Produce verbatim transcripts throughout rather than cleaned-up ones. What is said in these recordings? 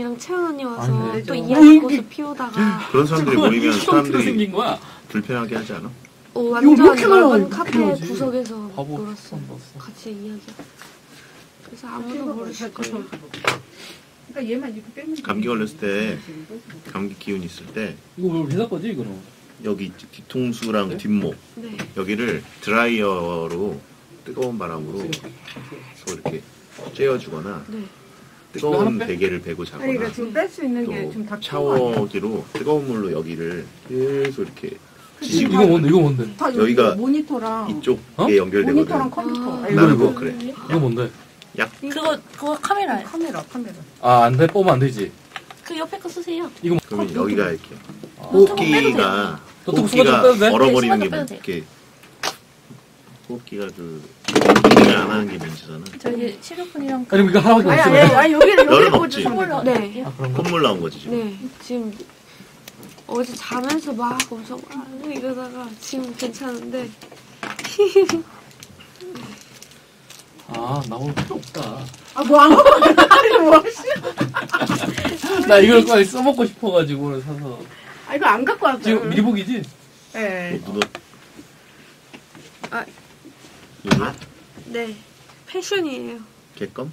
언니랑 채연 언니 와서 아니, 또 이야기꽃을 피우다가 그런 사람들이 모이면 사람들이 생긴 거야. 불편하게 하지 않아? 어, 완전 넓은 이렇게 카페 해야지. 구석에서 바보 놀았어. 봤어. 같이 이야기. 그래서 아무도 모르실 거예요. 그러니까 얘만 이렇게 빼면 감기 걸렸을 때 감기 기운 있을 때 이거 뭐 회사 거지 이거는? 여기 뒤통수랑 네? 뒷목 네. 여기를 드라이어로 뜨거운 바람으로 서 이렇게 쬐어주거나 네. 뜨거운 하나 빼? 베개를 베고 자거나 아니 그러니까 지금 뺄 수 있는 게 좀 다 또 샤워기로 뜨거운 물로 여기를 계속 이렇게 이거 이거 뭔데? 이거 뭔데? 다 여기가 모니터랑 이쪽에 어? 연결되거든. 모니터랑 컴퓨터. 아. 아니, 나는 이거, 뭐 그래. 이거 뭔데? 그거 그거 카메라예요. 카메라 카메라. 아, 안 돼. 뽑으면 안 되지. 그 옆에 거 쓰세요. 이거 그러면 여기가 이렇게 아. 호흡기가 노트북 수건 좀 호흡기가 빼도 돼? 얼어버리는 네, 게 수건 좀 빼도 이렇게 호흡기가 그 호흡기를 안 하는 게 문제잖아. 저기 실로폰이랑 아니 이거 하나밖에 아니 없어. 아니 아니 여기를 열은 여기를 없지. 꽂으면 선물로. 네. 아, 그런 거. 콧물 나온 거지 지금. 네. 지금 어제 자면서 막 엄청 막 이러다가 지금 괜찮은데 아, 나 오늘 필요 없다. 아뭐 안 먹어? 아니 뭐 씨. 나 이걸 빨리 써먹고 싶어가지고 오늘 사서. 아 이거 안 갖고 왔어요. 지금 미리보기지? 네. 뭐 묻어. 아. 누구? 네. 패션이에요. 개껌?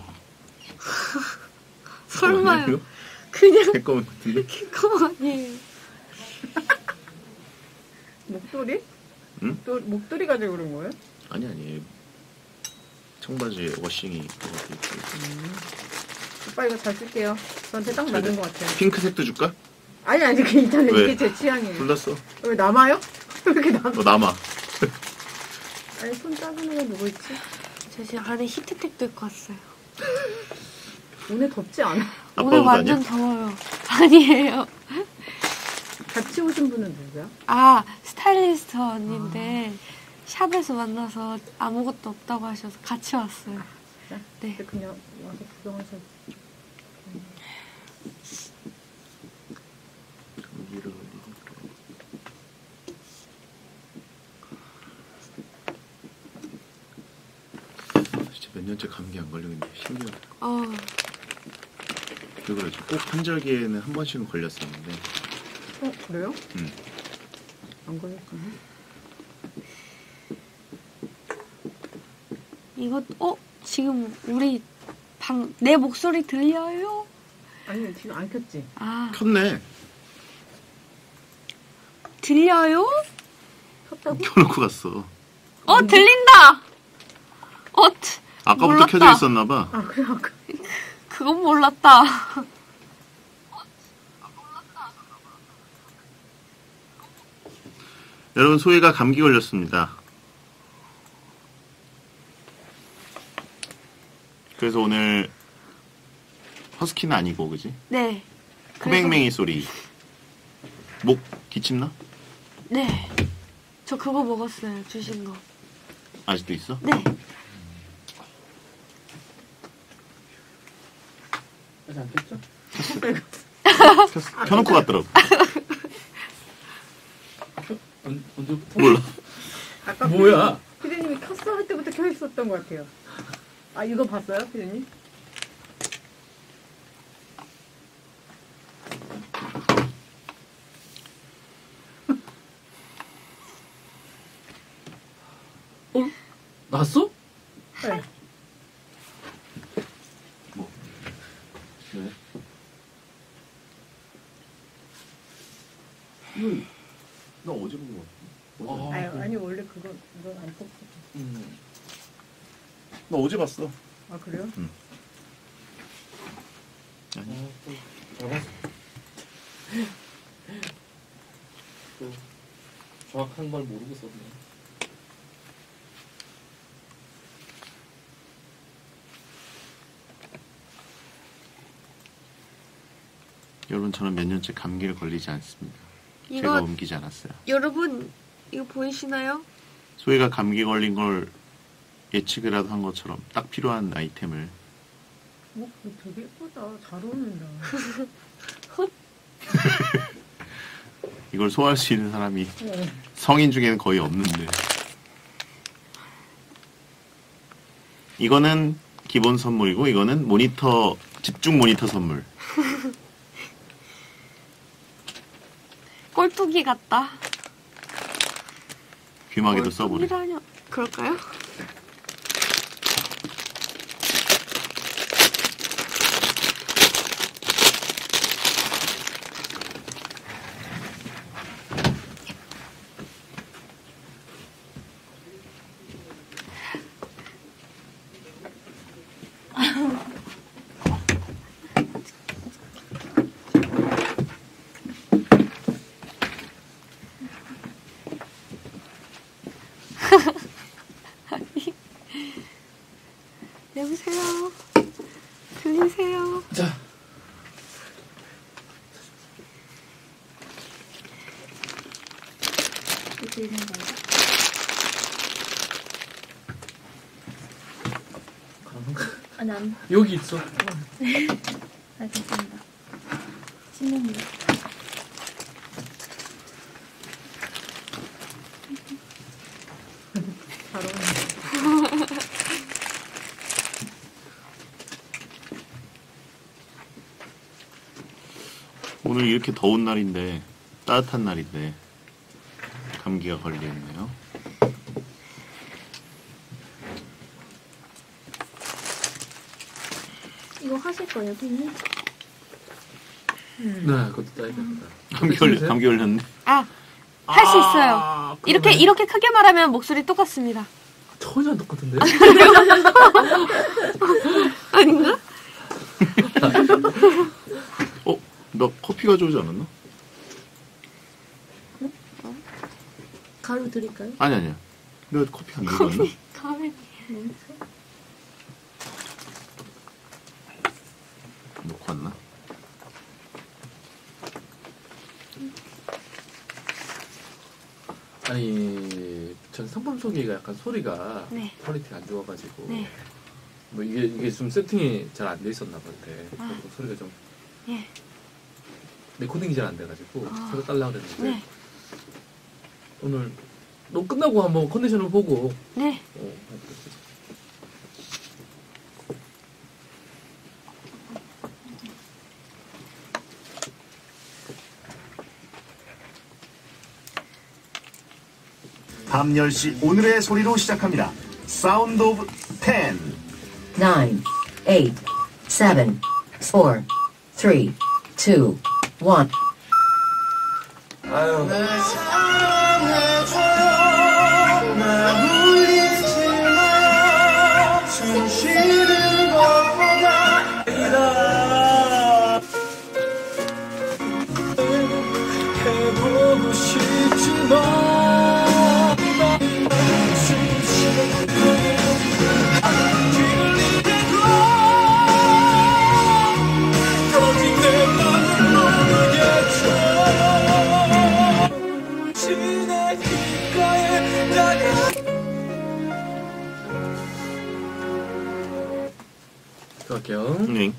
설마요. 아니에요? 그냥 개껌 같은데? 그거 아니에요. 목도리? 응? 목도, 목도리 가지고 그런 거예요? 아니 아니. 청바지 워싱이 그거 돼 있고. 음. 오빠 이거 잘 쓸게요. 저한테 딱 맞는 것 같아요. 핑크색도 줄까? 아니 아니 그 있잖아요. 왜? 이게 제 취향이에요. 골랐어. 왜 남아요? 왜 이렇게 남아? 너 남아. 아니 손 작은 애가 누구 있지? 저 지금 안에 히트텍도 입고 왔어요. 오늘 덥지 않아? 오늘 아빠 옷 완전 아니야? 더워요. 아니에요. 같이 오신 분은 누구야? 아, 스타일리스트 언니인데 샵에서 만나서 아무것도 없다고 하셔서 같이 왔어요. 진짜? 네. 근데 그냥 와서 구경하셔. 감기를 진짜 몇 년째 감기 안 걸리는데 신기하다. 어, 왜 그러지? 꼭 환절기에는 한 번씩은 걸렸었는데. 어 그래요? 응. 안 걸렸구나. 이거, 어? 지금 우리 방, 내 목소리 들려요? 아니 지금 안 켰지? 아, 켰네. 들려요? 켰다고? 켜놓고 갔어. 어, 들린다! 어, 트- 아까부터 몰랐다. 켜져 있었나봐. 아 그래 아까 그건 몰랐다. 여러분 소희가 감기 걸렸습니다. 그래서 오늘 허스키는 아니고 그지? 네. 코맹맹이 소리. 목 기침나? 네. 저 그거 먹었어요, 주신 거. 아직도 있어? 네. 아직 안 깼죠? 켰어. 켜놓고 갔더라고. 언, 언제부터? 몰라. 아까 뭐야? 피디님이 켰어 할 때부터 켜 있었던 것 같아요. 아 이거 봤어요, 피디님? 났어? 네. 뭐? 왜? 이거 나 어제 본 거 같아. 아, 아니, 아니 원래 그거 이건 안 썼어. 음. 나 어제 봤어. 아 그래요? 아니. 아, 또 잡았어. 또 정확한 걸 모르고 썼네. 여러분 저는 몇 년째 감기를 걸리지 않습니다. 제가 이거, 옮기지 않았어요. 여러분, 이거 보이시나요? 소희가 감기 걸린 걸 예측이라도 한 것처럼 딱 필요한 아이템을 어, 이거 되게 예쁘다. 잘 어울린다. 이걸 소화할 수 있는 사람이 네. 성인 중에는 거의 없는데 이거는 기본 선물이고 이거는 모니터 집중 모니터 선물. 꼴뚜기 같다. 귀마개도 써보래. 꼴뚜기라뇨. 그럴까요? 여보세요. 들리세요? 자, 이렇게 있는 건가? 가능한가? 아니 안. 여기 있어. 아 괜찮다. 신문이. 바로. 오늘 이렇게 더운 날인데 따뜻한 날인데 감기가 걸리겠네요. 이거 하실 거예요, 피님? 네, 그것도 따야 됩니다. 감기 걸려 감기 걸렸네. 아, 할 수 있어요. 아, 이렇게 그러면 이렇게 크게 말하면 목소리 똑같습니다. 전혀 안 똑같은데? 아닌가? 어? 너 커피 가져오지 않았나? 가루 드릴까요? 아니 아니야. 내가 커피 안 가져왔나? 가위. 놓고 왔나? 아니, 전 상품 소개가 약간 소리가 네. 퀄리티가 안 좋아가지고 네. 뭐 이게 이게 좀 세팅이 잘 안 돼 있었나 본데 아. 그래서 소리가 좀 예. 레코딩이 잘 안 돼가지고 아. 새로 달라고 그랬는데 네. 오늘 너 끝나고 한번 컨디션을 보고 네. 어, 밤 열 시 오늘의 소리로 시작합니다. 사운드 오브 텐. nine, eight, seven, four, three, two, one. 들어갈게요. 네.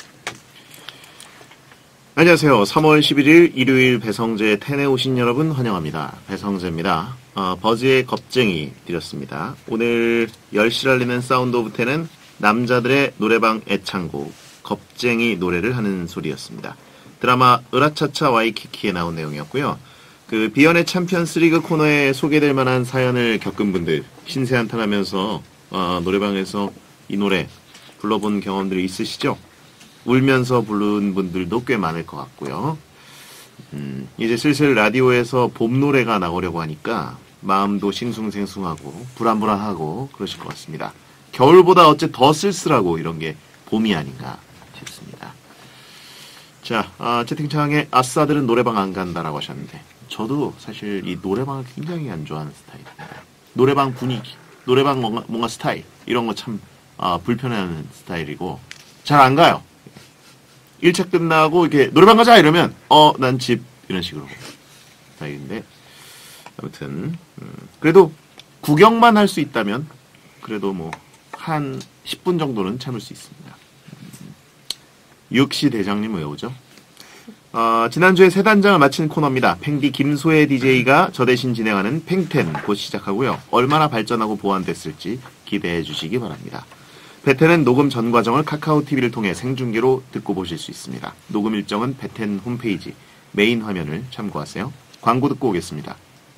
안녕하세요. 삼월 십일일 일요일 배성재 텐에 오신 여러분 환영합니다. 배성재입니다. 어, 버즈의 겁쟁이 드렸습니다. 오늘 열 시를 알리는 사운드 오브 텐은 남자들의 노래방 애창곡 겁쟁이 노래를 하는 소리였습니다. 드라마 으라차차 와이키키에 나온 내용이었고요. 그 비연의 챔피언스 리그 코너에 소개될 만한 사연을 겪은 분들, 신세 한탄하면서 어, 노래방에서 이 노래 불러본 경험들이 있으시죠? 울면서 부른 분들도 꽤 많을 것 같고요. 음, 이제 슬슬 라디오에서 봄 노래가 나오려고 하니까 마음도 싱숭생숭하고 불안불안하고 그러실 것 같습니다. 겨울보다 어째 더 쓸쓸하고 이런 게 봄이 아닌가 싶습니다. 자, 아, 채팅창에 아싸들은 노래방 안 간다라고 하셨는데 저도 사실 이 노래방을 굉장히 안 좋아하는 스타일입니다. 노래방 분위기, 노래방 뭔가, 뭔가 스타일 이런 거 참 아, 불편해하는 스타일이고 잘 안 가요. 일 차 끝나고 이렇게 노래방 가자 이러면 어, 난 집 이런 식으로 스타일인데 아무튼 음, 그래도 구경만 할 수 있다면 그래도 뭐 한 십 분 정도는 참을 수 있습니다. 음, 육시 대장님 왜 오죠? 어, 지난주에 새 단장을 마친 코너입니다. 팽디 김소혜 디제이가 저 대신 진행하는 팽텐 곧 시작하고요. 얼마나 발전하고 보완됐을지 기대해 주시기 바랍니다. 베텐은 녹음 전 과정을 카카오티비를 통해 생중계로 듣고 보실 수 있습니다. 녹음 일정은 베텐 홈페이지 메인 화면을 참고하세요. 광고 듣고 오겠습니다.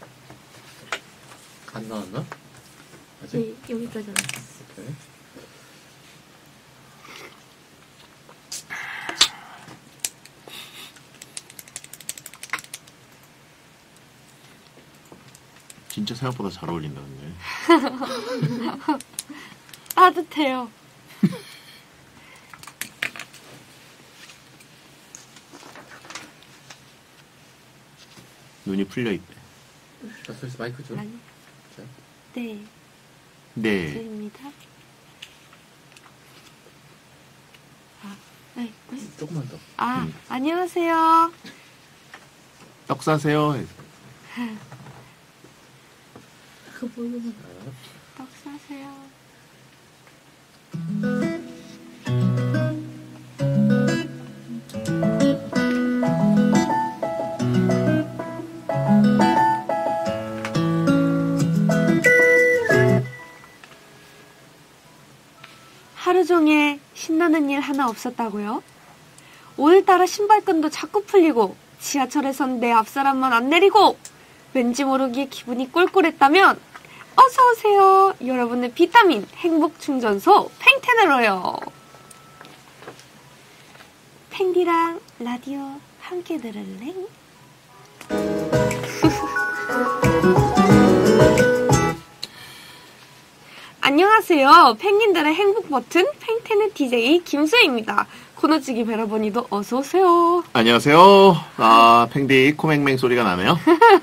안 나왔나? 아직? 네, 여기까지 왔어요. 오케이. 진짜 생각보다 잘 어울린다 근데. 따뜻해요. 눈이 풀려있대. 자, 소리스 마이크 좀. 아니. 자. 네, 네. 드립니다. 아, 네. 조금만 더. 아, 음. 안녕하세요. 떡 사세요. 그 모르는 떡 사세요. 하루 종일 신나는 일 하나 없었다고요? 오늘따라 신발끈도 자꾸 풀리고 지하철에선 내 앞사람만 안 내리고 왠지 모르게 기분이 꿀꿀했다면 어서오세요. 여러분의 비타민 행복 충전소 팽텐으로요. 팽디랑 라디오 함께 들을래? 안녕하세요. 펭귄들의 행복 버튼 팽텐의 디제이 김수희입니다. 코너찌기 베러버니도 어서오세요. 안녕하세요. 아, 팽디 코맹맹 소리가 나네요.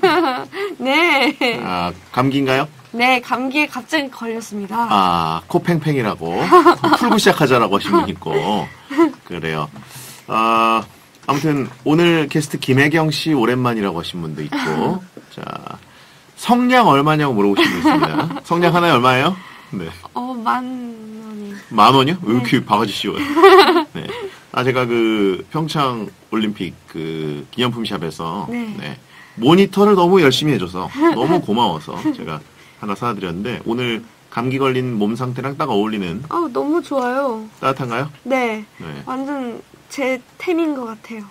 네. 아, 감기인가요? 네, 감기에 갑자기 걸렸습니다. 아, 코팽팽이라고 풀고 시작하자라고 하신 분 있고 그래요. 아, 아무튼 오늘 게스트 김혜경 씨 오랜만이라고 하신 분도 있고 자, 성량 얼마냐고 물어보신 분 있습니다. 성량 하나에 얼마예요? 네. 어, 만 원이. 만 원이요? 왜 이렇게 바가지 씌워요? 네. 아, 제가 그 평창 올림픽 그 기념품 샵에서 네. 네. 모니터를 너무 열심히 해줘서 너무 고마워서 제가 하나 사드렸는데 오늘 감기 걸린 몸 상태랑 딱 어울리는 아, 너무 좋아요. 따뜻한가요? 네. 네. 완전 제 템인 것 같아요.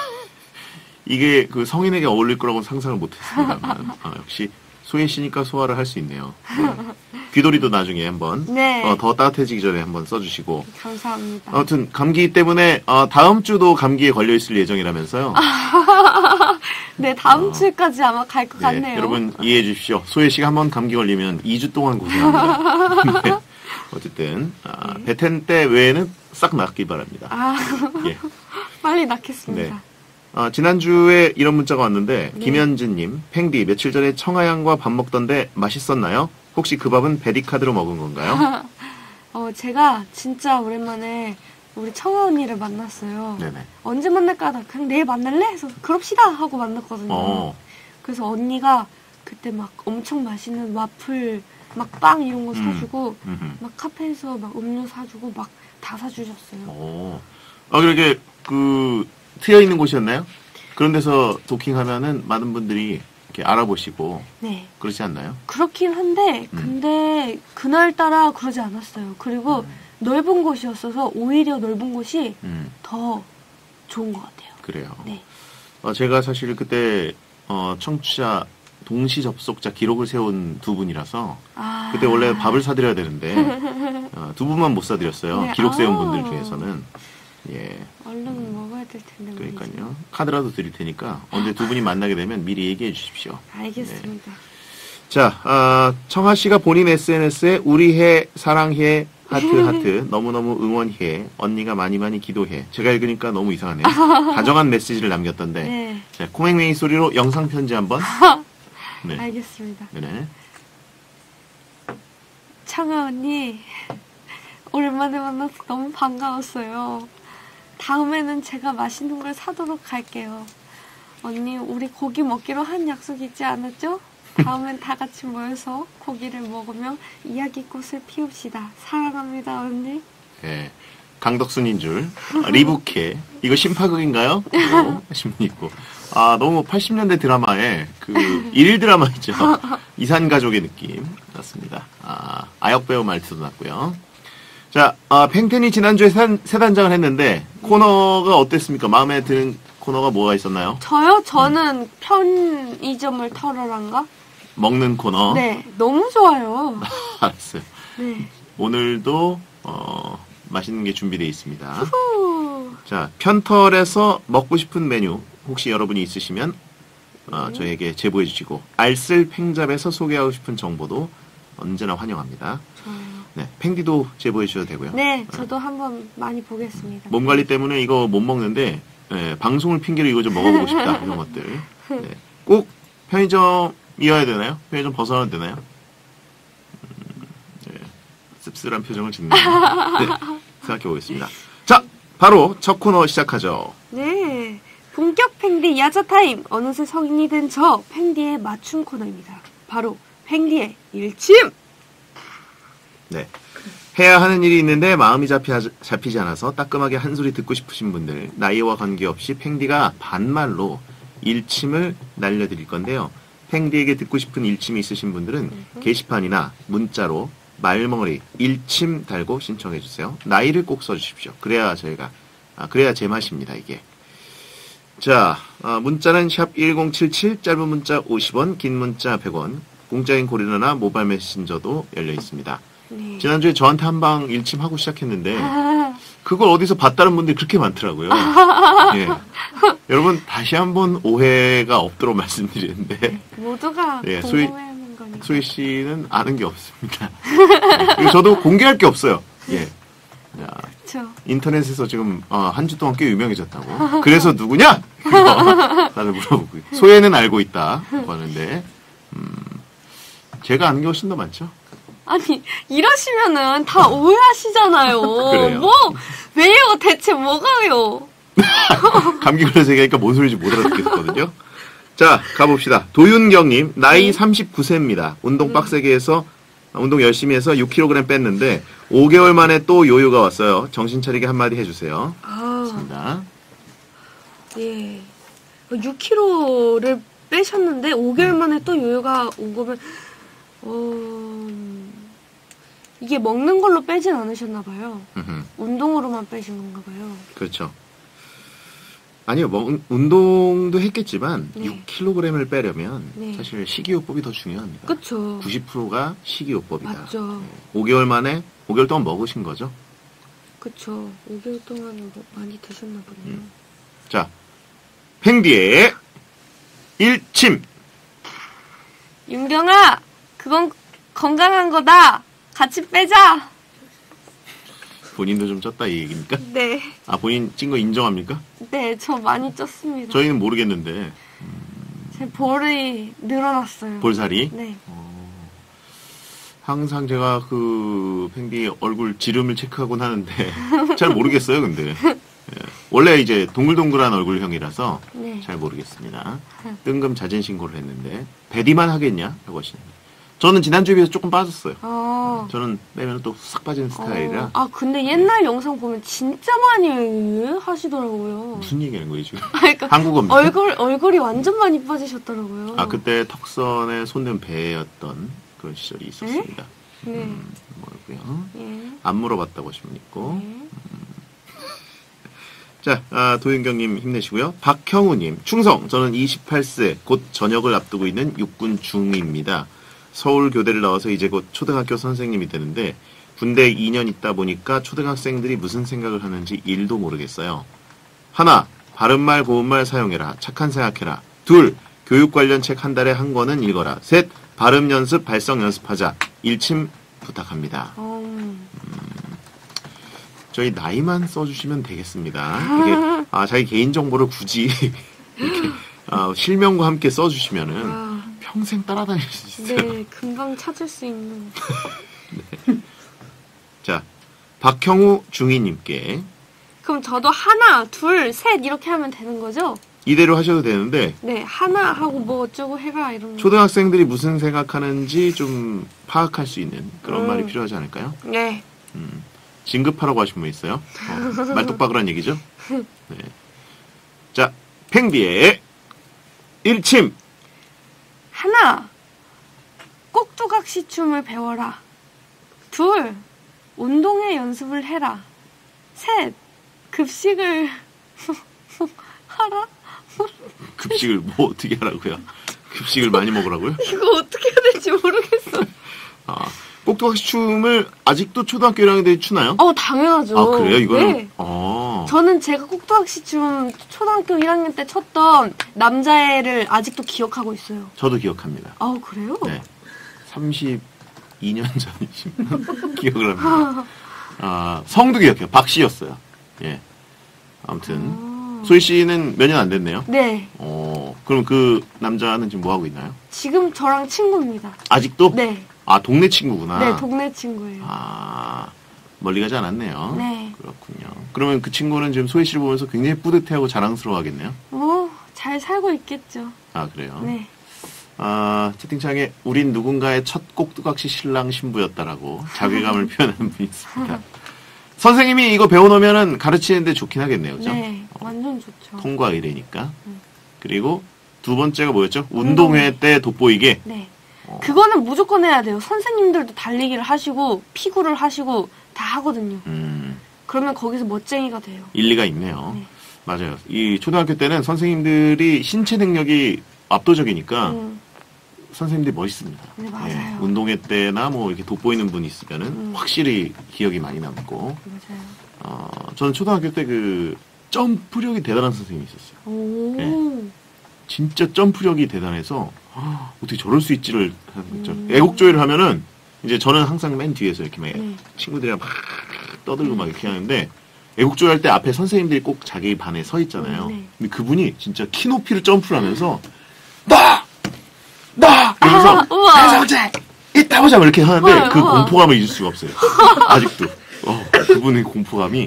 이게 그 성인에게 어울릴 거라고는 상상을 못했습니다만 아, 역시 소혜 씨니까 소화를 할 수 있네요. 네. 귀돌이도 나중에 한번 네. 어, 더 따뜻해지기 전에 한번 써주시고 감사합니다. 아무튼 감기 때문에 어, 다음 주도 감기에 걸려 있을 예정이라면서요. 네, 다음 어. 주까지 아마 갈 것 네, 같네요. 여러분 이해해 주십시오. 소혜 씨가 한번 감기 걸리면 이 주 동안 고생합니다. 네. 어쨌든 아, 네. 베텐 때 외에는 싹 낫기 바랍니다. 아, 예. 빨리 낳겠습니다. 네. 아, 지난주에 이런 문자가 왔는데 네. 김현진님, 팽디 며칠 전에 청아양과 밥 먹던데 맛있었나요? 혹시 그 밥은 베디카드로 먹은 건가요? 어, 제가 진짜 오랜만에 우리 청아 언니를 만났어요. 네네. 언제 만날까 하다 그냥 내일 만날래? 해서 그럽시다 하고 만났거든요. 어, 그래서 언니가 그때 막 엄청 맛있는 와플, 막 빵 이런 거 음. 사주고 음흠. 막 카페에서 막 음료 사주고 막 다 사주셨어요. 어. 아, 그렇게 그 트여 있는 곳이었나요? 그런 데서 도킹하면은 많은 분들이 이렇게 알아보시고 네. 그렇지 않나요? 그렇긴 한데 음. 근데 그날따라 그러지 않았어요. 그리고 음. 넓은 곳이었어서 오히려 넓은 곳이 음, 더 좋은 것 같아요. 그래요. 네. 어, 제가 사실 그때 어, 청취자 동시 접속자 기록을 세운 두 분이라서 아. 그때 원래 밥을 사드려야 되는데 어, 두 분만 못 사드렸어요. 네, 기록 세운 아. 분들 중에서는 예, 얼른 먹어야 될 텐데. 말이죠. 그러니까요. 카드라도 드릴 테니까 언제 두 분이 만나게 되면 미리 얘기해 주십시오. 알겠습니다. 자, 어, 청아 씨가 본인 에스엔에스에 우리 해 사랑해 하트 하트 너무너무 응원해 언니가 많이 많이 기도해 제가 읽으니까 너무 이상하네요. 다정한 메시지를 남겼던데 네. 자, 코맹맹이 소리로 영상 편지 한번. 네. 알겠습니다. 네. 청아 언니, 오랜만에 만나서 너무 반가웠어요. 다음에는 제가 맛있는 걸 사도록 할게요. 언니, 우리 고기 먹기로 한 약속 있지 않았죠? 다음엔 다 같이 모여서 고기를 먹으며 이야기꽃을 피웁시다. 사랑합니다, 언니. 네. 강덕순인 줄. 아, 리부케. 이거 심파극인가요? 어, 하신 분 있고. 아, 너무 팔십 년대 드라마에 그 일일 드라마 있죠. 이산가족의 느낌 났습니다. 아, 아역 배우 말투도 났고요. 자, 아, 팽텐이 지난주에 세, 세 단장을 했는데 코너가 어땠습니까? 마음에 드는 코너가 뭐가 있었나요? 저요? 저는 편의점을 털어란가? 먹는 코너. 네, 너무 좋아요. 알았어요. 네. 오늘도 어, 맛있는 게 준비되어 있습니다. 후. 자, 편털에서 먹고 싶은 메뉴 혹시 여러분이 있으시면 어, 저에게 제보해 주시고 알쓸 팽잡에서 소개하고 싶은 정보도 언제나 환영합니다. 좋아요. 네, 팽디도 제보해 주셔도 되고요. 네, 저도 한번 많이 보겠습니다. 몸 관리 때문에 이거 못 먹는데 예, 방송을 핑계로 이거 좀 먹어보고 싶다 이런 것들. 네. 꼭 편의점이어야 되나요? 편의점 벗어나도 되나요? 음, 네. 씁쓸한 표정을 짓네요. 네, 생각해 보겠습니다. 자, 바로 첫 코너 시작하죠. 네, 본격 팽디 야자 타임. 어느새 성인이 된 저 팽디의 맞춤 코너입니다. 바로 팽디의 일침. 네. 해야 하는 일이 있는데 마음이 잡히, 잡히지 않아서 따끔하게 한 소리 듣고 싶으신 분들, 나이와 관계없이 팽디가 반말로 일침을 날려드릴 건데요. 팽디에게 듣고 싶은 일침이 있으신 분들은 게시판이나 문자로 말머리 일침 달고 신청해 주세요. 나이를 꼭 써주십시오. 그래야 저희가 아, 그래야 제맛입니다. 이게. 자, 아, 문자는 샵 일공칠칠, 짧은 문자 오십 원, 긴 문자 백 원, 공짜인 고리라나 모바일 메신저도 열려 있습니다. 네. 지난주에 저한테 한 방 일침하고 시작했는데 아, 그걸 어디서 봤다는 분들이 그렇게 많더라고요. 예. 여러분 다시 한번 오해가 없도록 말씀드리는데 모두가 예, 소희- 궁금해하는 거니까. 소희 씨는 아는 게 없습니다. 예, 그리고 저도 공개할 게 없어요. 예. 자, 그렇죠. 인터넷에서 지금 어, 한 주 동안 꽤 유명해졌다고. 그래서 누구냐? 이거 다들 물어보고 있- 소혜는 알고 있다고 하는데 음, 제가 아는 게 훨씬 더 많죠. 아니, 이러시면은 다 오해하시잖아요. 그래요. 뭐, 왜요? 대체 뭐가요? 감기 걸려서 얘기하니까 뭔 소리인지 못 알아듣겠거든요. 자, 가봅시다. 도윤경님, 나이 삼십구 세입니다. 운동 빡세게 해서, 운동 열심히 해서 육 킬로그램 뺐는데, 오 개월 만에 또 요요가 왔어요. 정신 차리게 한마디 해주세요. 아, 좋습니다. 예. 육 킬로그램를 빼셨는데, 오 개월 만에 또 요요가 온 거면, 어, 이게 먹는 걸로 빼진 않으셨나봐요. 음흠, 운동으로만 빼신 건가봐요. 그렇죠. 아니요, 뭐, 운동도 했겠지만, 네. 육 킬로그램을 빼려면, 네. 사실 식이요법이 더 중요합니다. 그쵸. 구십 퍼센트가 식이요법이다. 맞죠. 오 개월 만에, 오 개월 동안 먹으신 거죠. 그쵸. 오 개월 동안 뭐 많이 드셨나 보네요. 음. 자, 팽디의 일침. 윤경아! 그건 건강한 거다! 같이 빼자! 본인도 좀 쪘다 이 얘기입니까? 네. 아, 본인 찐 거 인정합니까? 네, 저 많이 쪘습니다. 저희는 모르겠는데, 제 볼이 늘어났어요. 볼살이. 네. 항상 제가 그, 팽디 얼굴 지름을 체크하곤 하는데, 잘 모르겠어요, 근데. 예. 원래 이제 동글동글한 얼굴형이라서 네. 잘 모르겠습니다. 뜬금 자진 신고를 했는데, 베디만 하겠냐? 라고 하시는데. 저는 지난주에 비해서 조금 빠졌어요. 아. 저는 빼면 또 싹 빠지는 스타일이라. 어, 아, 근데 옛날 영상 보면 진짜 많이 하시더라고요. 무슨 얘기 하는 거예요, 지금? 그러니까 한국어입니까? 얼굴, 얼굴이 완전 많이 빠지셨더라고요. 아, 그때 턱선에 손댄 배였던 그런 시절이 있었습니다. 네. 음, 뭐고요? 예. 안 물어봤다고 하시면 있고. 네. 자, 아, 도윤경님 힘내시고요. 박형우님, 충성. 저는 이십팔 세, 곧 전역을 앞두고 있는 육군 중입니다. 서울 교대를 나와서 이제 곧 초등학교 선생님이 되는데, 군대 이 년 있다 보니까 초등학생들이 무슨 생각을 하는지 일도 모르겠어요. 하나, 바른말 고운말 사용해라. 착한 생각해라. 둘, 교육 관련 책 한 달에 한 권은 읽어라. 셋, 발음 연습, 발성 연습하자. 일침 부탁합니다. 음. 저희 나이만 써주시면 되겠습니다. 이게 아, 자기 개인 정보를 굳이 이렇게 아, 실명과 함께 써주시면은 아, 평생 따라다닐 수 있어요. 네, 금방 찾을 수 있는. 자, 박형우 중위님께 그럼 저도 하나, 둘, 셋 이렇게 하면 되는 거죠? 이대로 하셔도 되는데 네, 하나 하고 뭐 어쩌고 해라 이런 거. 초등학생들이 무슨 생각하는지 좀 파악할 수 있는 그런 음. 말이 필요하지 않을까요? 네. 음, 진급하라고 하신 분 있어요? 어, 말똑박으란 얘기죠? 네. 자, 팽디의 일침. 하나, 꼭두각시 춤을 배워라. 둘, 운동회 연습을 해라. 셋, 급식을 하라? 급식을 뭐 어떻게 하라고요? 급식을 많이 먹으라고요? 이거 어떻게 해야 될지 모르겠어. 아, 꼭두각시 춤을 아직도 초등학교 일 학년들이 추나요? 어, 당연하죠. 아, 그래요? 이거는? 네. 어. 저는 제가 꼭두각시 춤 초등학교 일 학년 때 췄던 남자애를 아직도 기억하고 있어요. 저도 기억합니다. 아, 그래요? 네. 삼십이 년 전이시면 기억을 합니다. 아, 성도 기억해요. 박 씨였어요. 예. 아무튼. 아. 소희 씨는 몇 년 안 됐네요. 네. 어, 그럼 그 남자는 지금 뭐 하고 있나요? 지금 저랑 친구입니다. 아직도? 네. 아, 동네 친구구나. 네, 동네 친구예요. 아, 멀리 가지 않았네요. 네. 그렇군요. 그러면 그 친구는 지금 소희 씨를 보면서 굉장히 뿌듯해하고 자랑스러워 하겠네요? 어, 잘 살고 있겠죠. 아, 그래요? 네. 아, 채팅창에 우린 누군가의 첫 꼭두각시 신랑 신부였다라고 자괴감을 표현하는 분이 있습니다. 선생님이 이거 배워놓으면 가르치는데 좋긴 하겠네요. 그죠? 네, 완전 좋죠. 통과 의례니까. 음. 그리고 두 번째가 뭐였죠? 운동회 때 돋보이게. 네. 어. 그거는 무조건 해야 돼요. 선생님들도 달리기를 하시고 피구를 하시고 다 하거든요. 음, 그러면 거기서 멋쟁이가 돼요. 일리가 있네요. 네. 맞아요. 이 초등학교 때는 선생님들이 신체 능력이 압도적이니까 음, 선생님들이 멋있습니다. 네, 맞아요. 예, 운동회 때나 뭐 이렇게 돋보이는 분 있으면은 음. 확실히 기억이 많이 남고. 맞아요. 어, 저는 초등학교 때 그 점프력이 대단한 선생님이 있었어요. 오. 네. 진짜 점프력이 대단해서 아, 어떻게 저럴 수 있지를 하는 거죠. 음. 애국조회를 하면은 이제 저는 항상 맨 뒤에서 이렇게 막 네. 친구들이랑 막 떠들고 막 이렇게 하는데 애국조회 할 때 앞에 선생님들이 꼭 자기 반에 서 있잖아요. 음, 네. 근데 그분이 진짜 키 높이를 점프를 하면서 나! 나! 이러면서 아, 우와. 배성재! 이따 보자! 이렇게 하는데 우와, 그 우와. 공포감을 잊을 수가 없어요. 아직도. 어, 그분의 공포감이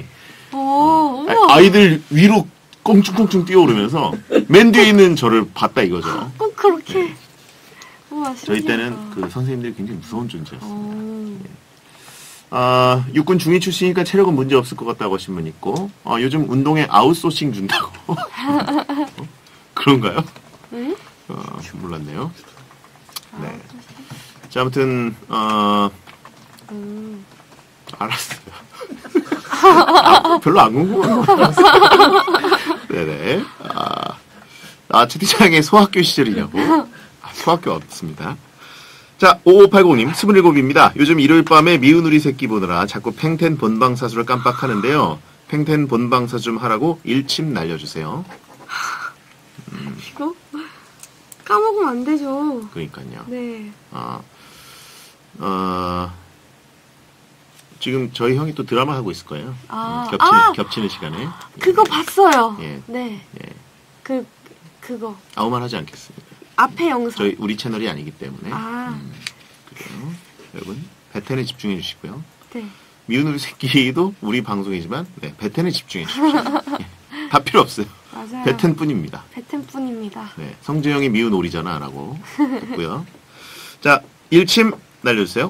오, 우와. 아, 아이들 위로 껑충껑충 뛰어오르면서 맨 뒤에 있는 저를 봤다 이거죠. 꼭 그렇게. 우와, 저희 신기하다. 때는 그 선생님들이 굉장히 무서운 존재였어요. 오. 아, 육군 중위 출신이니까 체력은 문제 없을 것 같다고 하신 분 있고, 아, 요즘 운동에 아웃소싱 준다고. 어? 그런가요? 응? 어, 몰랐네요. 아, 네. 자, 아무튼, 어, 음. 알았어요. 아, 별로 안 궁금한 거 같았어요. 네네. 아, 아, 채팅창에 소학교 시절이냐고. 아, 소학교 없습니다. 자, 오오팔공님, 스물일곱입니다. 요즘 일요일 밤에 미운 우리 새끼 보느라 자꾸 팽텐 본방사수를 깜빡하는데요. 팽텐 본방사수 좀 하라고 일침 날려주세요. 이거? 까먹으면 안 되죠. 그러니까요. 네. 아, 어, 지금 저희 형이 또 드라마 하고 있을 거예요. 아, 겹치는, 아! 겹치는 시간에. 그거 봤어요. 예. 네. 예. 그, 그거. 아무 말 하지 않겠습니다. 앞에 영상. 저희, 우리 채널이 아니기 때문에. 아. 음, 그래요. 여러분, 베텐에 집중해 주시고요. 네. 미운 우리 새끼도 우리 방송이지만, 네, 베텐에 집중해 주십시오. 예, 다 필요 없어요. 맞아요. 베텐 뿐입니다. 베텐 뿐입니다. 네, 성재형이 미운 오리잖아, 라고 했고요. 자, 일침 날려주세요.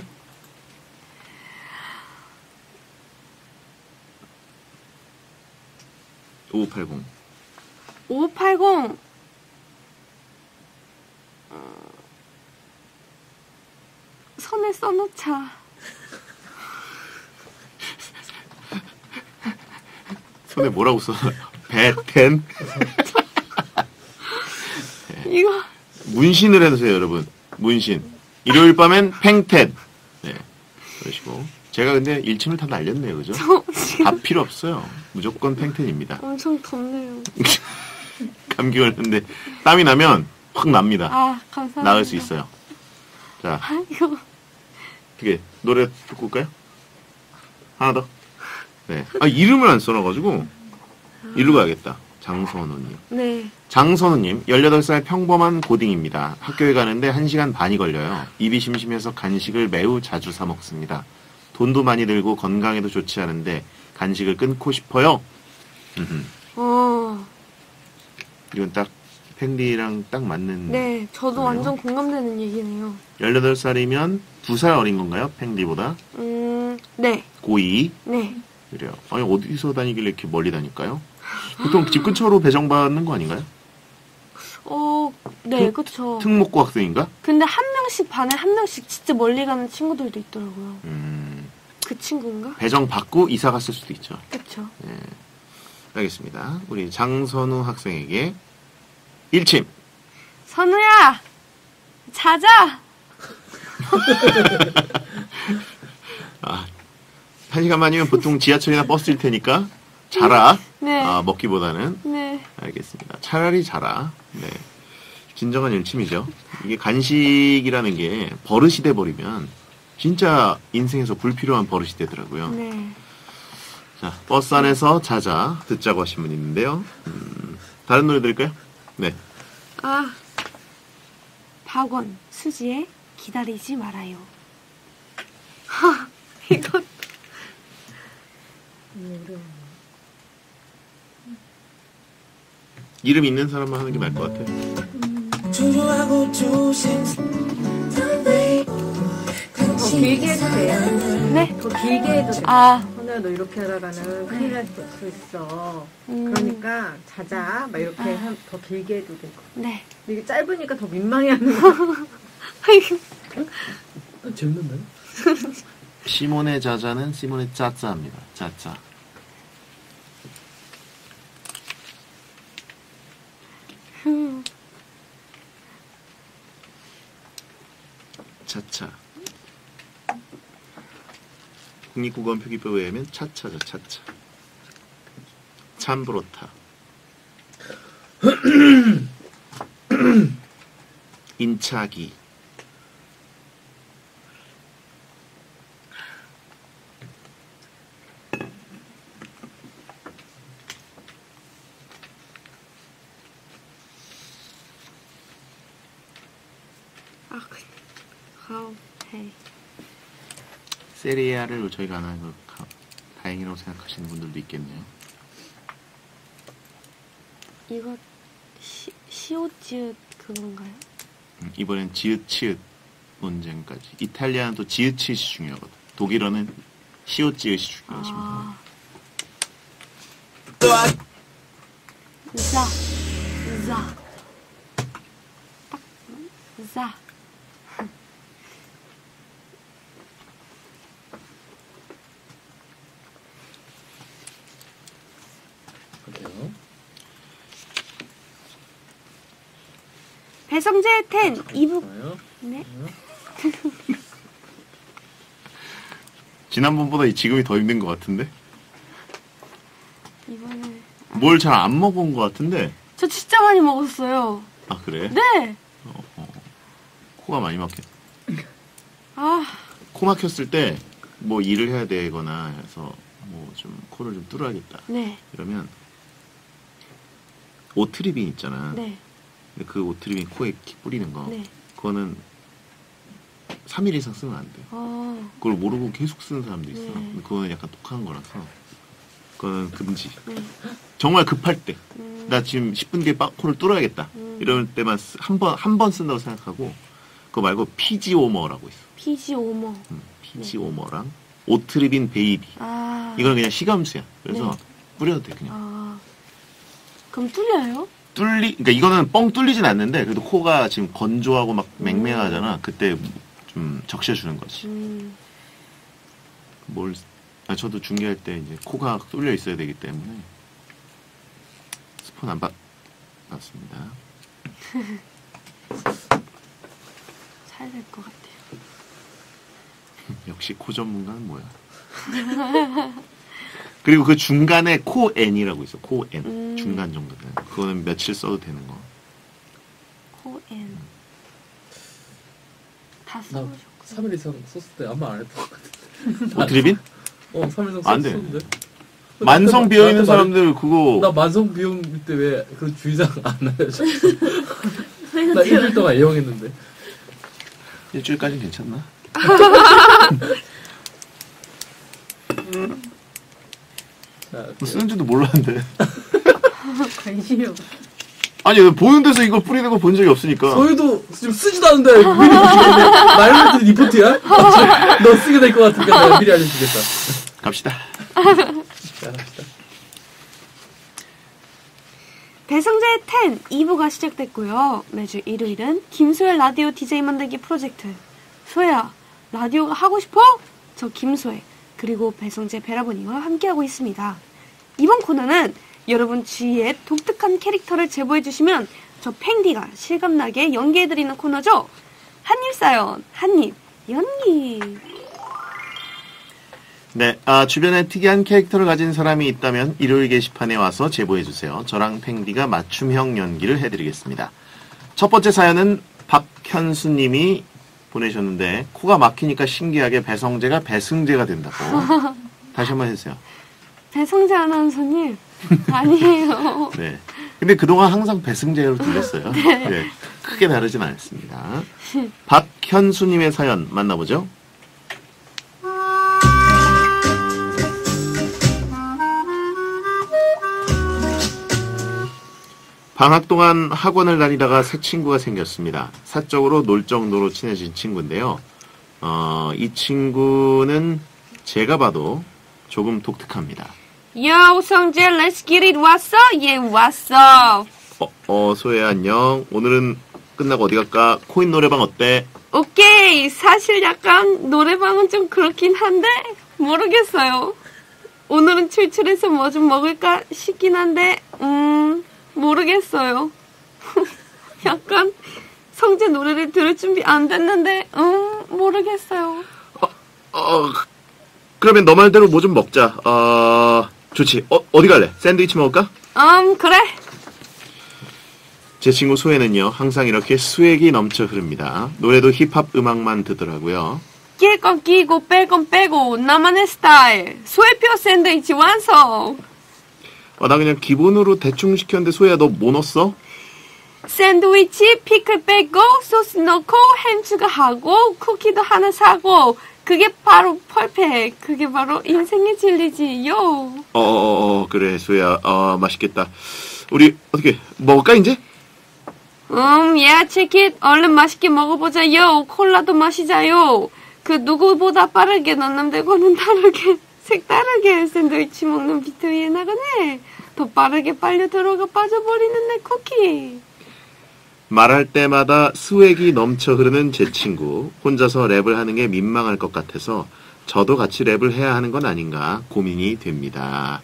오오팔공. 오오팔공. 어, 손에 써놓자. 손에 뭐라고 써놔요? 베텐? 이거. 문신을 해주세요, 여러분. 문신. 일요일 밤엔 팽텐. 네. 그러시고. 제가 근데 일침을 다 날렸네요, 그죠? 저 지금 다 필요 없어요. 무조건 팽텐입니다. 엄청 덥네요. 감기 걸렸는데, 땀이 나면 확 납니다. 아, 감사합니다. 나을 수 있어요. 자, 아, 이거. 어떻게, 노래 듣고 올까요? 하나 더. 네. 아, 이름을 안 써놔가지고, 일로 가야겠다. 장선우님. 네. 장선우님, 열여덟 살 평범한 고딩입니다. 학교에 가는데 한 시간 반이 걸려요. 입이 심심해서 간식을 매우 자주 사 먹습니다. 돈도 많이 들고 건강에도 좋지 않은데 간식을 끊고 싶어요. 음흠. 어. 이건 딱 팽디랑 딱 맞는. 네. 저도 그래요? 완전 공감되는 얘기네요. 열여덟 살이면 두 살 어린 건가요? 팽디보다? 음, 네. 고이. 네. 그래요. 아니, 어디서 다니길래 이렇게 멀리 다닐까요? 보통 집 근처로 배정받는 거 아닌가요? 어, 네, 특- 그쵸. 특목고 학생인가? 근데 한 명씩 반에 한 명씩 진짜 멀리 가는 친구들도 있더라고요. 음, 그 친구인가? 배정 받고 이사 갔을 수도 있죠. 그쵸. 네. 알겠습니다. 우리 장선우 학생에게 일침. 선우야! 자자! 아, 한 시간만이면 보통 지하철이나 버스일 테니까 자라. 네. 아, 먹기보다는. 네. 알겠습니다. 차라리 자라. 네. 진정한 일침이죠. 이게 간식이라는 게 버릇이 돼버리면 진짜 인생에서 불필요한 버릇이 되더라고요. 네. 자, 버스 안에서 자자 듣자고 하신 분 있는데요. 음, 다른 노래 들을까요? 네. 아. 박원, 수지의 기다리지 말아요. 하, 이거. 이름 있는 사람만 하는 게 나을 것 같아요. 더 길게 해도 돼요. 네? 더 길게 해도 돼. 아, 선우야 너 이렇게 하다가는 큰일 날 수 있어. 음. 그러니까 자자 막 이렇게 한, 더 길게 해도 되고. 네. 근데 이게 짧으니까 더 민망해하는 거. 아, 재밌는데? 시몬의 자자는 시몬의 짜짜입니다. 짜짜. 차차. 국립국어원 표기법에 의하면 차차죠, 차차. 참브로타. 인차기. 아, 그, 아우, 헤이. 세리아를 저희가 안 하는 걸 가- 다행이라고 생각하시는 분들도 있겠네요. 이거, 시, 시오지읒 그건가요? 음, 이번엔 지읒, 치읒 논쟁까지. 이탈리아는 또 지읒, 치읒이 중요하거든. 독일어는 시옷, 지읒이 중요하십니다. 아. 자, 자. 딱, 자. 갈게요. 배성재 텐 이 부. 좋아요. 네. 지난번보다 지금이 더 힘든 것 같은데? 이번에. 뭘 잘 안 먹은 것 같은데? 저 진짜 많이 먹었어요. 아, 그래? 네. 어, 어. 코가 많이 막혔. 아, 코 막혔을 때 뭐 일을 해야 되거나 해서 뭐 좀 코를 좀 뚫어야겠다. 네. 이러면 오트리빈 있잖아. 네. 근데 그 오트리빈 코에 이렇게 뿌리는 거. 네. 그거는 삼 일 이상 쓰면 안 돼. 어, 그걸 모르고 계속 쓰는 사람도 있어. 네. 근데 그거는 약간 독한 거라서 그거는 금지. 네. 정말 급할 때. 음, 나 지금 십 분 뒤에 빠- 코를 뚫어야겠다. 음. 이럴 때만 한 번, 한 번 쓴다고 생각하고, 그거 말고 피지오머라고 있어. 피지 오머. 음, 피지오머랑 오트리빈 베이비. 아. 이거는 그냥 시감수야. 그래서 네. 뿌려도 돼, 그냥. 아. 그럼 뚫려요? 뚫리, 그러니까 이거는 뻥 뚫리진 않는데, 그래도 코가 지금 건조하고 막 맹맹하잖아. 그때 좀 적셔주는 거지. 음. 뭘, 아, 저도 중계할 때 이제 코가 뚫려 있어야 되기 때문에, 스폰 안 받, 받습니다. 잘 될 것 같아요. 역시 코 전문가는 뭐야. 그리고 그 중간에 코 N이라고 있어. 코 N. 음. 중간 정도는. 그거는 며칠 써도 되는 거. 코엔. 다 나 써보셨고. 삼 일 이상 썼을 때 아마 안 했던 것 같은데. 오트리빈? 어, 삼 일 이상 안 돼. 썼었는데. 만성 비어 있는 나한테 사람들 그거 말해- 나 만성 비염 때 왜 그런 주의사항 안 알려줘? 나 일주일 동안 애용했는데. 일주일까지는 괜찮나? 자, 뭐 쓰는 줄도 몰랐는데. 관심이 없어. 아니 보는 데서 이거 뿌리는 거 본 적이 없으니까. 저희도 지금 쓰지도 않는데 미리 알려주겠네. 말만 듣는 리포트야? 너 쓰게 될 것 같으니까 내가 미리 알려주겠다. 갑시다. 자, 갑시다. 배성재의 텐 이 부가 시작됐고요. 매주 일요일은 김소혜 라디오 디제이 만들기 프로젝트. 소혜야, 라디오가 하고 싶어? 저 김소혜. 그리고 배성재 베라버니와 함께하고 있습니다. 이번 코너는 여러분 주위의 독특한 캐릭터를 제보해주시면 저 팽디가 실감나게 연기해드리는 코너죠. 한입 사연, 한입 연기. 네, 아, 주변에 특이한 캐릭터를 가진 사람이 있다면 일요일 게시판에 와서 제보해주세요. 저랑 팽디가 맞춤형 연기를 해드리겠습니다. 첫 번째 사연은 박현수님이 보내셨는데 코가 막히니까 신기하게 배성재가 배승재가 된다고. 다시 한번 해주세요. 배성재 아나운서님 아니에요. 네. 근데 그동안 항상 배승재로 들렸어요. 네. 네. 크게 다르진 않습니다. 박현수님의 사연 만나보죠. 방학 동안 학원을 다니다가 새 친구가 생겼습니다. 사적으로 놀 정도로 친해진 친구인데요. 어, 이 친구는 제가 봐도 조금 독특합니다. Yo, 성재, let's get it. 왔어? 예, 왔어. 어, 어, 소혜야, 안녕. 오늘은 끝나고 어디 갈까? 코인 노래방 어때? 오케이. 사실 약간 노래방은 좀 그렇긴 한데 모르겠어요. 오늘은 출출해서 뭐 좀 먹을까 싶긴 한데 음... 모르겠어요. 약간 성재 노래를 들을 준비 안 됐는데 음 모르겠어요. 어, 어 그러면 너 말대로 뭐 좀 먹자. 어 좋지. 어 어디 갈래? 샌드위치 먹을까? 음 그래. 제 친구 소혜는요 항상 이렇게 수액이 넘쳐 흐릅니다. 노래도 힙합 음악만 듣더라고요. 낄 건 끼고 뺄 건 빼고 나만의 스타일. 소혜표 샌드위치 완성. 어, 나 그냥 기본으로 대충 시켰는데 소혜야 너 뭐 넣었어? 샌드위치 피클 빼고 소스 넣고 햄 추가하고 쿠키도 하나 사고 그게 바로 펄펙. 그게 바로 인생의 진리지요. 어어어 어, 어, 그래 소혜야 어 맛있겠다. 우리 어떻게 먹을까 이제? 음, 야, 체킷. 얼른 맛있게 먹어보자요. 콜라도 마시자요. 그 누구보다 빠르게 넌 남들과는 다르게 색다르게 샌드위치 먹는 비트 위에 나가네. 더 빠르게 빨려 들어가 빠져버리는 내 쿠키. 말할 때마다 수액이 넘쳐 흐르는 제 친구. 혼자서 랩을 하는 게 민망할 것 같아서 저도 같이 랩을 해야 하는 건 아닌가 고민이 됩니다.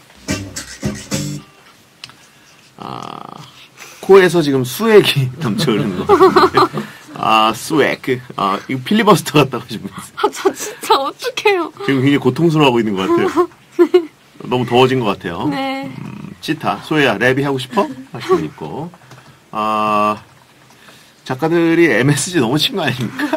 아, 코에서 지금 수액이 넘쳐 흐르는 거 같은데. 아, 수액. 아, 이거 필리버스터 같다고 싶으면서. 아, 저 진짜 어떡해요. 지금 굉장히 고통스러워 보이는 것 같아요. 너무 더워진 것 같아요. 네. 음, 찌타. 소혜야, 랩이 하고 싶어? 하시고 있고. 아, 작가들이 엠에스지 너무 친 거 아닙니까?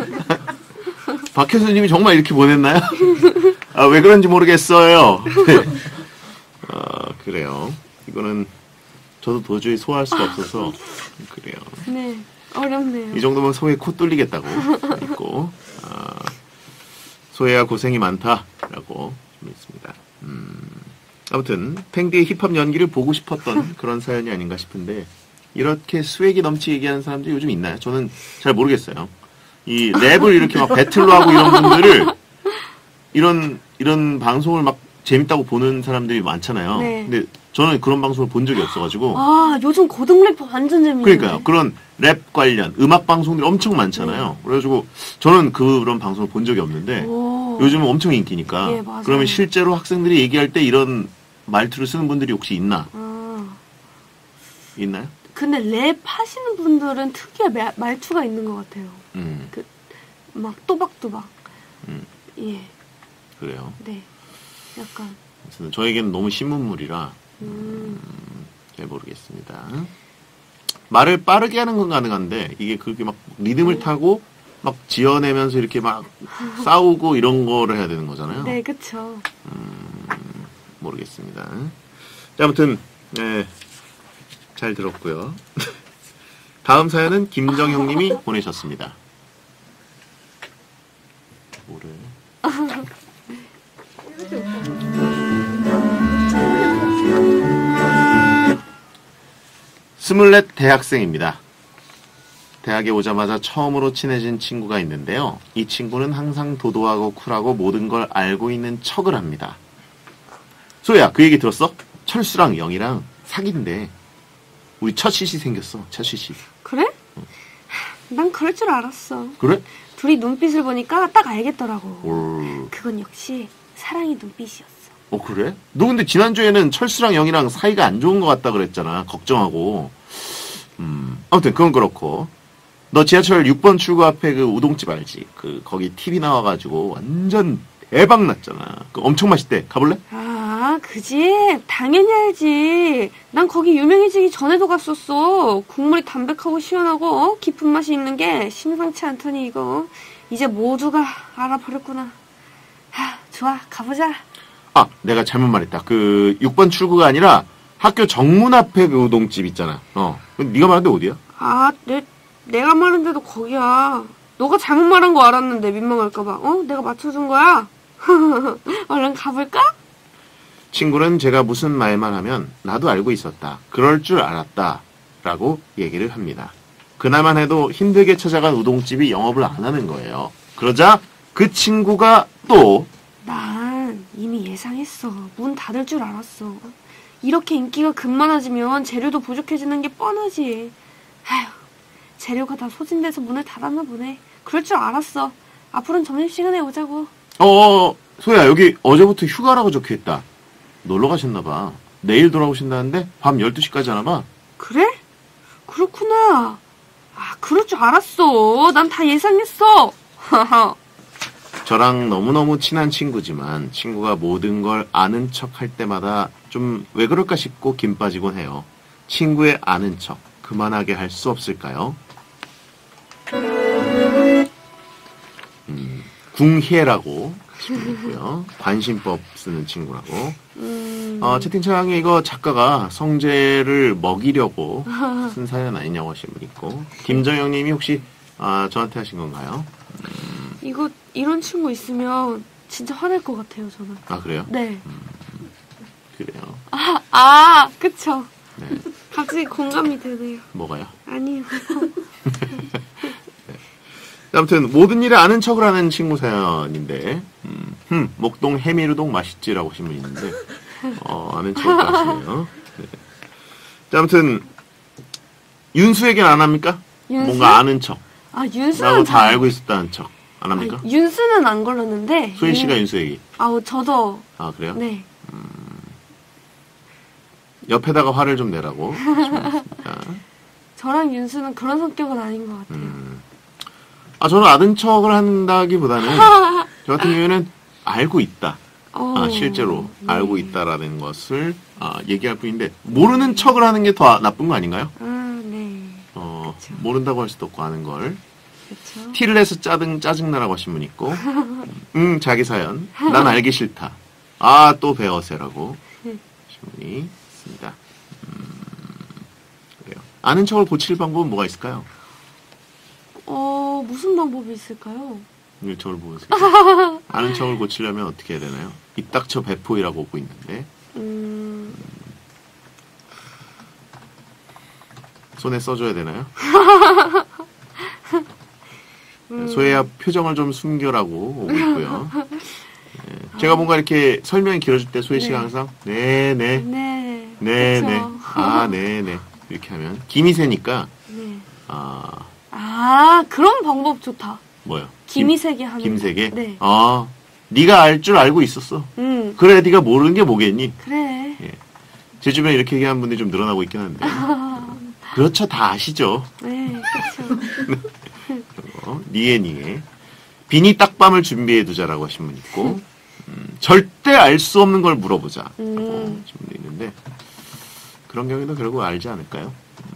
박현수님이 정말 이렇게 보냈나요? 아, 왜 그런지 모르겠어요. 네. 아, 그래요. 이거는 저도 도저히 소화할 수가 없어서 그래요. 네. 어렵네요. 이 정도면 소혜 코 뚫리겠다고 있고. 아, 소혜야 고생이 많다라고 좀 있습니다. 음, 아무튼 팽디의 힙합 연기를 보고 싶었던 그런 사연이 아닌가 싶은데 이렇게 수액이 넘치게 얘기하는 사람들이 요즘 있나요? 저는 잘 모르겠어요. 이 랩을 이렇게 막 배틀로 하고 이런 분들을 이런 이런 방송을 막 재밌다고 보는 사람들이 많잖아요. 네. 근데 저는 그런 방송을 본 적이 없어가지고. 아, 요즘 고등 래퍼 완전 재밌네. 그러니까요. 그런 랩 관련 음악 방송들이 엄청 많잖아요. 네. 그래가지고 저는 그런 방송을 본 적이 없는데 오. 요즘은 엄청 인기니까. 예, 맞아요. 그러면 실제로 학생들이 얘기할 때 이런 말투를 쓰는 분들이 혹시 있나? 아. 있나요? 근데 랩 하시는 분들은 특유의 마, 말투가 있는 것 같아요. 음, 그, 막 또박또박. 음, 예, 그래요. 네. 약간. 아무튼 저에게는 너무 신문물이라 음. 잘 모르겠습니다. 말을 빠르게 하는 건 가능한데 이게 그렇게 막 리듬을 타고 막 지어내면서 이렇게 막 싸우고 이런 거를 해야 되는 거잖아요. 네, 그쵸. 음, 모르겠습니다. 자, 아무튼 네, 잘 들었고요. 다음 사연은 김정형님이 보내셨습니다. 뭐를? 스물넷 대학생입니다. 대학에 오자마자 처음으로 친해진 친구가 있는데요. 이 친구는 항상 도도하고 쿨하고 모든 걸 알고 있는 척을 합니다. 소희야, 그 얘기 들었어? 철수랑 영이랑 사귄대. 우리 첫 시시 생겼어. 첫 시시. 그래? 난 그럴 줄 알았어. 그래? 둘이 눈빛을 보니까 딱 알겠더라고. 올. 그건 역시 사랑의 눈빛이었어. 어, 그래? 너 근데 지난주에는 철수랑 영이랑 사이가 안 좋은 것 같다 그랬잖아. 걱정하고. 음, 아무튼 그건 그렇고. 너 지하철 육 번 출구 앞에 그 우동집 알지? 그, 거기 티비 나와가지고 완전 대박 났잖아. 그 엄청 맛있대. 가볼래? 아, 그 집? 당연히 알지. 난 거기 유명해지기 전에도 갔었어. 국물이 담백하고 시원하고 어? 깊은 맛이 있는 게 심상치 않더니 이거. 이제 모두가 알아버렸구나. 하, 좋아, 가보자. 아, 내가 잘못 말했다. 그 육 번 출구가 아니라 학교 정문 앞에 그 우동집 있잖아. 어. 네가 말한 데 어디야? 아, 내, 내가 말한 데도 거기야. 너가 잘못 말한 거 알았는데 민망할까봐. 어? 내가 맞춰준 거야? 얼른 가볼까? 친구는 제가 무슨 말만 하면 나도 알고 있었다. 그럴 줄 알았다. 라고 얘기를 합니다. 그날만 해도 힘들게 찾아간 우동집이 영업을 안 하는 거예요. 그러자 그 친구가 또 난 이미 예상했어. 문 닫을 줄 알았어. 이렇게 인기가 급 많아지면 재료도 부족해지는 게 뻔하지. 아휴, 재료가 다 소진돼서 문을 닫았나 보네. 그럴 줄 알았어. 앞으로는 점심시간에 오자고. 어, 소야 여기 어제부터 휴가라고 적혀있다. 놀러 가셨나봐. 내일 돌아오신다는데 밤 열두 시까지 하나봐. 그래? 그렇구나. 아, 그럴 줄 알았어. 난 다 예상했어. 저랑 너무너무 친한 친구지만 친구가 모든 걸 아는 척 할 때마다 좀 왜 그럴까 싶고 김 빠지곤 해요. 친구의 아는 척 그만하게 할 수 없을까요? 음, 궁희애라고 친구고요. 관심법 쓰는 친구라고. 음... 어, 채팅창에 이거 작가가 성재를 먹이려고 쓴 사연 아니냐고 하신 분 있고, 김정영 님이 혹시 아, 저한테 하신 건가요? 이거 이런 친구 있으면 진짜 화낼 것 같아요, 저는. 아, 그래요? 네. 그래요. 아, 아, 그쵸. 네. 갑자기 공감이 되네요. 뭐가요? 아니요. 아무튼 모든 일에 아는 척을 하는 친구 사연인데, 음, 흠, 목동 해밀우동 맛있지라고 하신 분 있는데, 어, 아는 척을 하시네요. 네. 자, 아무튼 윤수에겐 안 합니까? 윤수? 뭔가 아는 척. 아, 윤수는 나도 다 잘- 알고 있었다는 척. 안 합니까? 아, 윤수는 안 걸렀는데. 소희 씨가 윤- 윤수 얘기. 아우, 저도. 아, 그래요? 네. 옆에다가 화를 좀 내라고. 하셨습니다. 저랑 윤수는 그런 성격은 아닌 것 같아요. 음. 아, 저는 아는 척을 한다기보다는, 저 같은 경우에는 알고 있다. 어, 아, 실제로 네. 알고 있다라는 것을 아, 얘기할 뿐인데, 모르는 척을 하는 게 더 나쁜 거 아닌가요? 아, 네. 어, 그쵸. 모른다고 할 수도 없고 아는 걸. 그렇죠. 티를 내서 짜증, 짜증나라고 하신 분 있고, 음, 자기 사연. 난 알기 싫다. 아, 또 배워세라고 하신 분이 있습니다. 음, 그래요. 아는 척을 고칠 방법은 뭐가 있을까요? 어, 무슨 방법이 있을까요? 이걸 저를 보세요. 아는 척을 고치려면 어떻게 해야 되나요? 입 닥쳐 배포이라고 오고 있는데, 음, 손에 써줘야 되나요? 음. 소혜야 표정을 좀 숨겨라고 오고 있고요. 네, 제가 뭔가 이렇게 설명이 길어질 때 소혜 씨가 네. 항상 네네 네. 네네 그쵸. 아 네네 이렇게 하면 김이세니까 네. 아 아, 그런 방법 좋다. 뭐요? 김이 세게 하는. 김세계? 거. 네. 아 네가 알 줄 알고 있었어. 음, 그래 네가 모르는 게 뭐겠니? 그래. 제 주변에 이렇게 얘기하는 분들이 좀 늘어나고 있긴 한데 그렇죠 다 아시죠. 네, 그렇죠. 어, 니에 니에 비니 딱밤을 준비해 두자라고 하신 분 있고 음, 절대 알 수 없는 걸 물어보자 라고 음. 하신 분도 있는데 그런 경우에는 결국 알지 않을까요?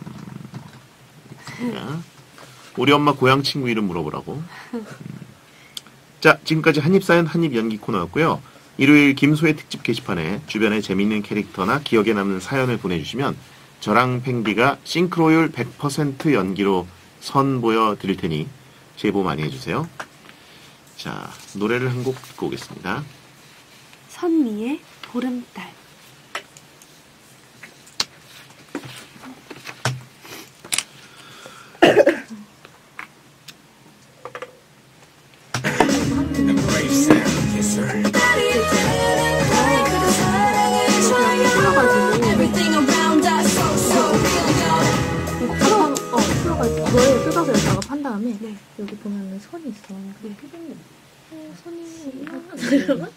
음, 그러니까 우리 엄마 고향 친구 이름 물어보라고. 음. 자, 지금까지 한입사연 한입연기 코너였고요. 일요일 김소의 특집 게시판에 주변에 재밌는 캐릭터나 기억에 남는 사연을 보내주시면 저랑 팽디가 싱크로율 백 퍼센트 연기로 선보여 드릴 테니 제보 많이 해주세요. 자, 노래를 한 곡 듣고 오겠습니다. 선미의 보름달. 어, 풀어가지고 너에 뜯어서 여기다가 판다 다음에 네. 여기 보면은 선이 있어. 네. 어, 선이 이렇게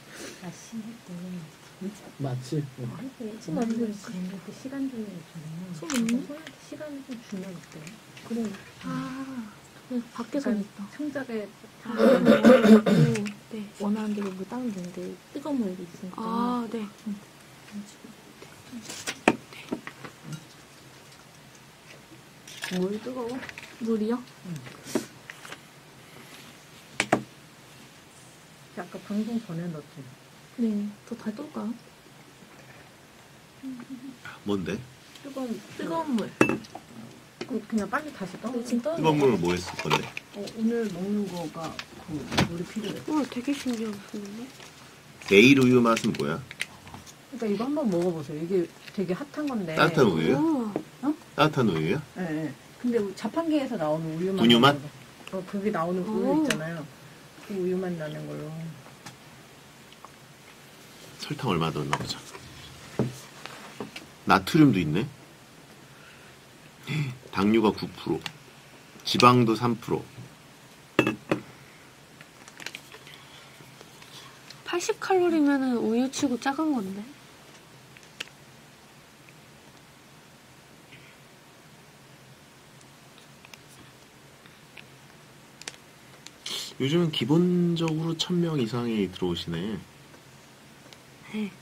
맞지? 손 어디 있어? 그 시간 중에 있잖아요. 손 있네? 손한테 시간을 좀 주면 어때요? 그래. 아, 네, 밖에 손 있다. 창작에 아, 원하는 네, 원하는 대로 물 따면 되는데 뜨거운 물이 있으니까. 아, 네. 물 뜨거워? 물이요? 아까 방송 전에 넣었지. 네, 더 다 떠올까요? 뭔데? 뜨거운 뜨거운 물. 그 그냥 빨리 다시 떠. 네, 지금 떠. 뜨거운 물을 뭐 했을 건데? 어, 오늘 먹는 거가 그 물이 필요해. 오, 되게 신기한 소리네. 내일 우유 맛은 뭐야? 그러니까 이거 한번 먹어보세요. 이게 되게 핫한 건데. 따뜻한 우유야? 오, 따뜻한 우유야? 네, 네. 근데 자판기에서 나오는 우유만. 우유 맛? 어, 그게 나오는 오. 우유 있잖아요. 그 우유만 나는 걸로. 설탕 얼마 넣었나 보자. 나트륨도 있네. 당류가 구 퍼센트, 지방도 삼 퍼센트. 팔십 칼로리면은 우유 치고 작은 건데. 요즘은 기본적으로 천 명 이상이 들어오시네. 네.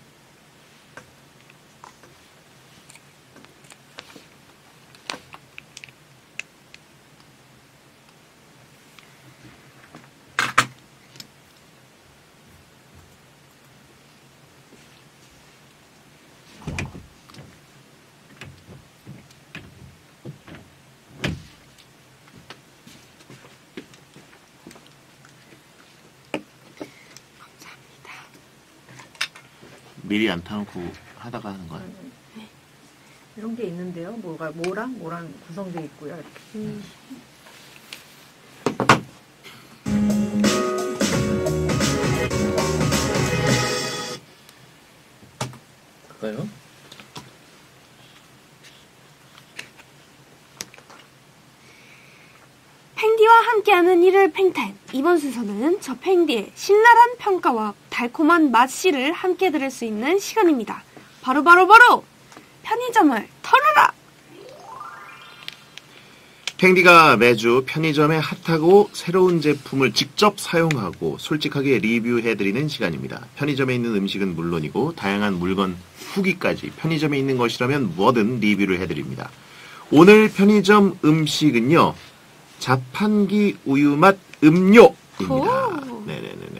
미리 안 타놓고 하다가 하는 거야. 이런 게 있는데요. 뭐가 뭐랑 뭐랑 구성되어 있고요. 이렇게. 음. 갈까요? 팽디와 함께하는 일요일 팽텐. 이번 순서는 저 팽디의 신랄한 평가와 달콤한 맛씨를 함께 들을 수 있는 시간입니다. 바로바로 바로, 바로 편의점을 털어라! 팽디가 매주 편의점의 핫하고 새로운 제품을 직접 사용하고 솔직하게 리뷰해드리는 시간입니다. 편의점에 있는 음식은 물론이고 다양한 물건 후기까지 편의점에 있는 것이라면 뭐든 리뷰를 해드립니다. 오늘 편의점 음식은요, 자판기 우유맛 음료입니다. 오. 네네네네.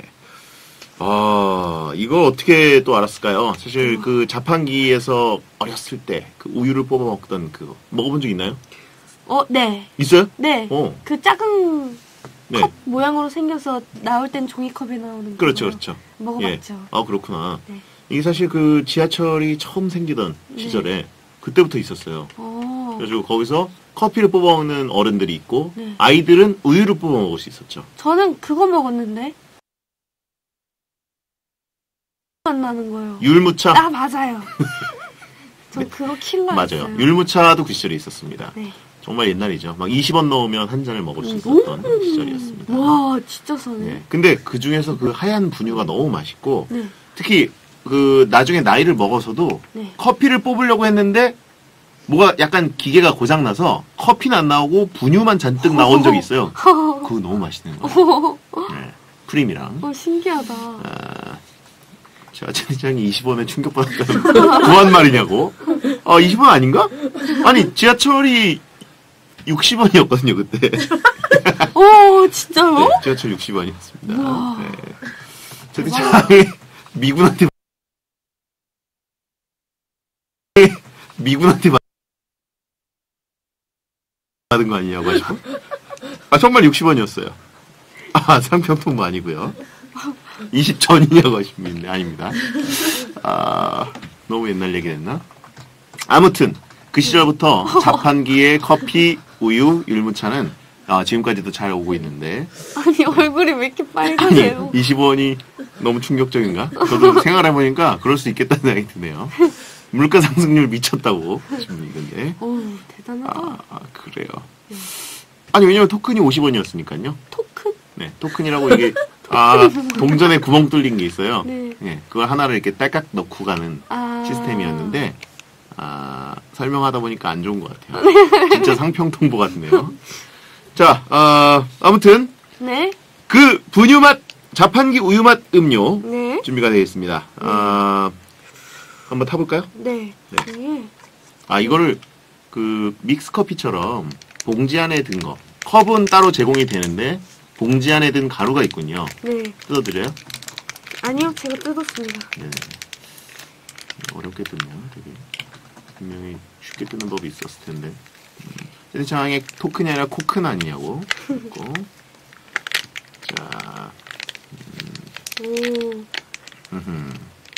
아, 이걸 어떻게 또 알았을까요? 사실 그 자판기에서 어렸을 때 그 우유를 뽑아 먹던 그거 먹어본 적 있나요? 어, 네. 있어요? 네. 어. 그 작은 네. 컵 모양으로 생겨서 나올 땐 종이컵에 나오는 거. 그렇죠, 그렇죠. 먹어봤죠. 예. 아, 그렇구나. 네. 이게 사실 그 지하철이 처음 생기던 네. 시절에 그때부터 있었어요. 어. 그래가지고 거기서 커피를 뽑아 먹는 어른들이 있고 네. 아이들은 우유를 뽑아 먹을 수 있었죠. 저는 그거 먹었는데. 안 나는 거예요. 율무차. 아, 맞아요. 전 그거 킬러였어요. 맞아요. 율무차도 그 시절에 있었습니다. 네. 정말 옛날이죠. 막 이십 원 넣으면 한 잔을 먹을 수 있었던 음. 시절이었습니다. 와, 진짜 싸네. 네. 근데 그 중에서 그 하얀 분유가 너무 맛있고 네. 특히 그 나중에 나이를 먹어서도 네. 커피를 뽑으려고 했는데 뭐가 약간 기계가 고장나서 커피는 안 나오고 분유만 잔뜩 나온 적이 있어요. 그거 너무 맛있는 거예요. 네. 프림이랑. 어, 신기하다. 아, 제가 채팅창이 이십 원에 충격받았다는 뭐한 말이냐고. 아, 이십 원 아닌가? 아니, 지하철이 육십 원이었거든요, 그때. 오, 진짜요? 네, 지하철 육십 원이었습니다. 우와. 네. 채팅창에 미군한테 미군한테 받은 거 아니냐고 하시고. 아, 정말 육십 원이었어요. 아, 상평통보 아니고요. 이십 전이냐고 하시면 아닙니다. 아, 너무 옛날 얘기 됐나? 아무튼 그 시절부터 자판기에 커피, 우유, 율무차는 아, 지금까지도 잘 오고 있는데 아니, 얼굴이 왜 이렇게 아니, 빨개요? 이십 원이 너무 충격적인가? 저도 생활해보니까 그럴 수 있겠다는 생각이 드네요. 물가 상승률 미쳤다고 하시는 분이 있는데 오, 대단하다. 아, 아, 그래요. 아니, 왜냐면 토큰이 오십 원이었으니까요. 토큰? 네, 토큰이라고 이게, 아, 동전에 구멍 뚫린 게 있어요. 네. 예, 그걸 하나를 이렇게 딸깍 넣고 가는 아. 시스템이었는데, 아, 설명하다 보니까 안 좋은 것 같아요. 진짜 상평통보 같네요. 자, 어, 아무튼, 네. 그 분유 맛, 자판기 우유 맛 음료 네. 준비가 되어 있습니다. 아, 한번 타볼까요? 네. 네. 네. 아, 이거를 그 믹스 커피처럼 봉지 안에 든 거. 컵은 따로 제공이 되는데 봉지 안에 든 가루가 있군요. 네. 뜯어드려요? 아니요, 제가 뜯었습니다. 네. 어렵게 뜯냐, 되게. 분명히 쉽게 뜯는 법이 있었을 텐데. 음. 채팅창에 토큰이 아니라 코큰 아니냐고. 그리고 자, 오. 음.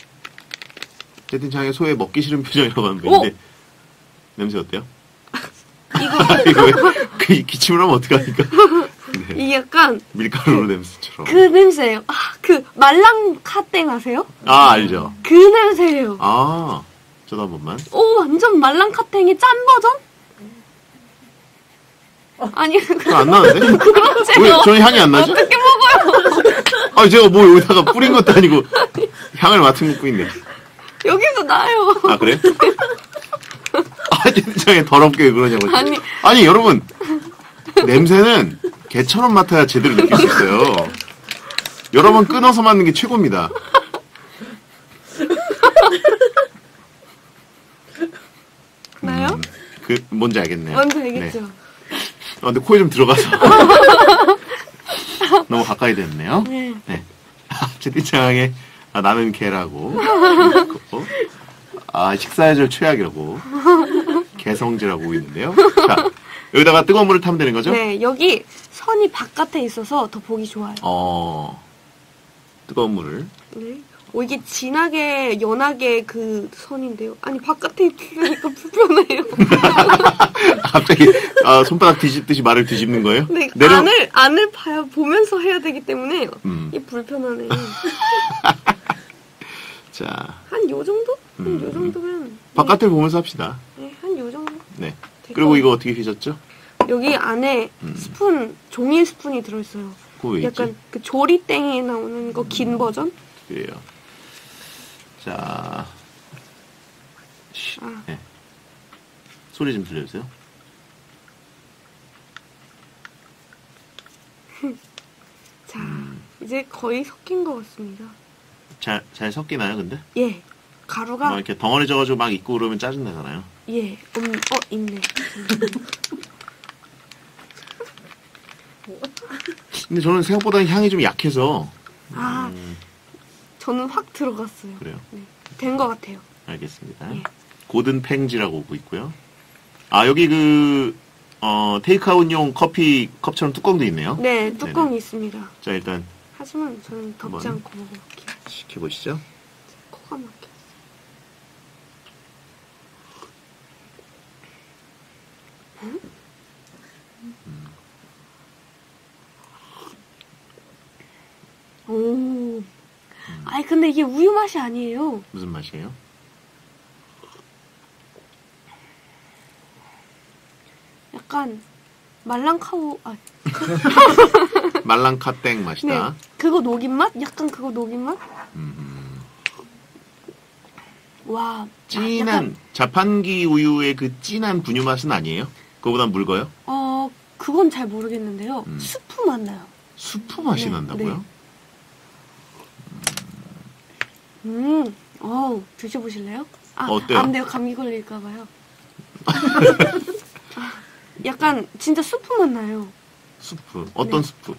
채팅창에 소의 먹기 싫은 표정이라고 하는 분인데 냄새 어때요? 이거 이거 왜 그 기침을 하면 어떡합니까? 네. 이게 약간 밀가루 냄새처럼. 그 냄새예요. 아, 그 말랑 카땡 아세요? 아, 알죠. 그 냄새예요. 아, 저도 한 번만. 오, 완전 말랑 카땡의 짠 버전? 아니, 그거 안 나는데? 왜 그러세요. 저는 향이 안 나죠? 어떻게 먹어요? 아, 제가 뭐 여기다가 뿌린 것도 아니고 향을 맡은 것 뿐인데. 여기도 나요. 아, 그래? 아, 진짜 더럽게 왜 그러냐고. 아니. 아니, 여러분. 냄새는 개처럼 맡아야 제대로 느낄 수 있어요. 여러 번 끊어서 맡는 게 최고입니다. 나요? 음, 그, 뭔지 알겠네요. 뭔지 알겠죠? 네. 아, 근데 코에 좀 들어가서. 너무 가까이 됐네요. 네. 네. 채팅창에, 아, 나는 개라고. 아, 식사예절 최악이라고. 개성질하고 있는데요. 자, 여기다가 뜨거운 물을 타면 되는 거죠? 네, 여기 선이 바깥에 있어서 더 보기 좋아요. 어, 뜨거운 물을. 네. 오, 이게 진하게, 연하게 그 선인데요. 아니, 바깥에 있으니까 불편해요. 갑자기, 아, 손바닥 뒤집듯이 말을 뒤집는 거예요? 네, 내려- 안을, 안을 봐야, 보면서 해야 되기 때문에, 음. 이게 불편하네. 자, 한 요 정도? 한 음. 요 정도면. 바깥을 보면서 합시다. 네, 한 요 정도. 네. 될 그리고 것 이거 어떻게 휘졌죠? 여기 안에 음. 스푼, 종이 스푼이 들어있어요. 그거 왜 있지? 약간 그 조리땡에 나오는 거 긴 버전? 그래요. 자, 쉬, 아. 네. 소리 좀 들려주세요. 자, 음. 이제 거의 섞인 것 같습니다. 잘, 잘 섞이나요, 근데? 예. 가루가, 막 이렇게 덩어리져가지고 막 있고 그러면 짜증나잖아요. 예. 음, 어, 있네. 근데 저는 생각보다 향이 좀 약해서. 아, 음, 저는 확 들어갔어요. 그래요. 네. 된 것 같아요. 알겠습니다. 예. 고든 팽지라고 오고 있고요. 아, 여기 그, 어, 테이크아웃용 커피 컵처럼 뚜껑도 있네요. 네, 뚜껑이 있습니다. 자, 일단 하지만 저는 덮지 한번. 않고 먹어볼게요. 시켜보시죠. 코가 막혀. 오. 아니, 근데 이게 우유 맛이 아니에요. 무슨 맛이에요? 약간, 말랑카우, 아, 말랑카땡 네. 맛이다. 그거 녹인 맛? 약간 그거 녹인 맛? 음, 와. 진한, 약간, 자판기 우유의 그 진한 분유 맛은 아니에요? 그거보단 묽어요? 어, 그건 잘 모르겠는데요. 음. 스프 맛 나요. 수프 맛이 네, 난다고요? 네. 음, 어우, 드셔보실래요? 아, 어때요? 안 돼요. 감기 걸릴까봐요. 약간, 진짜 스프 맛 나요. 수프. 어떤 네. 수프?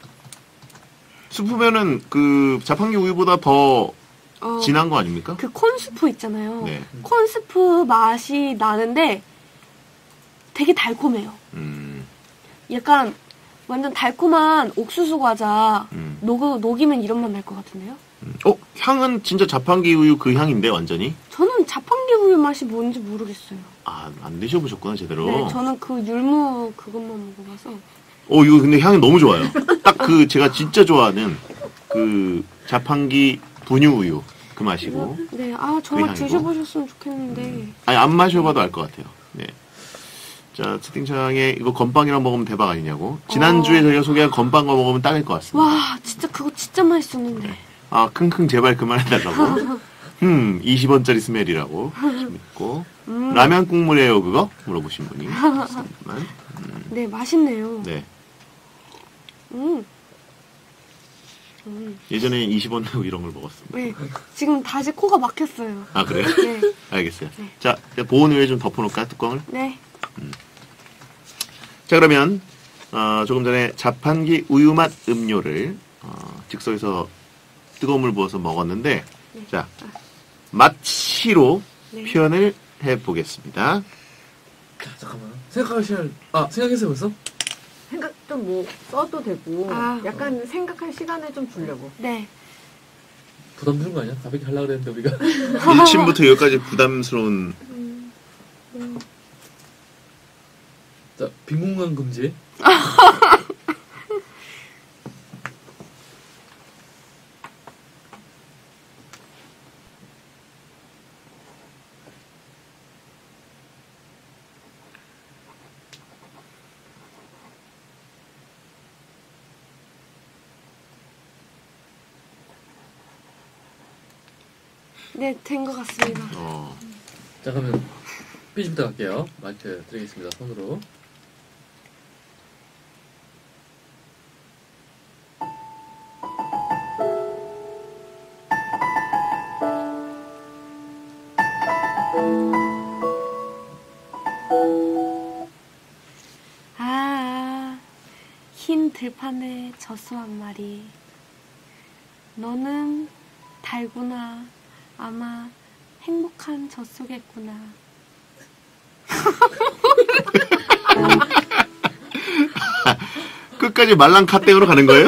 수프면은 그 자판기 우유보다 더 어, 진한 거 아닙니까? 그 콘스프 있잖아요. 네. 콘스프 맛이 나는데 되게 달콤해요. 음, 약간 완전 달콤한 옥수수 과자 음. 녹, 녹이면 이런 맛 날 것 같은데요? 음. 어, 향은 진짜 자판기 우유 그 향인데, 완전히? 저는 자판기 우유 맛이 뭔지 모르겠어요. 아, 안 드셔보셨구나, 제대로. 네, 저는 그 율무 그것만 먹어봐서. 어, 이거 근데 향이 너무 좋아요. 딱 그 제가 진짜 좋아하는 그 자판기 분유 우유 그 맛이고. 네, 아 정말 향이고. 드셔보셨으면 좋겠는데. 아니, 안 마셔봐도 알 것 같아요. 네. 자, 채팅창에 이거 건빵이랑 먹으면 대박 아니냐고. 지난주에 저희가 소개한 건빵과 먹으면 딱일 것 같습니다. 와, 진짜 그거 진짜 맛있었는데. 아, 킁킁 제발 그만해달라고. 음, 이십 원짜리 스멜이라고. 있고. 음. 라면 국물이에요, 그거? 물어보신 분이. 잠깐만. 네, 맛있네요. 네. 음. 음. 예전에 이십 원 내고 이런 걸 먹었습니다. 네, 지금 다시 코가 막혔어요. 아, 그래요? 네, 알겠어요. 네. 자, 보온우유 좀 덮어놓을까요, 뚜껑을? 네. 자, 그러면, 어, 조금 전에 자판기 우유맛 음료를, 어, 즉석에서 뜨거운 물 부어서 먹었는데, 네. 자, 맛시로 네. 표현을 해보겠습니다. 자, 잠깐만. 생각할 시간, 아, 생각했어요, 벌써? 생각 좀 뭐 써도 되고 아. 약간 생각할 시간을 좀 주려고. 네. 부담 주는 거 아니야? 가볍게 하려고 그랬는데, 우리가. 일 층부터 여기까지 부담스러운, 자, 빈 공간 금지. 네, 된 것 같습니다. 어, 자, 그러면 삐지부터 갈게요. 마이크 드리겠습니다, 손으로. 아, 흰 들판에 젖소 한 마리. 너는 달구나. 아마 행복한 젖소겠구나. 끝까지 말랑카땡으로 가는 거예요?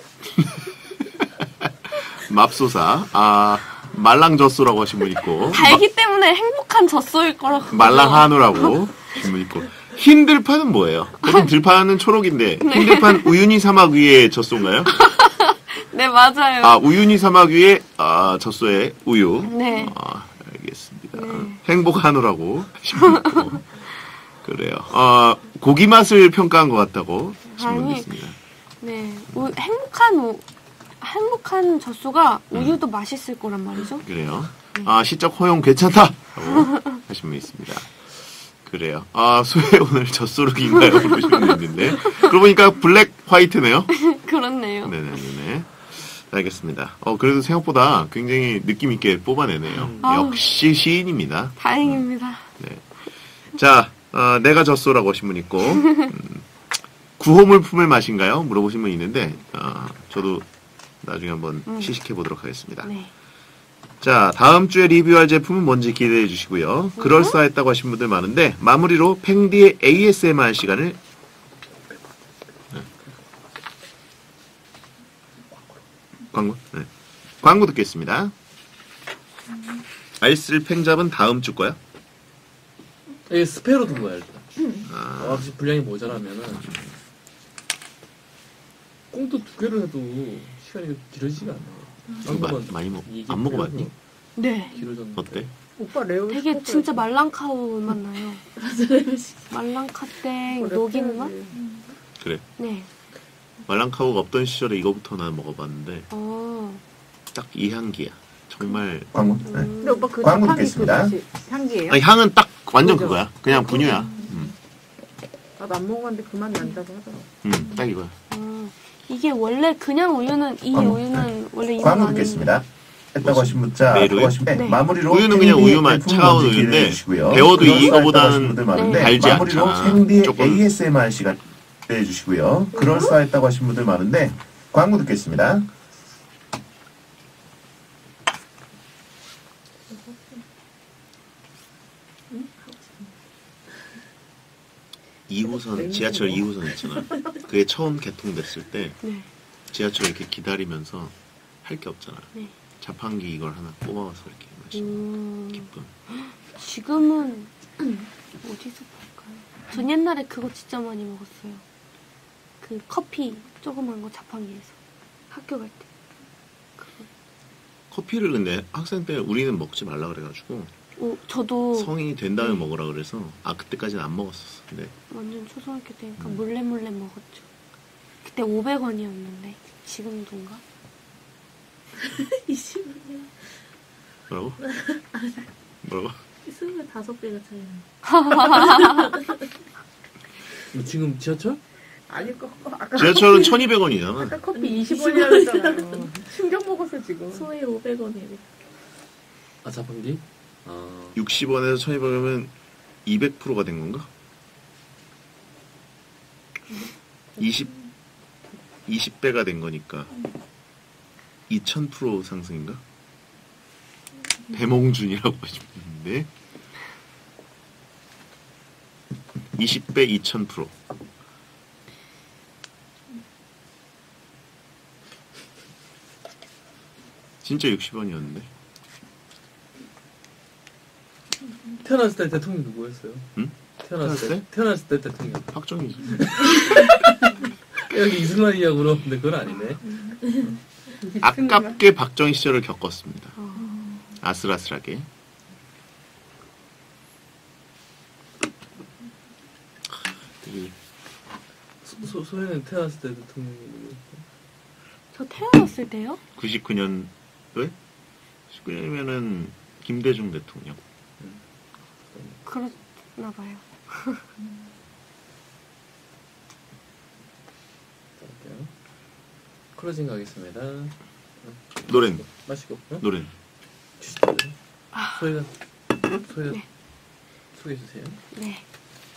맙소사, 아, 말랑젖소라고 하신 분 있고. 달기 때문에 행복한 젖소일 거라고. 말랑한우라고 하신 분 있고. 흰 들판은 뭐예요? 보통 들판은 초록인데, 흰 들판 우유니 사막 위에 젖소인가요? 네, 맞아요. 아, 우유니 사막 위에, 아, 젖소에 우유. 네. 아, 알겠습니다. 네. 행복한우라고 하신 분 있고. 그래요. 아, 고기 맛을 평가한 것 같다고 하신 분 아니, 있습니다. 네. 우, 행복한, 우, 행복한 젖소가 우유도 맛있을 거란 말이죠. 그래요. 아, 시적 허용 괜찮다! 라고 하신 분 있습니다. 그래요. 아, 수혜 오늘 젖소르기인가요? 그러신 분 있는데. 그러고 보니까 블랙 화이트네요. 그렇네요. 네네네. 알겠습니다. 어, 그래도 생각보다 굉장히 느낌있게 뽑아내네요. 아우. 역시 시인입니다. 다행입니다. 네. 자, 어, 내가 젖소라고 하신 분 있고, 음, 구호물품의 맛인가요? 물어보신 분 있는데, 어, 저도 나중에 한번 음. 시식해 보도록 하겠습니다. 네. 자, 다음 주에 리뷰할 제품은 뭔지 기대해 주시고요. 그럴싸했다고 하신 분들 많은데, 마무리로 팽디의 에이에스엠알 시간을 네. 광고? 네. 광고 듣겠습니다. 아이스를 팽잡은 다음 주 거야? 이게 스페로 둔 거야, 일단. 아, 어, 혹시 분량이 모자라면은 꽁도 두 개를 해도 시간이 길어지지가 않아요. 마, 한번 많이 먹, 얘기 안 먹어봤니? 네. 길어졌는데. 어때? 오빠 레오 되게 스포츠 진짜 말랑카우 맛 나요. 말랑카땡 녹인 맛? 그래. 네. 말랑카우가 없던 시절에 이거부터 난 먹어봤는데, 어. 딱 이 향기야. 정말. 광고. 네. 근데 오빠 그 광고 자판기 그 듣겠습니다. 맛이 향기예요? 아니, 향은 딱 완전 그죠? 그거야. 그냥 분유야. 음, 나도 안 먹어봤는데 그 맛 난다고 하더라고. 음, 딱 이거야. 어. 이게 원래 그냥 우유는 이 광고. 우유는 원래 이맛 광고 아닌데. 듣겠습니다. 했다고 하신 문자 메로요? 했다고 하신 분 네. 마무리로 우유는 그냥 캔디의 우유 맛, 제품 차가운 뭔지 기대해 우유인데 주시고요. 데워도 그럴싸했다고 이거보다는 하신 분들 많은데 달지 마무리로 않잖아. 캔디의 조금. 에이에스엠알 시간 기대해 주시고요. 그럴싸했다고 하신 분들 많은데 광고 듣겠습니다. 이 호선, 지하철 이 호선 있잖아. 그게 처음 개통됐을 때 네. 지하철 이렇게 기다리면서 할 게 없잖아. 네. 자판기 이걸 하나 뽑아와서 이렇게 마시는 음, 기쁨. 지금은 어디서 볼까요? 전 옛날에 그거 진짜 많이 먹었어요. 그 커피 조그만 거 자판기에서 학교 갈 때. 그거. 커피를 근데 학생 때 우리는 먹지 말라 그래가지고 오, 저도 성인이 된 다음에 네. 먹으라 그래서 아 그때까지는 안 먹었었어. 근데 완전 초등학교 때니까 음. 몰래 몰래 먹었죠. 그때 오백 원이었는데 지금도인가? 이십 원이랑 뭐라고? 뭐라고? 스물다섯 배가 차이나. 뭐 지금 지하철? 아닐 거. 아까 지하철은 천이백 원이잖아. 아까 커피 이십 원이라고 했잖아요. 충격 먹었어 지금. 소에 오백 원이래. 아 자판기? 아 육십 원에서 천이백 원이면 이백 퍼센트가 된 건가? 이십, 이십 배가 된 거니까 이천 퍼센트 상승인가? 배몽준이라고 하시는데 이십 배 이천 퍼센트. 진짜 육십 원이었는데. 태어났을 때 대통령 누구였어요? 응? 태어났을 태어났을 때? 태어났을 때 대통령. 박정희. 여기 이승만이냐고 물어봤는데 그건 아니네. 아깝게 박정희 시절을 겪었습니다. 어. 아슬아슬하게. 되게 소, 소, 소연은 태어났을 때 대통령이 누구였어요? 저 태어났을 때요? 구십구 년 왜? 구십구 년이면은 김대중 대통령. 그렇나 봐요. 갈게요. 클로징 가겠습니다. 노래는 마시고. 응? 노래는 주시죠. 소희가 소희가 네. 소개해 주세요. 네.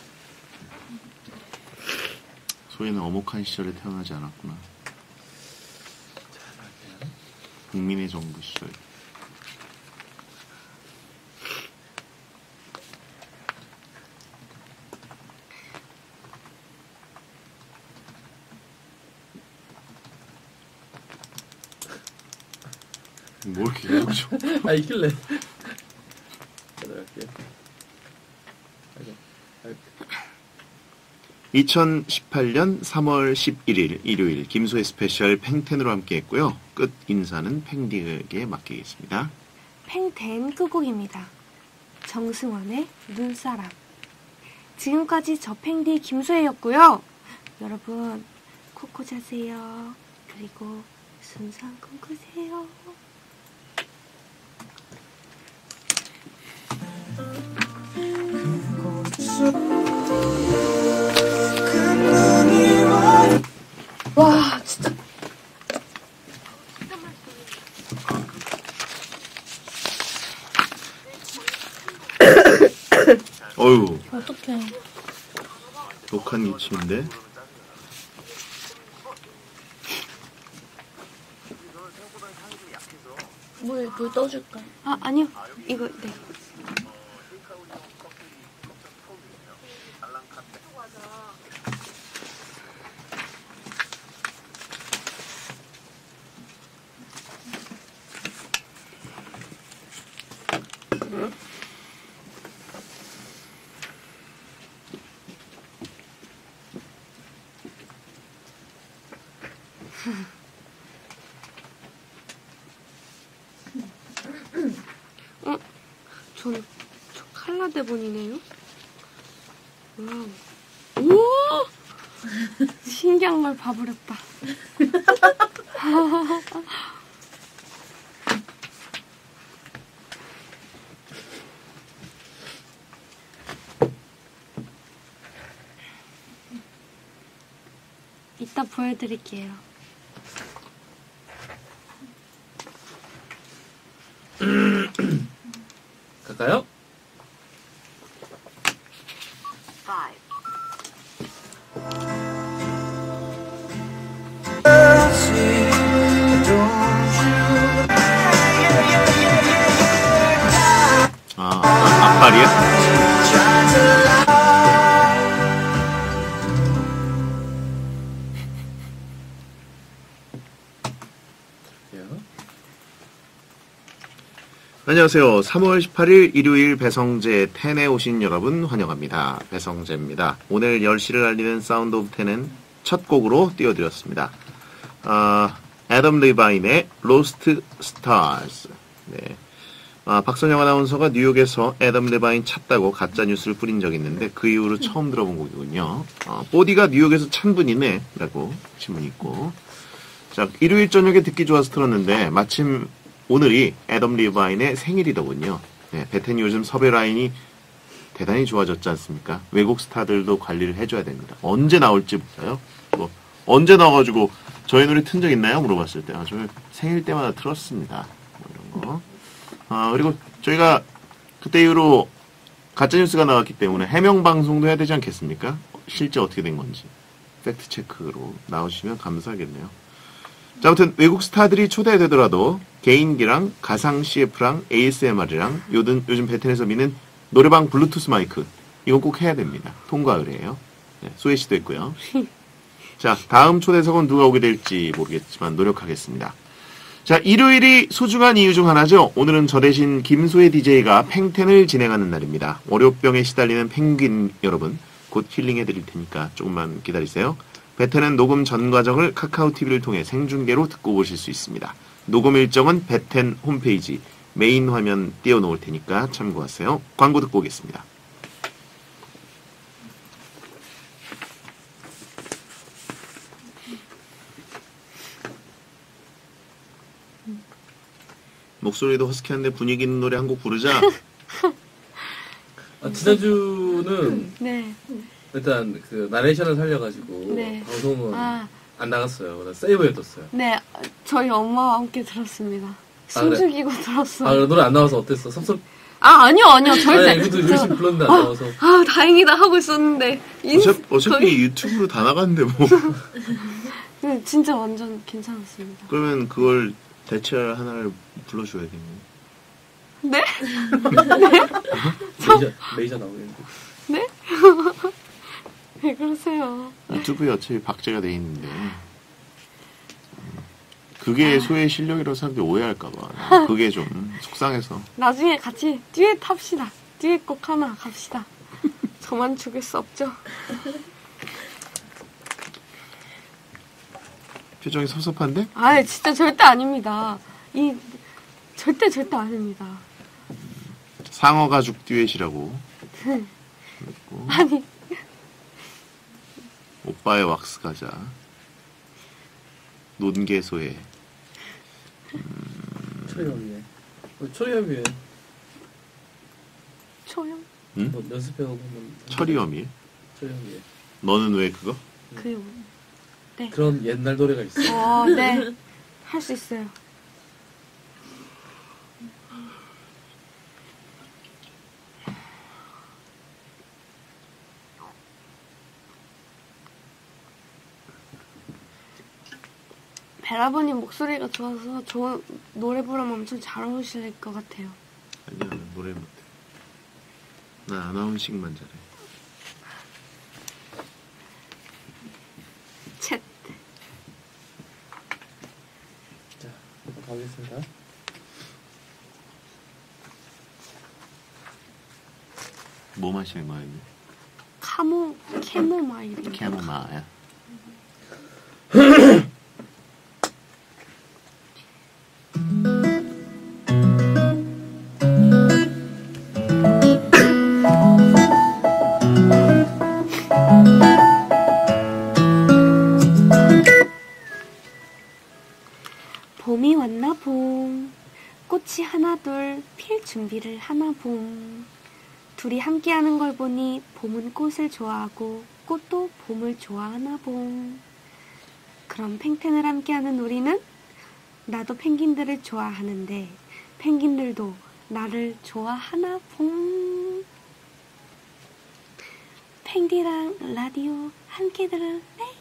소희는 어목한 시절에 태어나지 않았구나. 자, 갈게요. 국민의 정부 시절. 뭐 이렇게 해보죠? 아 있길래. 갈게요. 아이고. 아이고. 이천십팔 년 삼월 십일일 일요일 김소혜 스페셜 팽텐으로 함께했고요. 끝 인사는 팽디에게 맡기겠습니다. 팽텐 끝곡입니다. 정승환의 눈사람. 지금까지 저 팽디 김수혜였고요. 여러분 코코 자세요. 그리고 순수한 꿈 꾸세요. 와 진짜 어휴, 어떡해. 독한 기침인데. 물, 물 떠줄까? 아 아니요 이거 네. 어? 전, 저 칼라 대본이네요? 와우. 오! 신기한 걸 봐버렸다. 이따 보여드릴게요. 갈까요? 아, 아 앞발이야? 갈게요. 안녕하세요. 삼월 십팔일 일요일 배성재 텐에 오신 여러분 환영합니다. 배성재입니다. 오늘 열 시를 알리는 사운드 오브 텐은 첫 곡으로 띄워드렸습니다. 아, 애덤 리바인의 로스트 스타즈. 네. 아, 박선영 아나운서가 뉴욕에서 애덤 레바인 찾다고 가짜 뉴스를 뿌린 적이 있는데 그 이후로 처음 들어본 곡이군요. 어, 뽀디가 뉴욕에서 찬 분이네 라고 신문이 있고. 자, 일요일 저녁에 듣기 좋아서 틀었는데 마침 오늘이 애덤 레바인의 생일이더군요. 네, 베텐이 요즘 섭외 라인이 대단히 좋아졌지 않습니까? 외국 스타들도 관리를 해줘야 됩니다. 언제 나올지 몰라요. 뭐 언제 나와가지고 저희 노래 튼 적 있나요? 물어봤을 때 아, 저 생일 때마다 틀었습니다. 뭐 이런 거. 아, 그리고 저희가 그때 이후로 가짜뉴스가 나왔기 때문에 해명 방송도 해야 되지 않겠습니까? 실제 어떻게 된 건지 팩트체크로 나오시면 감사하겠네요. 자, 아무튼 외국 스타들이 초대되더라도 개인기랑 가상 씨에프랑 에이에스엠알이랑 요즘, 요즘 베텐에서 미는 노래방 블루투스 마이크 이건 꼭 해야 됩니다. 통과 의뢰예요. 네, 소혜씨도 있고요. 자, 다음 초대석은 누가 오게 될지 모르겠지만 노력하겠습니다. 자, 일요일이 소중한 이유 중 하나죠. 오늘은 저 대신 김소혜 디제이가 팽텐을 진행하는 날입니다. 월요병에 시달리는 펭귄 여러분, 곧 힐링해드릴 테니까 조금만 기다리세요. 베텐은 녹음 전 과정을 카카오티비를 통해 생중계로 듣고 보실 수 있습니다. 녹음 일정은 베텐 홈페이지 메인 화면 띄워놓을 테니까 참고하세요. 광고 듣고 오겠습니다. 목소리도 허스키한데 분위기 있는 노래 한 곡 부르자. 아, 지난주는 네. 일단 그 나레이션을 살려가지고 네. 방송은 아, 안 나갔어요. 나 세이브해뒀어요. 네. 저희 엄마와 함께 들었습니다. 아, 그래? 숨죽이고 들었어요. 아, 그래, 노래 안 나와서 어땠어? 섭섭? 아, 아니요, 아니요. 절대. 아니, 이것도 열심히 불렀는데 안 나와서. 아, 다행이다 하고 있었는데. 인- 어차피, 어차피 거의- 유튜브로 다 나갔는데 뭐. 네, 진짜 완전 괜찮았습니다. 그러면 그걸 대체할 하나를 불러줘야겠네. 네? 메이저, 메이저 나오겠는데. 네? 왜 그러세요? 유튜브에 어차피 박제가 돼 있는데 그게 소의 실력이라고 사람들이 오해할까봐 그게 좀 속상해서. 나중에 같이 듀엣 합시다. 듀엣 곡 하나 갑시다. 저만 죽일 수 없죠. 표정이 섭섭한데? 아, 진짜 절대 아닙니다. 이 절대 절대 아닙니다. 상어 가죽 듀엣이라고. 그랬고, 아니, 오빠의 왁스 가자. 논개소에. 초리협의회. 어, 초리협의회. 초영 응? 뭐 연습해오고 뭐. 철이염이. 초리협의회. 너는 왜 그거? 그 네. 그런 옛날 노래가 있어. 어, 네. 할 수 있어요. 베라버님 목소리가 좋아서 좋은 노래 부르면 엄청 잘 어울리실 것 같아요. 아니야, 난 노래 못해. 나 아나운싱만 잘해. 챗. 자, 가보겠습니다. 뭐 마시는 거야, 이거? 카모, 캐모마일입니다. 캐모마야. 봄이 왔나 봄. 꽃이 하나둘 필 준비를 하나 봄. 둘이 함께하는 걸 보니 봄은 꽃을 좋아하고 꽃도 봄을 좋아하나 봄. 그럼 팽텐을 함께하는 우리는 나도 펭귄들을 좋아하는데 펭귄들도 나를 좋아하나 봄. 펭디랑 라디오 함께 들을래?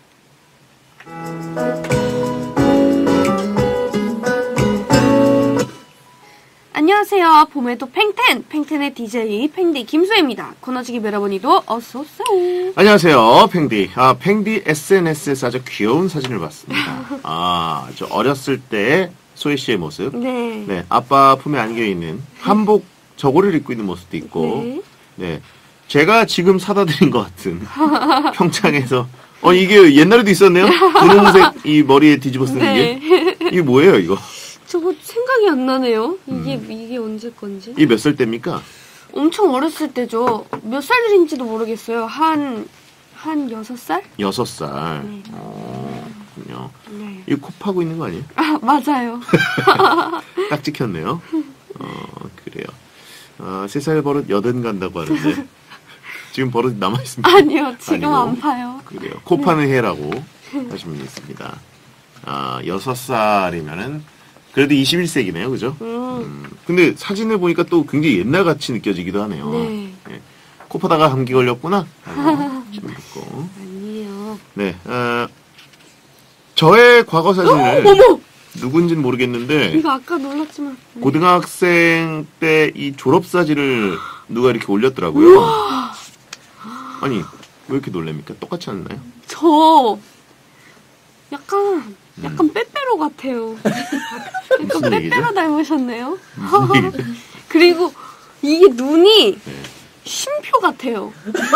안녕하세요. 봄에도 팽텐, 팽텐의 디제이 팽디 김수혜입니다. 코너지기 여러분이도 어서오세요. 안녕하세요, 팽디. 아, 팽디 에스엔에스에서 아주 귀여운 사진을 봤습니다. 아, 저 어렸을 때 소혜 씨의 모습. 네. 네, 아빠 품에 안겨있는 한복 저고리를 입고 있는 모습도 있고, 네. 네, 제가 지금 사다 드린 것 같은 평창에서, 어, 이게 옛날에도 있었네요? 분홍색 이 머리에 뒤집어 쓰는 네. 게. 이게 뭐예요, 이거? 저거 생각 생각이 안 나네요. 이게 이게 언제 건지. 이 몇 살 때입니까? 엄청 어렸을 때죠. 몇 살인지도 모르겠어요. 한 한 여섯 살? 여섯 살. 네. 어, 그렇군요. 네. 이거 코 파고 있는 거 아니에요? 아 맞아요. 딱 찍혔네요. 어, 그래요. 어, 세 살 버릇 여든 간다고 하는데 지금 버릇 남아 있습니다. 아니요, 지금 아니고. 안 파요. 그래요. 코 파는 해라고 하시면 있습니다. 아, 여섯 살이면은 그래도 이십일 세기네요, 그죠? 음, 음, 근데 사진을 보니까 또 굉장히 옛날같이 느껴지기도 하네요. 네. 예. 코 파다가 감기 걸렸구나. 지금 듣고. 아니에요. 네, 어, 저의 과거 사진을 어머, 누군지는 모르겠는데 이거 아까 놀랐지만. 네. 고등학생 때 이 졸업 사진을 누가 이렇게 올렸더라고요. 아니 왜 이렇게 놀랍니까? 똑같지 않나요? 저 약간 약간 빼빼로 같아요. 약간 무슨 얘기죠? 빼빼로 닮으셨네요. 무슨 얘기죠? 그리고 이게 눈이 네. 쉼표 같아요.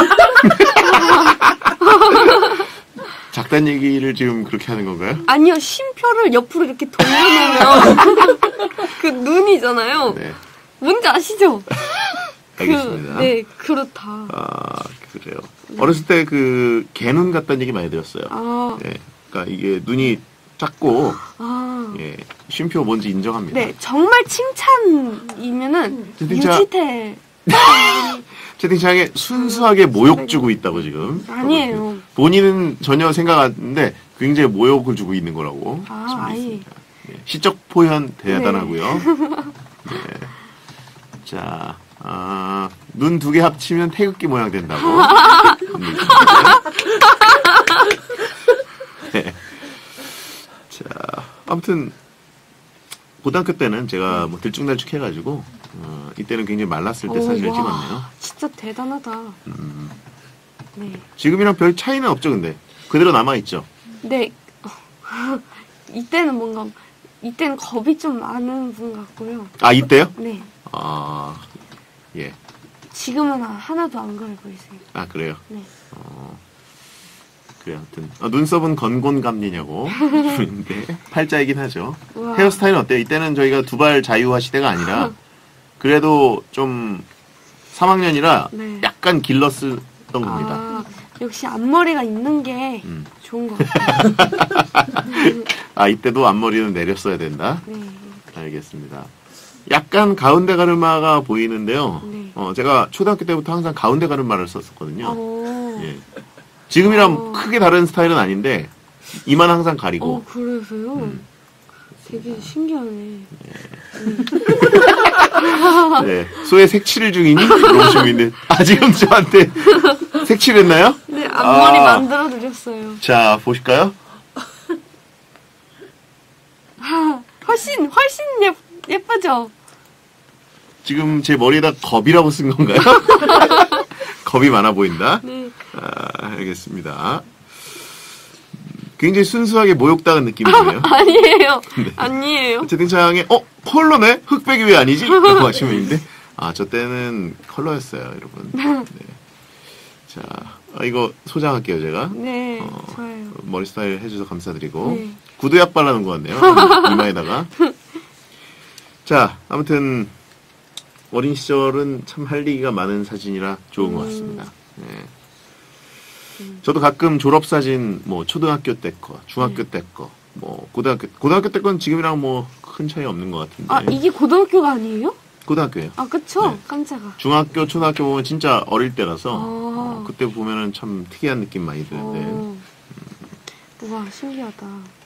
작단 얘기를 지금 그렇게 하는 건가요? 아니요, 쉼표를 옆으로 이렇게 돌려놓으면 그 눈이잖아요. 네, 뭔지 아시죠? 알겠습니다. 그, 네, 그렇다. 아 그래요. 어렸을 때 그 개눈 같다는 얘기 많이 들었어요. 아, 네, 그러니까 이게 눈이 작고 아. 예, 쉼표 뭔지 인정합니다. 네, 정말 칭찬이면은 진짜- 유지태. 채팅창에 순수하게 모욕 주고 있다고 지금. 아니에요. 본인은 전혀 생각 안 했는데 굉장히 모욕을 주고 있는 거라고. 아, 지금 아예. 있습니다. 네, 시적 표현 대단하고요. 네. 자, 아, 눈 두 개 합치면 태극기 모양 된다고. 네. 자, 아무튼 고등학교 때는 제가 뭐 들쭉날쭉 해가지고 어, 이때는 굉장히 말랐을 때 오, 사진을 와, 찍었네요. 진짜 대단하다. 음, 네. 지금이랑 별 차이는 없죠, 근데 그대로 남아 있죠. 네. 이때는 뭔가 이때는 겁이 좀 많은 분 같고요. 아 이때요? 네. 아 예. 지금은 하나도 안 그래 보이세요. 아 그래요. 네. 어, 그래 아무튼 아, 눈썹은 건곤감리냐고 부르는데 팔자이긴 하죠. 우와. 헤어스타일은 어때요? 이때는 저희가 두발 자유화 시대가 아니라 그래도 좀 삼 학년이라 네. 약간 길렀었던 겁니다. 아, 역시 앞머리가 있는 게 음. 좋은 것 같아요. 아 이때도 앞머리는 내렸어야 된다. 네. 알겠습니다. 약간 가운데 가르마가 보이는데요. 네. 어, 제가 초등학교 때부터 항상 가운데 가르마를 썼었거든요. 오. 예. 지금이랑 어. 크게 다른 스타일은 아닌데 이만 항상 가리고 어, 그래서요? 음. 되게 신기하네. 네. 소의 색칠을 중이니? 물어보시고 있는. 아, 지금 저한테 색칠했나요? 네, 앞머리 아. 만들어 드렸어요. 자, 보실까요? 아, 훨씬, 훨씬 예, 예쁘죠? 지금 제 머리에다 겁이라고 쓴 건가요? 겁이 많아 보인다? 네. 아, 알겠습니다. 굉장히 순수하게 모욕당한 느낌이 드네요. 아니에요. 네. 아니에요. 채팅창에, 어? 컬러네? 흑백이 왜 아니지? 라고 하시면 있는데, 아, 저 때는 컬러였어요, 여러분. 네. 자, 아, 이거 소장할게요, 제가. 네, 어, 좋아요. 머리 스타일 해주셔서 감사드리고 네. 구두약 발라놓은 것 같네요. 이마에다가. 자, 아무튼 어린 시절은 참 할 얘기가 많은 사진이라 좋은 것 같습니다. 네. 저도 가끔 졸업 사진 뭐 초등학교 때 거, 중학교 때 거, 뭐 고등학교 고등학교 때 건 지금이랑 뭐 큰 차이 없는 것 같은데. 아, 이게 고등학교가 아니에요? 고등학교예요. 아, 그쵸? 네. 깜짝아. 중학교, 초등학교 보면 진짜 어릴 때라서 아. 어, 그때 보면은 참 특이한 느낌 많이 드는데. 어. 우와, 신기하다.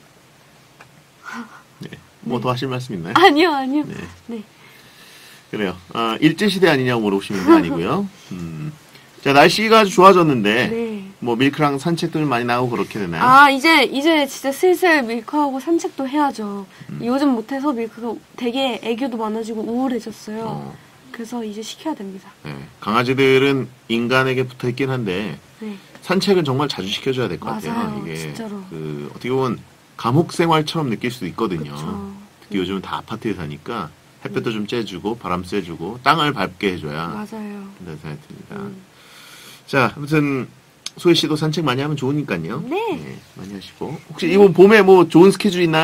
네. 뭐 더 하실 말씀 있나요? 아니요, 아니요. 네. 네. 그래요. 아, 일제시대 아니냐고 물어보시는 건 아니고요. 음. 자, 날씨가 아주 좋아졌는데, 네. 뭐, 밀크랑 산책도 좀 많이 나오고 그렇게 되나요? 아, 이제, 이제 진짜 슬슬 밀크하고 산책도 해야죠. 음. 요즘 못해서 밀크가 되게 애교도 많아지고 우울해졌어요. 어, 그래서 이제 시켜야 됩니다. 네. 강아지들은 인간에게 붙어 있긴 한데, 네. 산책은 정말 자주 시켜줘야 될 것 같아요. 맞아요, 이게, 진짜로. 그, 어떻게 보면, 감옥 생활처럼 느낄 수도 있거든요. 그쵸. 특히 요즘은 다 아파트에 사니까, 햇볕도 좀 쬐주고, 바람 쐬주고, 땅을 밟게 해줘야 맞아요. 된다는 생각이 듭니다. 음. 자, 아무튼 소희 씨도 산책 많이 하면 좋으니까요. 네. 많이 하시고. 혹시 이번 봄에 뭐 좋은 스케줄 있나요?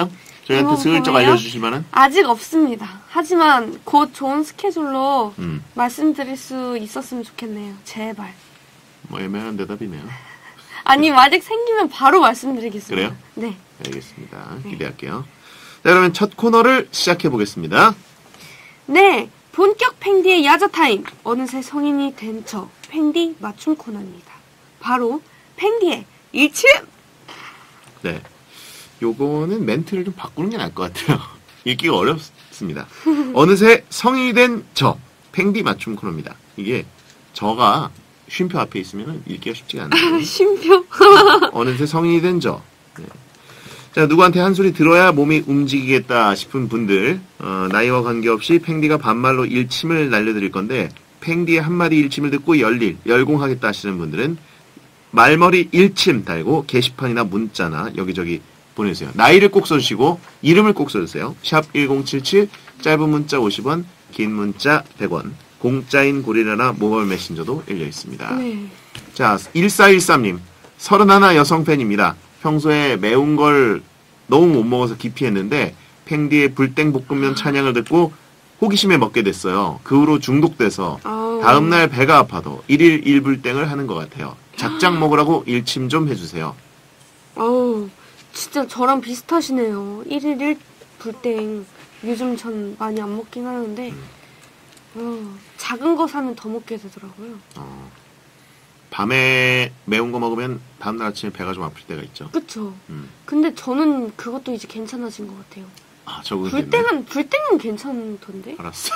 저희한테 이거 슬쩍 보면요? 알려주실 만한? 아직 없습니다. 하지만 곧 좋은 스케줄로 음, 말씀드릴 수 있었으면 좋겠네요. 제발. 뭐 애매한 대답이네요. 아니 아직 생기면 바로 말씀드리겠습니다. 그래요? 네. 알겠습니다. 기대할게요. 자, 그러면 첫 코너를 시작해 보겠습니다. 네. 본격 팽디의 야자 타임. 어느새 성인이 된 저 팽디 맞춤 코너입니다. 바로 팽디의 일침. 네. 요거는 멘트를 좀 바꾸는 게 나을 것 같아요. 읽기가 어렵습니다. 어느새 성인이 된 저, 팽디 맞춤 코너입니다. 이게 저가 쉼표 앞에 있으면 읽기가 쉽지가 않아요. 쉼표. 어느새 성인이 된 저. 네. 자, 누구한테 한 소리 들어야 몸이 움직이겠다 싶은 분들, 어, 나이와 관계없이 팽디가 반말로 일침을 날려드릴 건데, 팽디의 한마디 일침을 듣고 열일, 열공하겠다 하시는 분들은 말머리 일침 달고 게시판이나 문자나 여기저기 보내주세요. 나이를 꼭 써주시고 이름을 꼭 써주세요. 샵 일공칠칠, 짧은 문자 오십 원, 긴 문자 백 원, 공짜인 고리라나 모바일 메신저도 열려 있습니다. 네. 자, 일사일삼 님, 서른하나 여성 팬입니다. 평소에 매운 걸 너무 못 먹어서 기피했는데 팽디의 불땡볶음면 찬양을 듣고 호기심에 먹게 됐어요. 그 후로 중독돼서 아우. 다음날 배가 아파도 일일 일불땡을 하는 것 같아요. 작작 먹으라고 일침 좀 해주세요. 어우, 진짜 저랑 비슷하시네요. 일일 일 불땡. 요즘 전 많이 안 먹긴 하는데, 어, 작은 거 사면 더 먹게 되더라고요. 어, 밤에 매운 거 먹으면 다음날 아침에 배가 좀 아플 때가 있죠. 그쵸? 음. 근데 저는 그것도 이제 괜찮아진 것 같아요. 아, 적응 불땡은, 불땡은 괜찮던데? 알았어.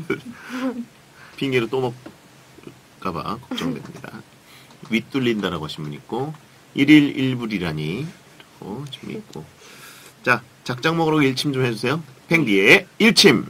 핑계로 또 먹을까봐 걱정됩니다. 윗뚫린다라고 하신 분 있고, 일일 일불이라니, 어, 좀 있고. 자, 작작 먹으라고 일침 좀 해주세요. 팽디의 일침.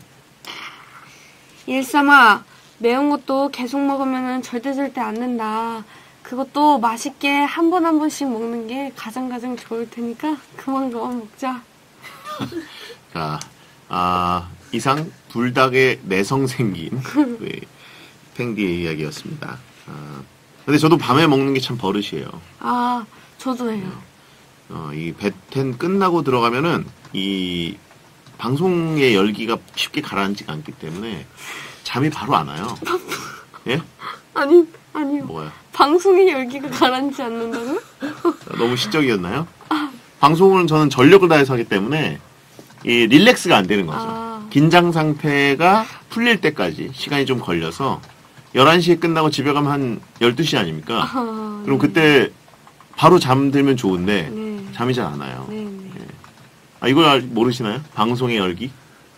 일삼아, 매운 것도 계속 먹으면 절대 절대 안 된다. 그것도 맛있게 한 번 한 번씩 먹는 게 가장 가장 좋을 테니까 그만 그만 먹자. 자, 아, 이상 불닭의 내성 생긴 네, 팽디의 이야기였습니다. 아, 근데 저도 밤에 먹는 게 참 버릇이에요. 아, 저도 해요. 어, 이 배텐 끝나고 들어가면은 이 방송의 열기가 쉽게 가라앉지가 않기 때문에 잠이 바로 안 와요. 예? 아니, 아니요. 뭐야? 방송의 열기가 가라앉지 않는다고요? 너무 시적이었나요? 방송은 저는 전력을 다해서 하기 때문에 이 릴렉스가 안 되는 거죠. 아. 긴장 상태가 풀릴 때까지 시간이 좀 걸려서 열한 시에 끝나고 집에 가면 한 열두 시 아닙니까? 아, 그럼 네. 그때 바로 잠들면 좋은데 네. 잠이 잘 안 와요. 네, 네. 아, 이걸 알- 모르시나요? 방송의 열기?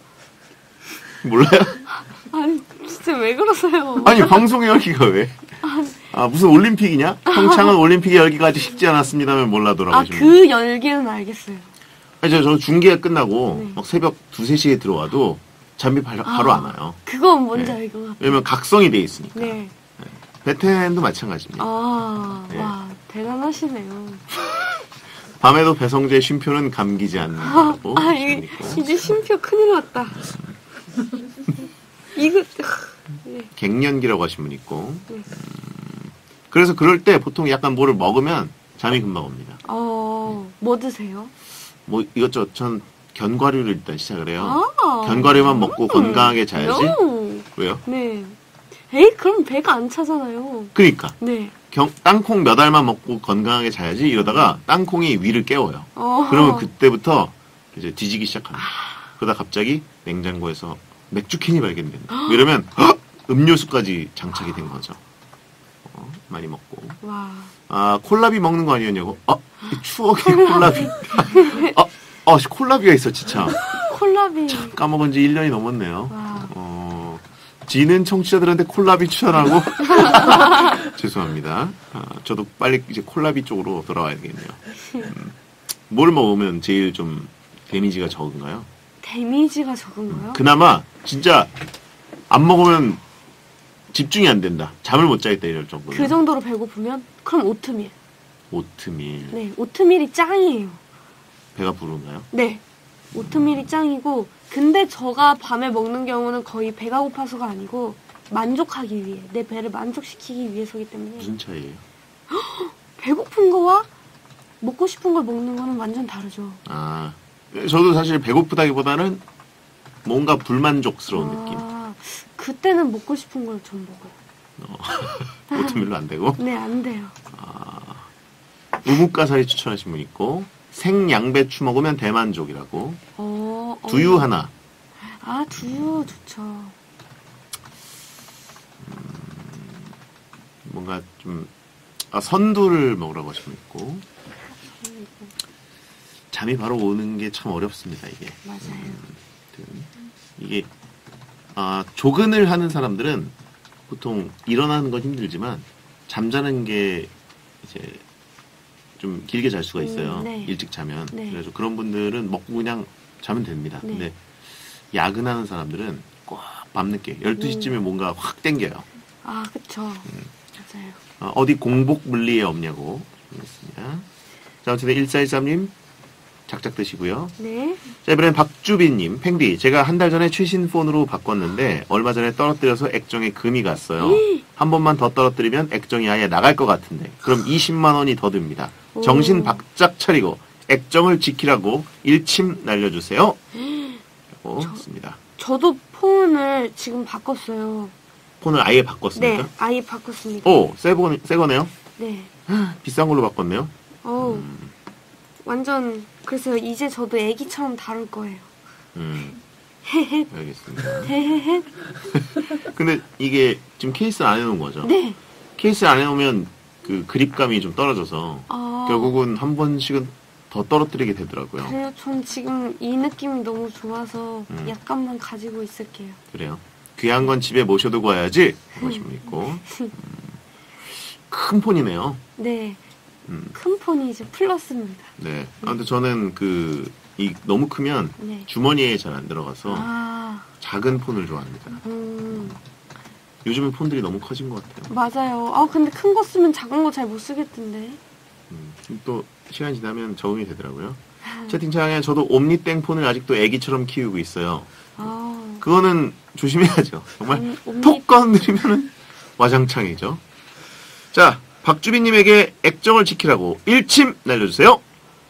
몰라요? 아니, 진짜 왜 그러세요? 아니, 방송의 열기가 왜? 아, 무슨 올림픽이냐? 평창은 올림픽의 열기가 아직 식지 않았습니다면 몰라도라고 아, 하시면. 그 열기는 알겠어요. 아니, 저, 저 중계가 끝나고 네. 막 새벽 두세 시에 들어와도 잠이 바, 바로 안 와요. 그건 뭔지 네. 알 것 같아요. 왜냐면 각성이 돼 있으니까. 네. 베텐도 마찬가지입니다. 아, 네. 와, 대단하시네요. 밤에도 배성재 쉼표는 감기지 않는다고. 아, 이게, 이제 쉼표 큰일 났다. 이거, 네. 갱년기라고 하신 분 있고. 네. 음, 그래서 그럴 때 보통 약간 뭐를 먹으면 잠이 금방 옵니다. 어, 뭐 드세요? 뭐 이것저것 전 견과류를 일단 시작을 해요. 아. 견과류만 먹고 건강하게 자야지. No. 왜요? 네. 에이, 그럼 배가 안 차잖아요. 그러니까 네. 경- 땅콩 몇 알만 먹고 건강하게 자야지 이러다가 땅콩이 위를 깨워요. 어. 그러면 그때부터 이제 뒤지기 시작합니다. 그러다 갑자기 냉장고에서 맥주 캔이 발견된다. 이러면 헉! 음료수까지 장착이 된 거죠. 어, 많이 먹고. 와. 아, 콜라비 먹는 거 아니었냐고? 아, 이 추억의 콜라비. 아, 아, 콜라비가 있어, 진짜. 콜라비. 까먹은 지 일 년이 넘었네요. 와. 어, 지는 청취자들한테 콜라비 추천하고. 죄송합니다. 아, 저도 빨리 이제 콜라비 쪽으로 돌아와야 되겠네요. 음, 뭘 먹으면 제일 좀 데미지가 적은가요? 데미지가 적은가요? 그나마 진짜 안 먹으면 집중이 안 된다. 잠을 못 자겠다 이럴 정도면. 그 정도로 배고프면? 그럼 오트밀. 오트밀. 네, 오트밀이 짱이에요. 배가 부른가요? 네. 오트밀이 짱이고, 근데 저가 밤에 먹는 경우는 거의 배가 고파서가 아니고, 만족하기 위해, 내 배를 만족시키기 위해서기 때문에, 무슨 차이예요? 배고픈 거와 먹고 싶은 걸 먹는 거는 완전 다르죠. 아, 저도 사실 배고프다기보다는 뭔가 불만족스러운 느낌. 아, 그때는 먹고 싶은 걸 전 먹어요. 오트밀로 안 되고. 네, 안 돼요. 우뭇가사리 추천하신 분 있고, 생양배추 먹으면 대만족이라고. 어, 어. 두유 하나. 아, 두유 좋죠. 뭔가 좀, 아, 선두를 먹으라고 하신 분 있고. 잠이 바로 오는 게 참 어렵습니다, 이게. 맞아요. 이게, 아, 조근을 하는 사람들은 보통 일어나는 건 힘들지만, 잠자는 게 이제 좀 길게 잘 수가 있어요. 음, 네. 일찍 자면. 네. 그래서 그런 분들은 먹고 그냥 자면 됩니다. 네. 근데 야근하는 사람들은 꼭 밤늦게 열두 시쯤에 음. 뭔가 확 땡겨요. 아, 그쵸. 음. 맞아요. 어, 어디 공복 물리에 없냐고 그랬습니다. 자, 어쨌든 일사일삼님 작작 드시고요. 네. 자, 이번엔 박주빈님, 팽디, 제가 한 달 전에 최신 폰으로 바꿨는데 얼마 전에 떨어뜨려서 액정에 금이 갔어요. 한 번만 더 떨어뜨리면 액정이 아예 나갈 것 같은데 그럼 이십만 원이 더 듭니다. 정신 바짝 차리고 액정을 지키라고 일침 날려주세요. 라고 했습니다. 저도 폰을 지금 바꿨어요. 폰을 아예 바꿨습니까? 네, 아예 바꿨습니다. 오, 새, 거, 새 거네요? 네. 비싼 걸로 바꿨네요? 어우, 완전, 그래서 이제 저도 애기처럼 다룰 거예요. 음, 헤헷, 알겠습니다. 헤헤헷. 근데 이게 지금 케이스 안 해놓은 거죠? 네. 케이스 안 해놓으면 그 그립감이 좀 떨어져서 아, 결국은 한 번씩은 더 떨어뜨리게 되더라고요. 그래요. 전 지금 이 느낌이 너무 좋아서 음. 약간만 가지고 있을게요. 그래요. 귀한 건 집에 모셔두고 와야지 하시면 있고 음, 큰 폰이네요. 네. 음, 큰 폰이 이제 플러스입니다. 네. 아, 근데 저는 그 이 너무 크면 네. 주머니에 잘 안 들어가서 아, 작은 폰을 좋아합니다. 음, 요즘은 폰들이 너무 커진 것 같아요. 맞아요. 아, 근데 큰 거 쓰면 작은 거 잘 못 쓰겠던데. 음, 또 시간 지나면 적응이 되더라고요. 채팅창에 저도 옴니땡 폰을 아직도 애기처럼 키우고 있어요. 아, 그거는 조심해야죠. 정말 옴- 옴니- 톡 건드리면은 와장창이죠. 자, 박주빈님에게 액정을 지키라고 일침 날려주세요.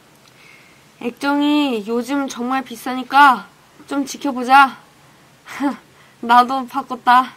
액정이 요즘 정말 비싸니까 좀 지켜보자. 나도 바꿨다.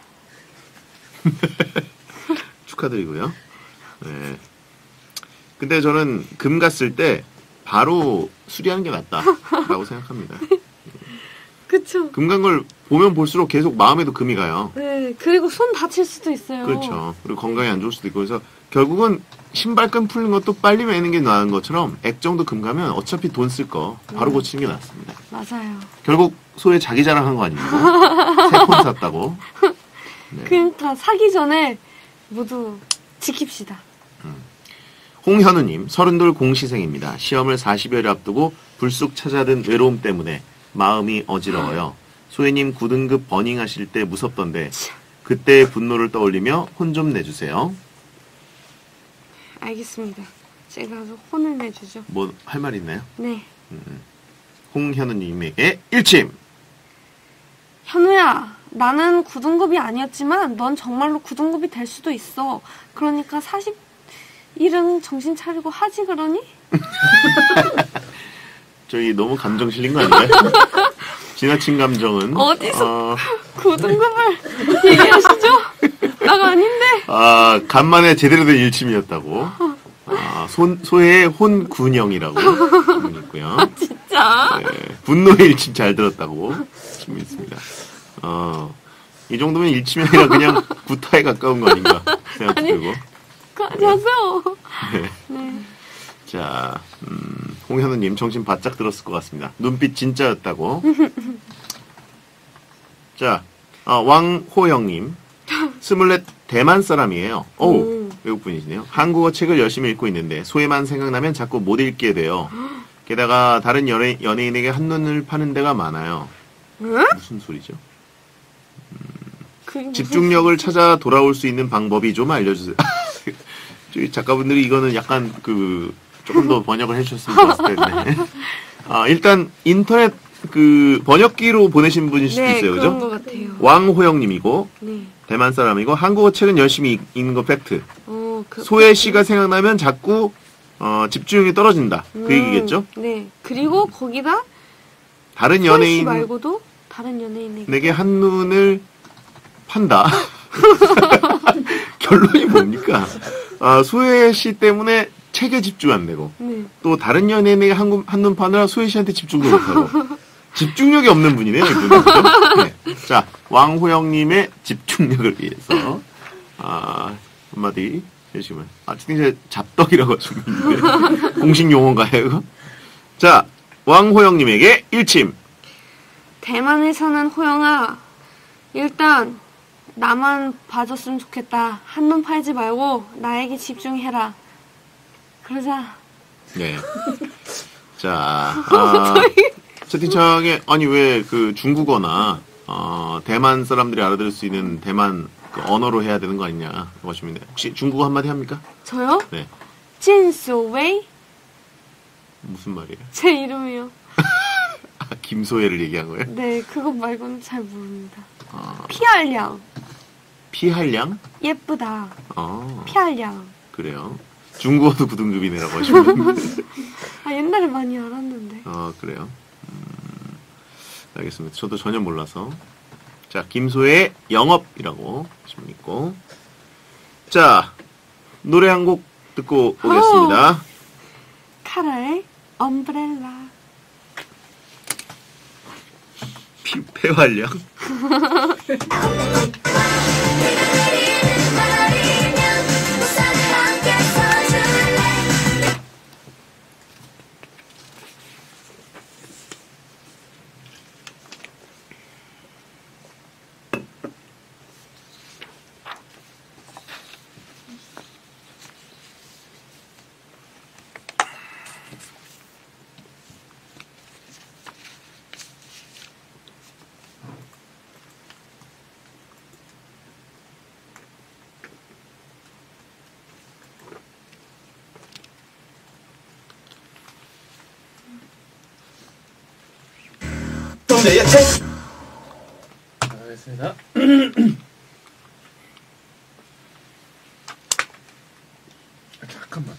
축하드리고요. 네. 근데 저는 금 갔을 때 바로 수리하는 게 낫다라고 생각합니다. 그쵸. 금 간 걸 보면 볼수록 계속 마음에도 금이 가요. 네, 그리고 손 다칠 수도 있어요. 그렇죠. 그리고 건강에 안 좋을 수도 있고 그래서 결국은 신발끈 풀린 것도 빨리 매는 게 나은 것처럼 액정도 금 가면 어차피 돈 쓸 거 바로 음. 고치는 게 낫습니다. 맞아요. 결국 소에 자기 자랑한 거 아닙니까? 새 폰 샀다고. 네. 그러니까 사기 전에 모두 지킵시다. 홍현우님, 서른둘 공시생입니다. 시험을 사십여일 앞두고 불쑥 찾아든 외로움 때문에 마음이 어지러워요. 소혜님 구 등급 버닝 하실 때 무섭던데 그때의 분노를 떠올리며 혼 좀 내주세요. 알겠습니다. 제가 아주 혼을 내주죠. 뭐 할 말 있나요? 네. 홍현우님에게 일침! 현우야, 나는 구 등급이 아니었지만 넌 정말로 구 등급이 될 수도 있어. 그러니까 사십일은 정신 차리고 하지 그러니? 저희 너무 감정 실린 거 아닌가요? 지나친 감정은 어디서? 어, 구 등급을 얘기하시죠? 나가 아닌데. 아, 간만에 제대로 된 일침이었다고. 아, 손, 소의 혼군형이라고 질문 있고요. 진짜. 네, 분노의 일침 잘 들었다고 질문 있습니다. 어, 이 정도면 일침이 아니라 그냥 구타에 가까운 거 아닌가 생각도 아니. 들고. 가자세요. 네. 네. 자, 음, 홍현우님 정신 바짝 들었을 것 같습니다. 눈빛 진짜였다고. 자, 어, 왕호영님. 스물넷 대만 사람이에요. 오, 오. 외국분이시네요. 한국어 책을 열심히 읽고 있는데 소혜만 생각나면 자꾸 못 읽게 돼요. 게다가 다른 연예, 연예인에게 한눈을 파는 데가 많아요. 응? 무슨 소리죠? 그게 무슨 집중력을 찾아 돌아올 수 있는 방법이 좀 알려주세요. 저희 작가분들이 이거는 약간 그 조금 더 번역을 해주셨으면 좋았을 텐데. 아, 일단 인터넷 그 번역기로 보내신 분일 수도 네, 있어요, 그런 그죠? 것 같아요. 왕호영님이고 네. 대만 사람이고 한국어 책은 열심히 읽- 읽는 거 팩트. 어, 그, 소혜 씨가 생각나면 자꾸 어, 집중력이 떨어진다. 그 음, 얘기겠죠? 네. 그리고 거기다 다른 소희 씨 연예인 말고도 다른 연예인에게 내게 한눈을 판다. 결론이 뭡니까? 아, 소혜 씨 때문에 책에 집중 안 되고 네. 또 다른 연예인에게 한눈 한눈 파느라 소혜 씨한테 집중도 못하고 집중력이 없는 분이네요, 이분은. 그죠? 네. 자, 왕호영님의 집중력을 위해서 아, 한마디 해주시면 아, 진짜 잡덕이라고 하시고 있는데 공식 용어인가요, 이거? 자, 왕호영님에게 일침. 대만에 사는 호영아, 일단 나만 봐줬으면 좋겠다. 한눈 팔지 말고 나에게 집중해라. 그러자. 네. 자, 아, 채팅창에 아니 왜 그 중국어나 어, 대만 사람들이 알아들을 수 있는 대만 그 언어로 해야 되는 거 아니냐 하시면 혹시 중국어 한마디 합니까? 저요? 네. 진소웨이? 무슨 말이에요? 제 이름이요. 아, 김소혜를 얘기한 거예요? 네, 그것 말고는 잘 모릅니다. 아, 피알량. 피할량? 예쁘다. 아, 피알량. 그래요. 중국어도 구등급이네라고 하시면 아, 옛날에 많이 알았는데. 아, 그래요. 음, 알겠습니다. 저도 전혀 몰라서. 자, 김소의 영업이라고 하시면 있고. 자, 노래 한 곡 듣고 오겠습니다. 카라의 엄브렐라. 피, 폐활량. 알겠습니다. 잠깐만.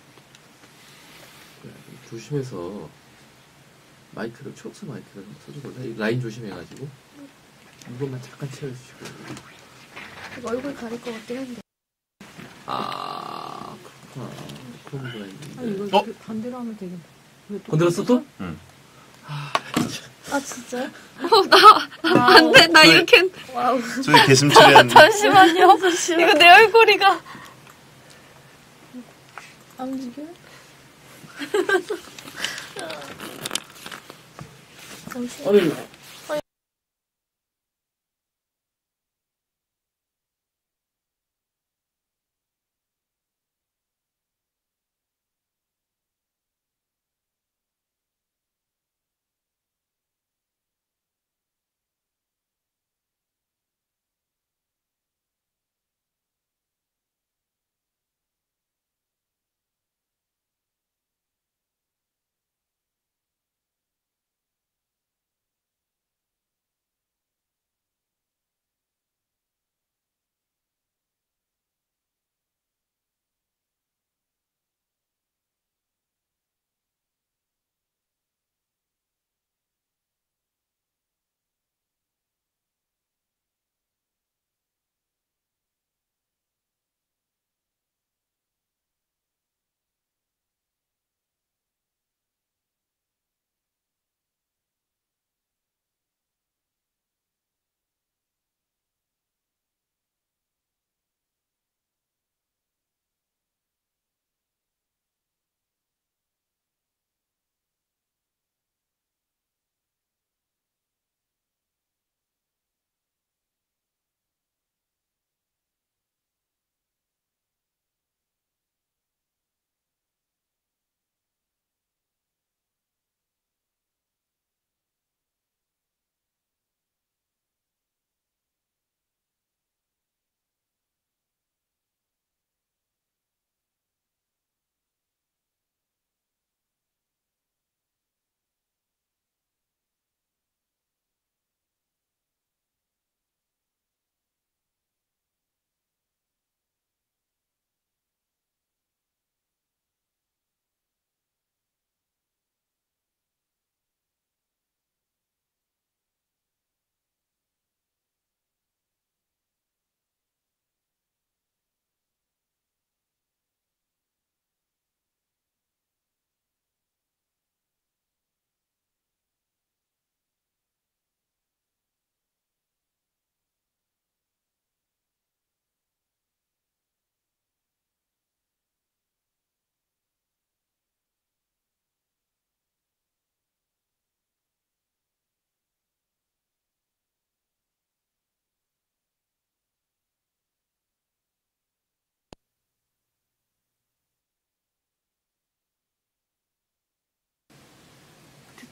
조심해서 마이크를 초록색 마이크를 써주볼래? 라인 조심해가지고 이것만 잠깐 채워주시고. 얼굴 가릴 것 같긴 한데. 아, 그렇구나. 그런 거가 아, 있는데. 이거 어? 반대로 하면 되겠네. 왜 또- 건드렸어 또? 아 진짜요? 안 돼, 나 이렇게. 와우. 저희 개슴츠레한 잠시만요. 이거 내 얼굴이가. 안 움직여요? 잠시. 아니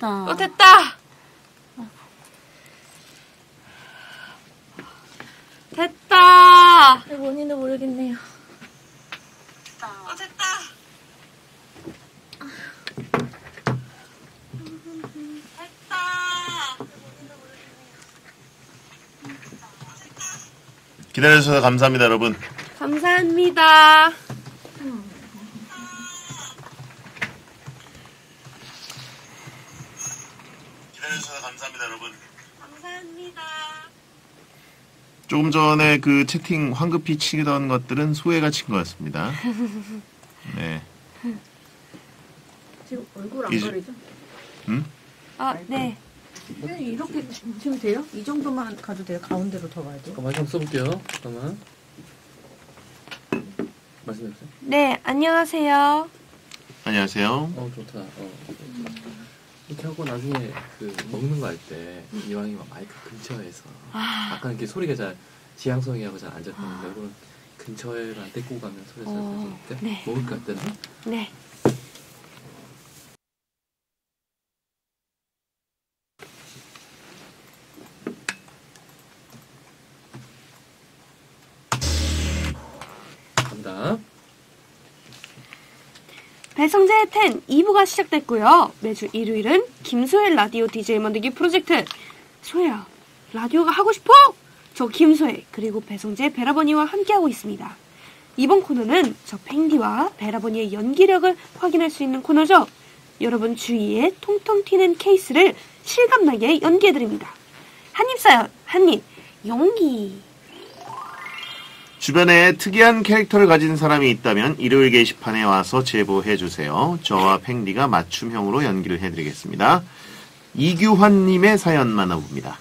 됐다. 어, 됐다! 됐다! 원인을 모르겠네요. 어, 됐다! 됐다! 기다려주셔서 감사합니다, 여러분. 감사합니다. 기다려주셔서 감사합니다, 여러분. 감사합니다. 조금 전에 그 채팅 황급히 치던 것들은 소혜가 친 것 같습니다. 네. 지금 얼굴 안 이제- 가리죠? 음? 아, 네. 선생님 이렇게 지금 돼요? 이 정도만 가도 돼요? 가운데로 더 가야 돼요? 잠깐만 한번 써볼게요. 잠깐만. 말씀해주세요. 네, 안녕하세요. 안녕하세요. 어 좋다. 어, 이렇게 하고 나중에 그 먹는 거 할 때 이왕이 막 마이크 근처에서 아, 아까 이렇게 소리가 잘 지향성이하고 잘 안 잡히는데 이건 근처에만 데리고 가면 소리가 잘 어, 들리니까 네. 먹을 것 때는 네. 간다. 배성재의 텐 이 부가 시작됐고요. 매주 일요일은 김소혜 라디오 디제이 만들기 프로젝트. 소혜야, 라디오가 하고 싶어? 저 김소혜 그리고 배성재 베라버니와 함께하고 있습니다. 이번 코너는 저 팽디와 베라버니의 연기력을 확인할 수 있는 코너죠. 여러분 주위에 통통 튀는 케이스를 실감나게 연기해드립니다. 한입 사연, 한입 연기. 주변에 특이한 캐릭터를 가진 사람이 있다면 일요일 게시판에 와서 제보해주세요. 저와 팽디가 맞춤형으로 연기를 해드리겠습니다. 이규환님의 사연 만나봅니다.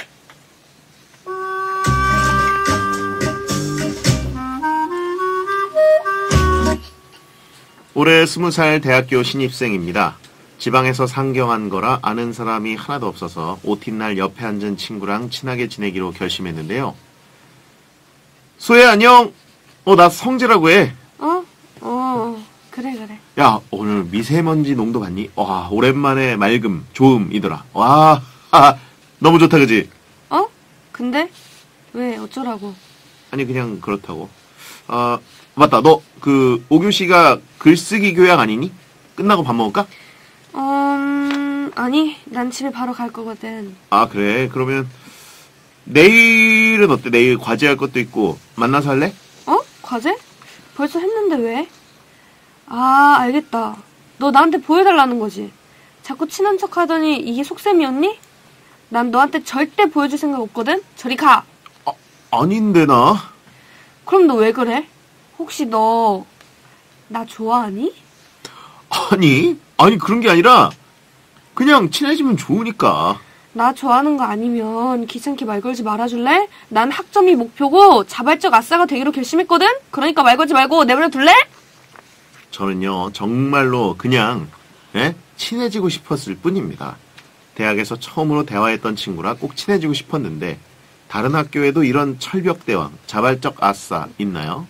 올해 스무 살 대학교 신입생입니다. 지방에서 상경한 거라 아는 사람이 하나도 없어서 오티날 옆에 앉은 친구랑 친하게 지내기로 결심했는데요. 소혜 안녕. 어, 나 성재라고 해. 어? 어, 그래 그래. 야, 오늘 미세먼지 농도 봤니? 와, 오랜만에 맑음, 좋음이더라. 와, 아, 너무 좋다, 그지? 어? 근데? 왜 어쩌라고? 아니, 그냥 그렇다고. 아, 맞다. 너, 그, 오 교시가 글쓰기 교양 아니니? 끝나고 밥 먹을까? 음, 아니, 난 집에 바로 갈 거거든. 아, 그래. 그러면, 내일은 어때? 내일 과제할 것도 있고, 만나서 할래? 어? 과제? 벌써 했는데 왜? 아, 알겠다. 너 나한테 보여달라는 거지? 자꾸 친한 척 하더니 이게 속셈이었니? 난 너한테 절대 보여줄 생각 없거든? 저리 가! 아, 아닌데, 나. 그럼 너 왜 그래? 혹시 너, 나 좋아하니? 아니, 아니, 그런 게 아니라, 그냥 친해지면 좋으니까. 나 좋아하는 거 아니면 귀찮게 말 걸지 말아줄래? 난 학점이 목표고 자발적 아싸가 되기로 결심했거든? 그러니까 말 걸지 말고 내버려 둘래? 저는요, 정말로 그냥, 예? 친해지고 싶었을 뿐입니다. 대학에서 처음으로 대화했던 친구라 꼭 친해지고 싶었는데, 다른 학교에도 이런 철벽대왕, 자발적 아싸 있나요?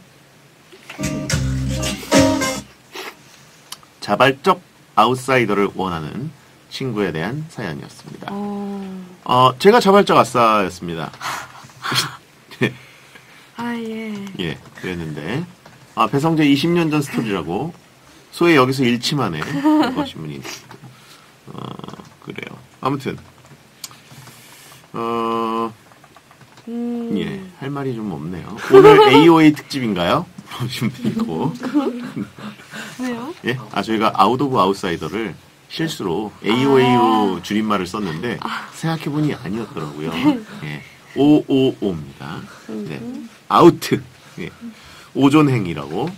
자발적 아웃사이더를 원하는 친구에 대한 사연이었습니다. 어... 어, 제가 자발적 아싸였습니다. 아, 예. 예, 그랬는데, 아, 배성재 이십 년 전 스토리라고, 소혜 여기서 일침하네. 라고 하신 분이 있고. 어, 그래요. 아무튼, 어, 음... 예, 할 말이 좀 없네요. 오늘 에이오에이 특집인가요? 보신 분 있고. 왜요? 예? 아, 저희가 아웃 오브 아웃사이더를 실수로 에이오에이로 줄임말을 썼는데, 생각해보니 아니었더라고요. 예. 오오오입니다. 네. 아우트. 예. 오존행이라고.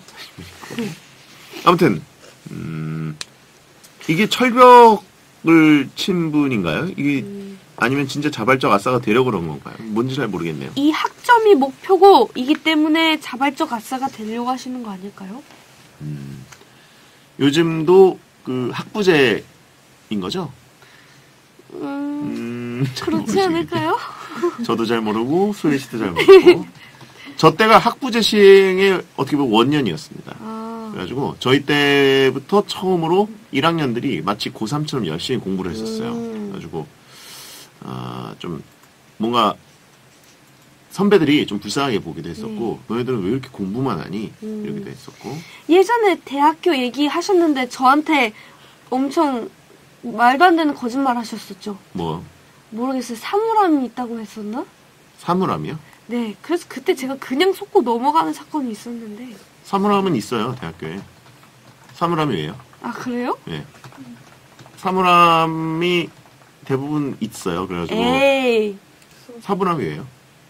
아무튼, 음, 이게 철벽을 친 분인가요? 이게, 아니면 진짜 자발적 아싸가 되려고 그런 건가요? 뭔지 잘 모르겠네요. 이 학점이 목표고 이기 때문에 자발적 아싸가 되려고 하시는 거 아닐까요? 음, 요즘도 그 학부제인 거죠? 음, 음, 잘 그렇지 모르겠네요. 않을까요? 저도 잘 모르고 소혜 씨도 잘 모르고 저 때가 학부제 시행의 어떻게 보면 원년이었습니다. 아, 그래가지고 저희 때부터 처음으로 일 학년들이 마치 고삼처럼 열심히 공부를 했었어요. 음. 그래가지고 아, 좀 뭔가 선배들이 좀 불쌍하게 보기도 했었고 너희들은 왜 이렇게 공부만 하니? 음. 이러기도 했었고 예전에 대학교 얘기하셨는데 저한테 엄청 말도 안 되는 거짓말 하셨었죠. 뭐 모르겠어요. 사물함이 있다고 했었나? 사물함이요? 네. 그래서 그때 제가 그냥 속고 넘어가는 사건이 있었는데. 사물함은 있어요 대학교에. 사물함이 왜요? 아, 그래요? 네. 사물함이 대부분 있어요. 그래가지고 에이. 사물함이 왜요?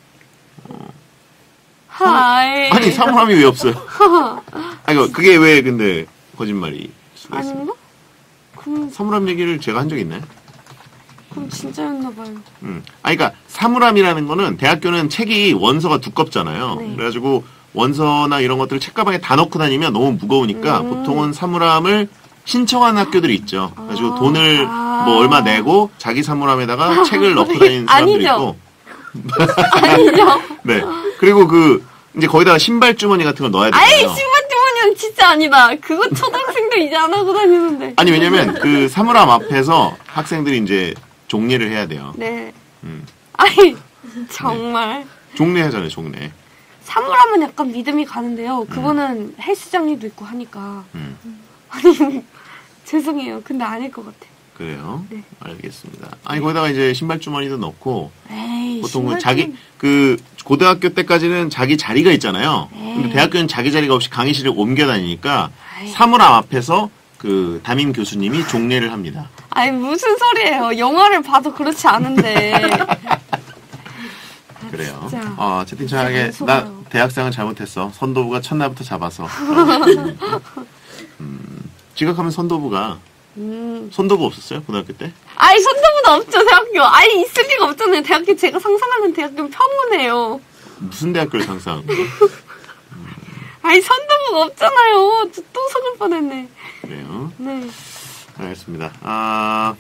하이. 아니 사물함이 왜 없어요? 아니 그게 왜 근데 거짓말이 수가 있어요? 아닌가? 그럼, 사물함 얘기를 제가 한 적 있나요? 그럼 진짜였나봐요. 음. 아, 그러니까 사물함이라는 거는 대학교는 책이 원서가 두껍잖아요. 네. 그래가지고 원서나 이런 것들을 책가방에 다 넣고 다니면 너무 무거우니까 음. 보통은 사물함을 신청하는 학교들이 있죠. 그래가지고 아. 돈을 아. 뭐 얼마 내고 자기 사물함에다가 책을 넣고 다니는 사람들이 아니죠. 있고. 아니죠? 네. 그리고 그 이제 거기다가 신발 주머니 같은 걸 넣어야 아이, 되잖아요. 신발 주머니는 진짜 아니다. 그거 초등학생도 이제 안 하고 다니는데. 아니 왜냐면 그 사물함 앞에서 학생들이 이제 종례를 해야 돼요. 네. 음. 아이, 정말. 종례 하잖아요, 종례. 사물함은 약간 믿음이 가는데요. 그거는 헬스장에도 있고 하니까. 음. 아니, 죄송해요. 근데 아닐 것 같아. 그래요? 네. 알겠습니다. 아니 거기다가 이제 신발 주머니도 넣고 에이, 보통은 신발 자기 좀- 그 고등학교 때까지는 자기 자리가 있잖아요. 에이. 근데 대학교는 자기 자리가 없이 강의실을 옮겨 다니니까 에이. 사물함 앞에서 그 담임 교수님이 종례를 합니다. 아니, 무슨 소리예요. 영화를 봐도 그렇지 않은데. 그래요. 진짜. 어, 채팅창에 진짜 나 무서워요. 대학생은 잘못했어. 선도부가 첫날부터 잡아서. 음, 음, 지각하면 선도부가 음. 선도부 없었어요? 고등학교 때? 아니, 손도부도 없죠, 대학교. 아니, 있을 리가 없잖아요. 대학교, 제가 상상하는 대학교는 평온해요. 무슨 대학교를 상상한 거예요? 아니, 선도부가 없잖아요. 저 또 속을 뻔했네. 그래요. 네. 알겠습니다. 아,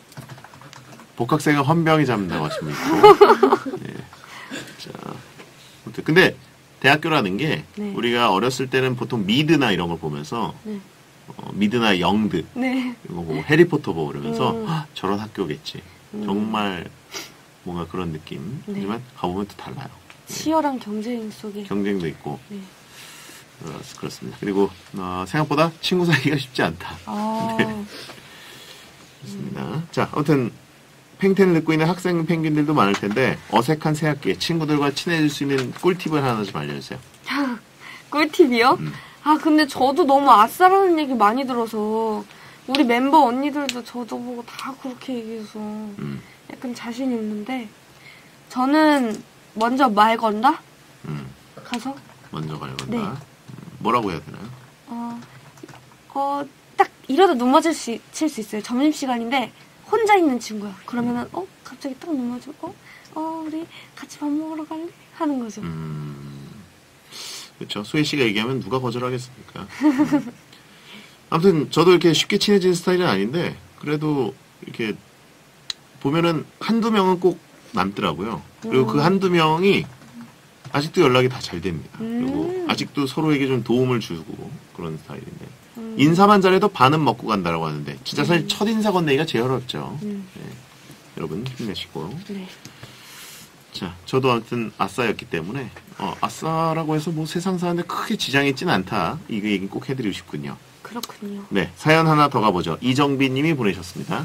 복학생은 헌병이 잡는다고 하시면 있고. 네. 자, 아무튼 근데 대학교라는 게 네. 우리가 어렸을 때는 보통 미드나 이런 걸 보면서 네. 어, 미드나 영드 네. 이거 보고 해리포터 보고 그러면서 음. 헉, 저런 학교겠지. 음. 정말 뭔가 그런 느낌. 네. 하지만 가보면 또 달라요. 치열한 경쟁 속에. 경쟁도 있고 네. 어, 그렇습니다. 그리고 어, 생각보다 친구 사귀기가 쉽지 않다. 아, 네. 좋습니다. 자, 아무튼 팽텐을 듣고 있는 학생 펭귄들도 많을 텐데 어색한 새 학기에 친구들과 친해질 수 있는 꿀팁을 하나 좀 알려주세요. 꿀팁이요? 음. 아, 근데 저도 너무 아싸라는 얘기 많이 들어서 우리 멤버 언니들도 저도 보고 다 그렇게 얘기해서 음, 약간 자신 있는데 저는 먼저 말 건다? 음. 가서 먼저 말건다. 네. 음, 뭐라고 해야 되나요? 어, 어, 딱 이러다 눈 맞을 수, 칠 수 있어요. 점심시간인데 혼자 있는 친구야. 그러면은 어? 갑자기 딱 눈 맞을 어? 어, 우리 같이 밥 먹으러 갈래? 하는 거죠. 음, 그렇죠. 수혜 씨가 얘기하면 누가 거절하겠습니까? 음. 아무튼 저도 이렇게 쉽게 친해지는 스타일은 아닌데 그래도 이렇게 보면은 한두 명은 꼭 남더라고요. 그리고 그 음. 한두 명이 아직도 연락이 다 잘 됩니다. 음. 그리고 아직도 서로에게 좀 도움을 주고 그런 스타일인데 음. 인사만 잘해도 반은 먹고 간다라고 하는데 진짜 사실 첫 인사 건네기가 제일 어렵죠. 음. 네. 여러분 힘내시고 네. 자 저도 아무튼 아싸였기 때문에 어, 아싸라고 해서 뭐 세상 사는데 크게 지장이 있지는 않다 이 얘기 꼭 해드리고 싶군요. 그렇군요. 네 사연 하나 더 가보죠. 이정빈님이 보내셨습니다.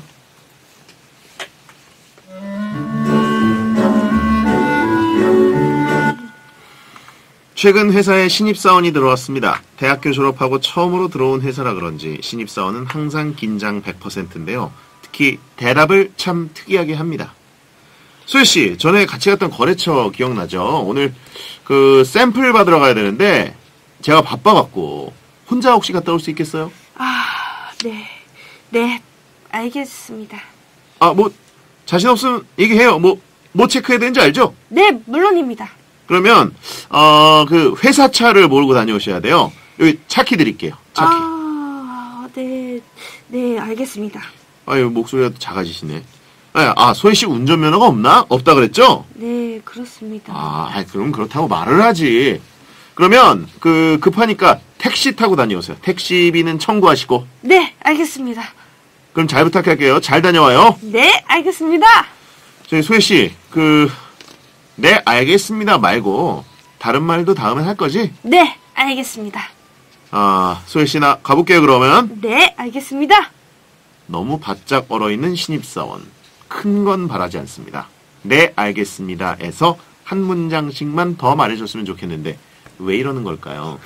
최근 회사에 신입사원이 들어왔습니다. 대학교 졸업하고 처음으로 들어온 회사라 그런지 신입사원은 항상 긴장 백 퍼센트인데요. 특히 대답을 참 특이하게 합니다. 소혜씨, 전에 같이 갔던 거래처 기억나죠? 오늘 그 샘플 받으러 가야 되는데 제가 바빠갖고 혼자 혹시 갔다 올 수 있겠어요? 아, 네. 네, 알겠습니다. 아, 뭐 자신 없으면 얘기해요. 뭐, 뭐 체크해야 되는지 알죠? 네, 물론입니다. 그러면 어, 그 회사 차를 몰고 다녀오셔야 돼요. 여기 차키 드릴게요. 차키. 아, 네, 네, 알겠습니다. 아유 목소리가 또 작아지시네. 아, 아 소혜 씨 운전면허가 없나? 없다 그랬죠? 네, 그렇습니다. 아, 아이, 그럼 그렇다고 말을 하지. 그러면 그 급하니까 택시 타고 다녀오세요. 택시비는 청구하시고. 네, 알겠습니다. 그럼 잘 부탁할게요. 잘 다녀와요. 네, 알겠습니다. 저희 소혜 씨, 그, 네, 알겠습니다 말고, 다른 말도 다음에 할 거지? 네, 알겠습니다. 아, 소혜 씨, 나 가볼게요, 그러면. 네, 알겠습니다. 너무 바짝 얼어있는 신입사원. 큰 건 바라지 않습니다. 네, 알겠습니다.에서 한 문장씩만 더 말해줬으면 좋겠는데, 왜 이러는 걸까요?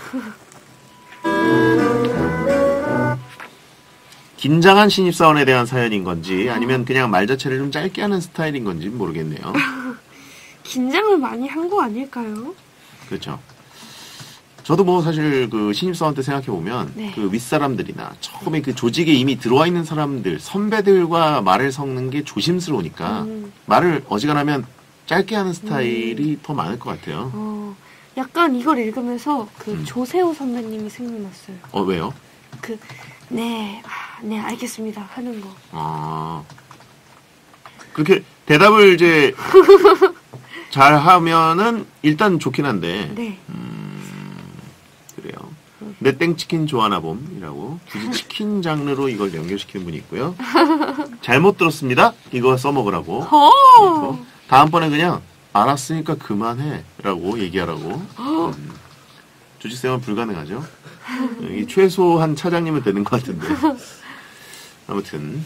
긴장한 신입사원에 대한 사연인 건지 아니면 그냥 말 자체를 좀 짧게 하는 스타일인 건지 모르겠네요. 긴장을 많이 한 거 아닐까요? 그렇죠. 저도 뭐 사실 그 신입사원 때 생각해보면 네. 그 윗사람들이나 처음에 그 조직에 이미 들어와 있는 사람들, 선배들과 말을 섞는 게 조심스러우니까 음. 말을 어지간하면 짧게 하는 스타일이 더 많을 것 같아요. 어, 약간 이걸 읽으면서 그 음. 조세호 선배님이 생각났어요. 어, 왜요? 그, 네, 아, 네, 알겠습니다. 하는 거. 아. 그렇게 대답을 이제 잘 하면은 일단 좋긴 한데, 네. 그래요. 내 땡치킨 좋아하나 봄이라고 굳이 치킨 장르로 이걸 연결시키는 분이 있고요. 잘못 들었습니다. 이거 써먹으라고. 어! 다음번에 그냥 알았으니까 그만해 라고 얘기하라고. 음. 조직생활 불가능하죠. 이 최소한 차장님은 되는 것 같은데. 아무튼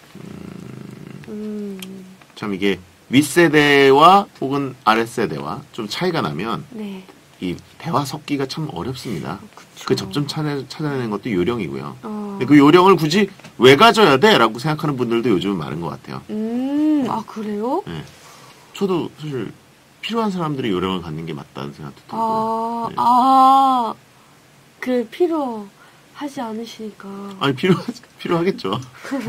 음, 참 이게 윗세대와 혹은 아랫세대와 좀 차이가 나면 네. 이 대화 섞기가 참 어렵습니다. 그쵸. 그 접점 찾아, 찾아내는 것도 요령이고요. 어. 근데 그 요령을 굳이 왜 가져야 돼? 라고 생각하는 분들도 요즘은 많은 것 같아요. 음, 아, 그래요? 네. 저도 사실 필요한 사람들이 요령을 갖는 게 맞다는 생각도 들고요. 아, 네. 아, 그 필요하지 않으시니까. 아니, 필요, 필요하겠죠.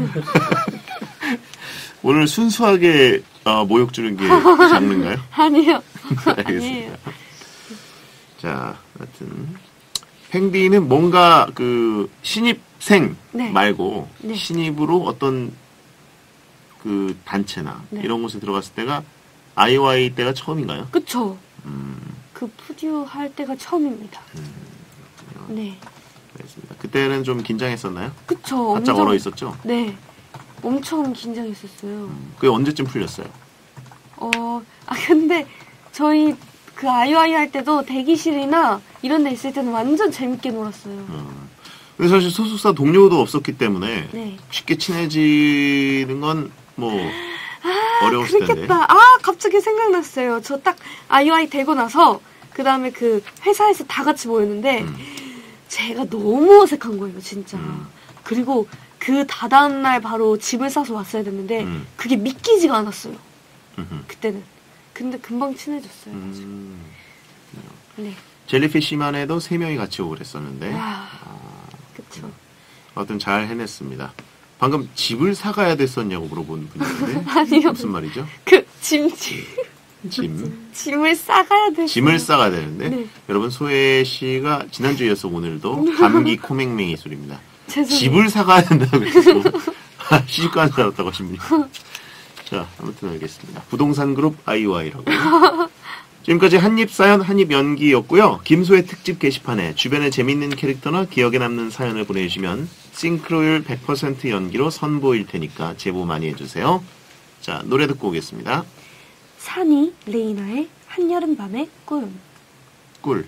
오늘 순수하게 어, 모욕 주는 게 장르인가요? 아니요. 알겠습니다. 아니에요. 자, 하여튼 팽디는 뭔가 그 신입생 네. 말고 네. 신입으로 어떤 그 단체나 네. 이런 곳에 들어갔을 때가 아이오아이 때가 처음인가요? 그쵸. 음, 그 푸듀 할 때가 처음입니다. 네. 알겠습니다. 그때는 좀 긴장했었나요? 그쵸. 바짝 얼어 있었죠? 네. 엄청 긴장했었어요. 음, 그게 언제쯤 풀렸어요? 어, 아, 근데 저희 그 아이오아이 할 때도 대기실이나 이런 데 있을 때는 완전 재밌게 놀았어요. 어. 근데 사실 소속사 동료도 없었기 때문에 네. 쉽게 친해지는 건 뭐 어려웠을 텐데. 그렇겠다. 아, 갑자기 생각났어요. 저 딱 아이오아이 되고 나서 그 다음에 그 회사에서 다 같이 모였는데 음. 제가 너무 어색한 거예요, 진짜. 음. 그리고 그 다다음 날 바로 집을 싸서 왔어야 됐는데 음. 그게 믿기지가 않았어요. 음흠. 그때는. 근데 금방 친해졌어요. 음, 네. 젤리피쉬만 해도 세 명이 같이 오고 그랬었는데 와, 그쵸. 아무튼 잘 해냈습니다. 방금 집을 사가야 됐었냐고 물어본 분인데 아니요. 무슨 말이죠? 그 짐, 짐, 짐 짐을 싸가야 됐어요. 짐을 싸가야 되는데 네. 여러분 소혜 씨가 지난주에 이어서 오늘도 감기 코맹맹이 소리입니다. 죄송해요. 집을 사가야 된다고 해서 시집가는 줄 알았다고 하신 분이. 자, 아무튼 알겠습니다. 부동산 그룹 아이오아이라고. 지금까지 한입사연 한입연기였고요. 김소의 특집 게시판에 주변에 재밌는 캐릭터나 기억에 남는 사연을 보내주시면 싱크로율 백 퍼센트 연기로 선보일 테니까 제보 많이 해주세요. 자, 노래 듣고 오겠습니다. 산이 레이나의 한여름밤의 꿈. 꿀.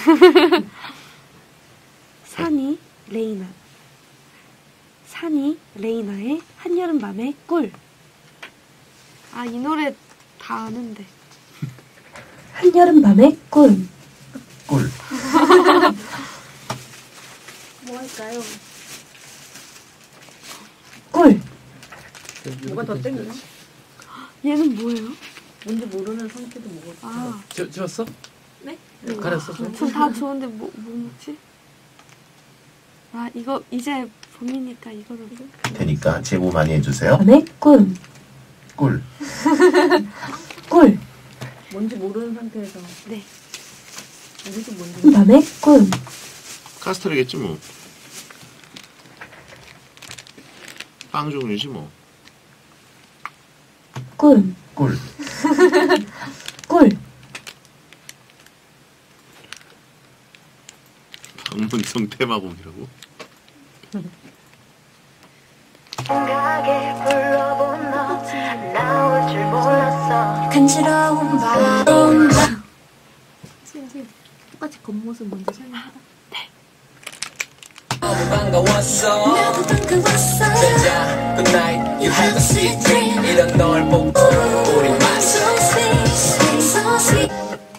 산이 레이나. 산이 레이나의 한여름밤의 꿀. 아, 이 노래 다 아는데. 한여름밤의 꿈. 꿀. 뭐 할까요? 꿀. 뭐가 더 땡기나? 얘는 뭐예요? 뭔지 모르는 상태도 먹었어. 아, 지, 지웠어? 네? 가렸어? 전 다 좋은데 뭐, 뭐 먹지? 아, 이거 이제 봄이니까 이거를. 테니까 제보 많이 해주세요. 밤의 꿈. 꿀. 꿀. 뭔지 모르는 상태에서 네. 우리도 뭔지 밤의 꿈. 카스테르겠지 뭐. 빵 종류지 뭐. 꿈. 꿀. 꿀. 전문성 테마곡이라고. 간지러운 바람 선생님 똑같이 겉모습 먼저 설명하다. 반가웠어. 나도 반가웠어. 진짜 good night you have a sweet dream. 이런 널 보고 우리 맛 So sweet, so sweet.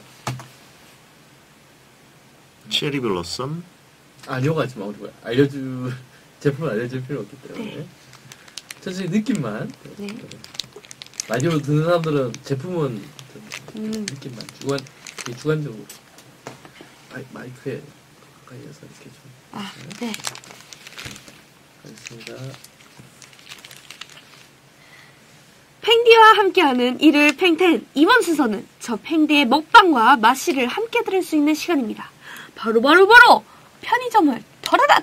체리 블러썸. 아니요가 하지 마. 우리가 알려줄 제품을 알려줄 필요 없기 때문에 네. 천천히 느낌만. 네. 라디오로 듣는 사람들은 제품은 음. 느낌만 주관 이 주관적으로 마이, 마이크에 가까이에서 이렇게 좀 아, 네. 하겠습니다. 팽디와 함께하는 일요일 팽텐. 이번 순서는 저 팽디의 먹방과 맛시를 함께 들을 수 있는 시간입니다. 바로 바로 바로 편의점을 털어라.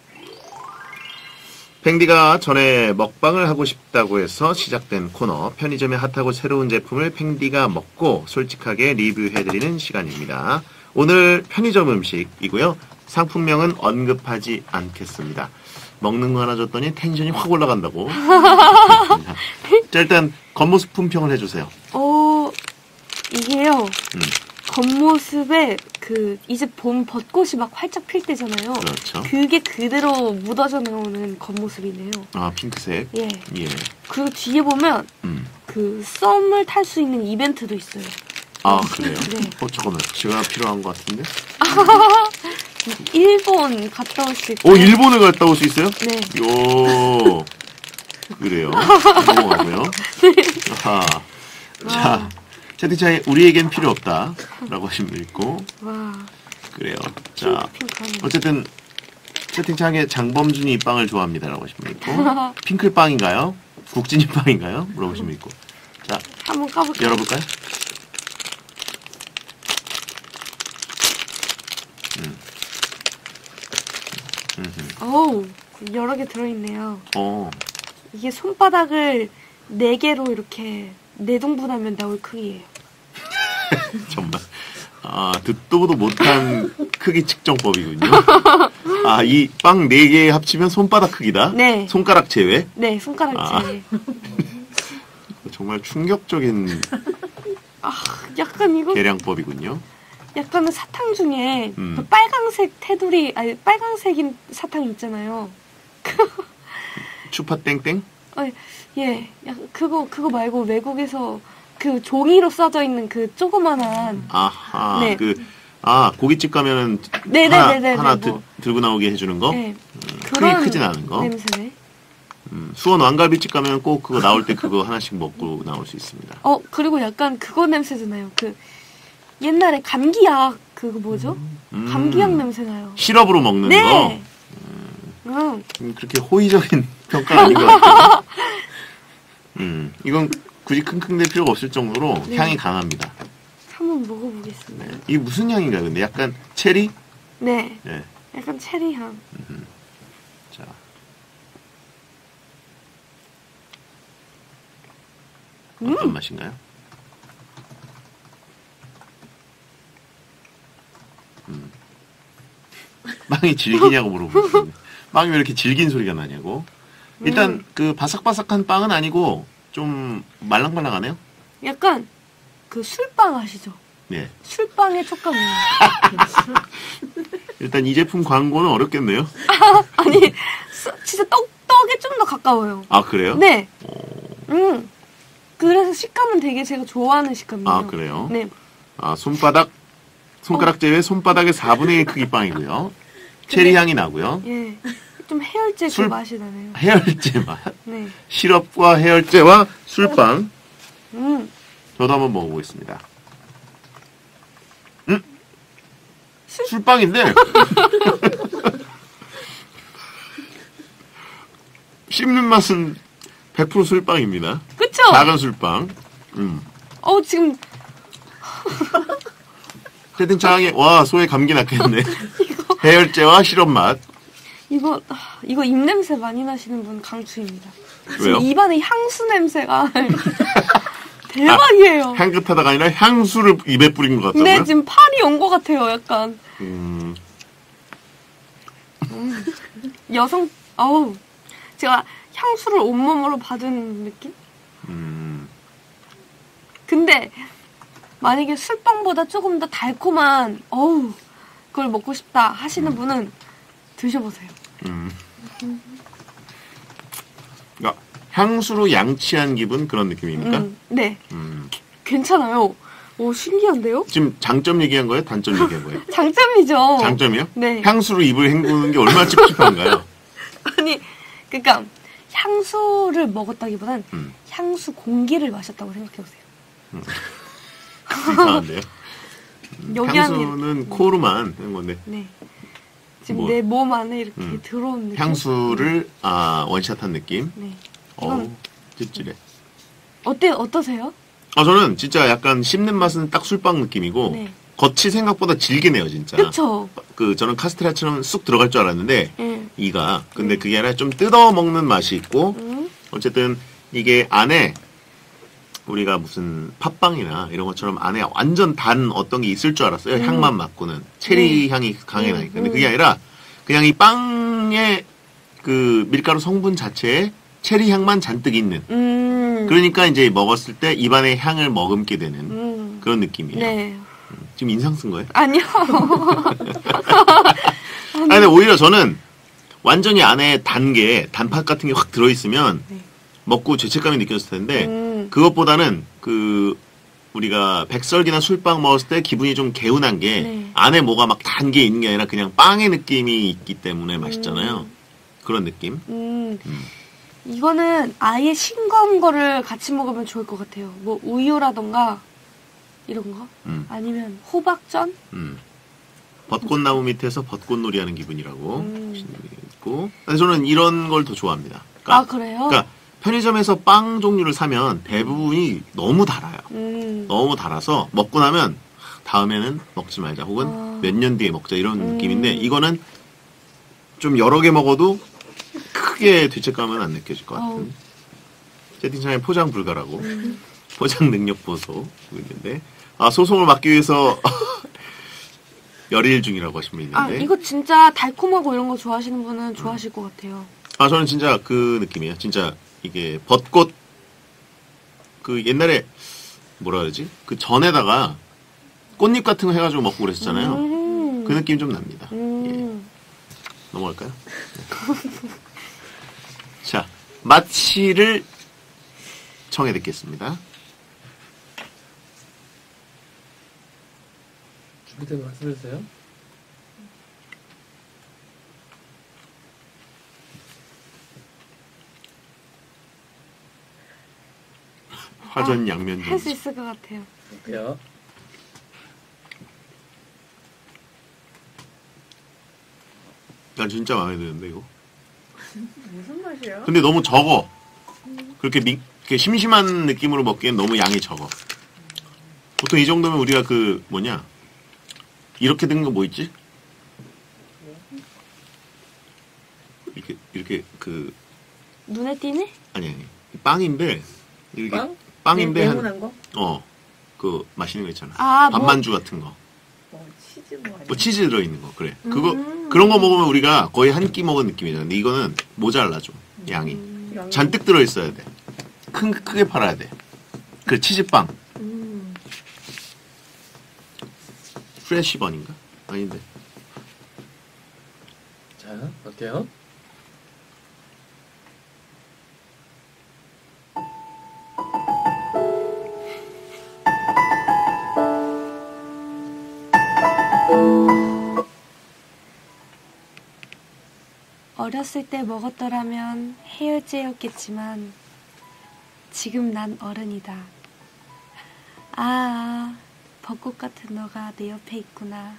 팽디가 전에 먹방을 하고 싶다고 해서 시작된 코너 편의점의 핫하고 새로운 제품을 팽디가 먹고 솔직하게 리뷰해드리는 시간입니다. 오늘 편의점 음식이고요. 상품명은 언급하지 않겠습니다. 먹는 거 하나 줬더니 텐션이 확 올라간다고. 자, 일단 겉모습 품평을 해주세요. 어, 이게요. 음, 겉모습에 그 이제 봄 벚꽃이 막 활짝 필 때잖아요. 그렇죠. 그게 그대로 묻어져 나오는 겉모습이네요. 아, 핑크색. 예. 예. 그리고 뒤에 보면 음. 그 썸을 탈 수 있는 이벤트도 있어요. 아, 그래요? 네. 어, 잠깐만. 제가 필요한 것 같은데? 일본 갔다 올 수 있고. 오, 일본을 갔다 올 수 있어요? 네. 요. 그래요. 넘어가고요. 아하. 자, 채팅창에 우리에겐 필요 없다. 라고 하신 분 있고. 와. 그래요. 자, 핑크하네. 어쨌든, 채팅창에 장범준이 이 빵을 좋아합니다. 라고 하신 분 있고. 핑클빵인가요? 국진이 빵인가요? 물어보신 분 있고. 자, 한번 까볼게요. 열어볼까요? 음. 음흠. 어우, 여러 개 들어있네요. 어, 이게 손바닥을 네 개로 이렇게 네동분하면 나올 크기예요. 정말. 아, 듣도 보도 못한 크기 측정법이군요. 아, 이 빵 네 개 합치면 손바닥 크기다? 네. 손가락 제외? 네, 손가락 아. 제일. 정말 충격적인 아, 약간 이거 계량법이군요. 약간은 사탕 중에 음. 그 빨강색 테두리, 아니 빨강색인 사탕 있잖아요. 추파 땡땡? 어, 예, 약간 그거 그거 말고 외국에서 그 종이로 써져 있는 그 조그만한 아하, 네. 그, 아, 고깃집 가면은 네네네네 하나, 하나 뭐. 드, 들고 나오게 해주는 거? 네, 크게 크진 않은 거? 냄새네. 음, 수원 왕갈비집 가면 꼭 그거 나올 때 그거 하나씩 먹고 나올 수 있습니다. 어, 그리고 약간 그거 냄새잖아요. 그 옛날에 감기약 그거 뭐죠? 음, 감기약 냄새 나요. 시럽으로 먹는 네. 거? 응. 음, 그렇게 호의적인 평가는 아닌 것 같아요. 음, 이건 굳이 킁킁댈 필요가 없을 정도로 네. 향이 강합니다. 한번 먹어보겠습니다. 네. 이게 무슨 향인가요? 근데 약간 체리? 네, 네. 약간 체리 향. 자. 어떤 음. 맛인가요? 음. 빵이 질기냐고 물어보시는데 빵이 왜 이렇게 질긴 소리가 나냐고. 일단 음. 그 바삭바삭한 빵은 아니고 좀 말랑말랑하네요. 약간 그 술빵 아시죠? 네. 술빵의 촉감이에요. 일단 이 제품 광고는 어렵겠네요. 아니, 수- 진짜 떡, 떡에 좀 더 가까워요. 아, 그래요? 네. 음. 그래서 식감은 되게 제가 좋아하는 식감이에요. 아, 그래요? 네. 아, 손바닥, 손가락 제외 손바닥의 사분의 일 크기 빵이고요. 체리 향이 나고요. 예. 좀 해열제 그 술- 맛이 나네요. 해열제 맛. 네. 시럽과 해열제와 술빵. 음. 저도 한번 먹어보겠습니다. 음? 술빵인데 씹는 맛은 백 퍼센트 술빵입니다. 그쵸? 작은 술빵. 음. 어, 지금, 채팅창에 와 소에 감기 났겠네. 해열제와 시럽 맛. 이거, 아, 이거 입냄새 많이 나시는 분 강추입니다. 왜요? 지금 입안에 향수 냄새가 대박이에요. 향긋하다가 아니라 향수를 입에 뿌린 것 같다고요? 네, 지금 팔이 온 것 같아요, 약간. 음, 음. 여성, 어우, 제가 향수를 온몸으로 받은 느낌? 음. 근데 만약에 술빵보다 조금 더 달콤한 어우 그걸 먹고 싶다 하시는 음. 분은 드셔보세요. 음. 그러니까 향수로 양치한 기분 그런 느낌입니까? 음, 네, 음. 괜찮아요. 오 신기한데요? 지금 장점 얘기한 거예요? 단점 얘기한 거예요? 장점이죠. 장점이요? 네. 향수로 입을 헹구는 게 얼마나 찝찝한가요? 아니 그러니까 향수를 먹었다기보단 음. 향수 공기를 마셨다고 생각해보세요. 이상한데요? 음, 여기 향수는 코로만 하는 건데 네. 지금 뭐, 내 몸 안에 이렇게 음. 들어온 느낌. 향수를 아 원샷한 느낌? 네. 어우 이건 찝찝해. 어때 어떠세요? 아 저는 진짜 약간 씹는 맛은 딱 술빵 느낌이고 네. 겉이 생각보다 질기네요 진짜. 그쵸? 그 저는 카스테라처럼 쑥 들어갈 줄 알았는데 예. 이가 근데 그게 아니라 좀 뜯어 먹는 맛이 있고 음. 어쨌든 이게 안에 우리가 무슨 팥빵이나 이런 것처럼 안에 완전 단 어떤 게 있을 줄 알았어요. 음. 향만 맡고는 체리 음. 향이 강해 나니까. 근데 음. 그게 아니라 그냥 이 빵의 그 밀가루 성분 자체에 체리 향만 잔뜩 있는. 음. 그러니까 이제 먹었을 때 입안에 향을 머금게 되는 음. 그런 느낌이에요. 네. 지금 인상 쓴 거예요? 아니요. 아니 근데 오히려 저는 완전히 안에 단 게 단팥 같은 게 확 들어있으면 네. 먹고 죄책감이 느껴졌을 텐데 음. 그것보다는 그 우리가 백설기나 술빵 먹었을 때 기분이 좀 개운한 게 네. 안에 뭐가 막 단 게 있는 게 아니라 그냥 빵의 느낌이 있기 때문에 맛있잖아요. 음. 그런 느낌. 음. 음. 이거는 아예 싱거운 거를 같이 먹으면 좋을 것 같아요. 뭐 우유라던가 이런 거? 음. 아니면 호박전? 음. 벚꽃나무 밑에서 벚꽃놀이 하는 기분이라고 음. 있고. 근데 저는 이런 걸 더 좋아합니다. 그러니까, 아 그래요? 그러니까 편의점에서 빵 종류를 사면 대부분이 너무 달아요. 음. 너무 달아서 먹고 나면 다음에는 먹지 말자 혹은 아. 몇 년 뒤에 먹자 이런 음. 느낌인데 이거는 좀 여러 개 먹어도 크게 죄책감은 안 느껴질 것 같은 어우. 채팅창에 포장 불가라고 음. 포장 능력 보소 하고 있는데 아 소송을 막기 위해서 열일 중이라고 하신 분 아 있는데 이거 진짜 달콤하고 이런 거 좋아하시는 분은 좋아하실 것 같아요. 아 저는 진짜 그 느낌이에요. 진짜 이게 벚꽃 그 옛날에 뭐라 그러지? 그 전에다가 꽃잎 같은 거 해가지고 먹고 그랬었잖아요. 음. 그 느낌 좀 납니다. 예. 음. 넘어갈까요? 네. 자, 마치를 청해 듣겠습니다. 준비되면 말씀해주세요. 화전 양면 할 수 전 있을 것 같아요. 볼게요. 난 진짜 마음에 드는데 이거. 무슨 맛이에요? 근데 너무 적어. 그렇게 미, 이렇게 심심한 느낌으로 먹기엔 너무 양이 적어. 보통 이 정도면 우리가 그 뭐냐 이렇게 된 거 뭐 있지? 이렇게 이렇게 그 눈에 띄네? 아니 아니 빵인데 이렇게 빵? 빵인데 한 네모난 거? 어 그 맛있는 거 있잖아. 아, 뭐- 밥만주 같은 거. 뭐 치즈 뭐 아니야? 뭐 치즈 들어있는 거 그래. 그거 음. 그런 거 먹으면 우리가 거의 한 끼 먹은 느낌이잖아. 근데 이거는 모자라 좀 양이 양이 잔뜩 들어있어야 돼. 큰 크게 팔아야 돼. 그 치즈빵 음. 프레시번인가? 아닌데. 자, 갈게요. 어렸을 때 먹었더라면 해열제였겠지만 지금 난 어른이다. 아, 벚꽃 같은 너가 내 옆에 있구나.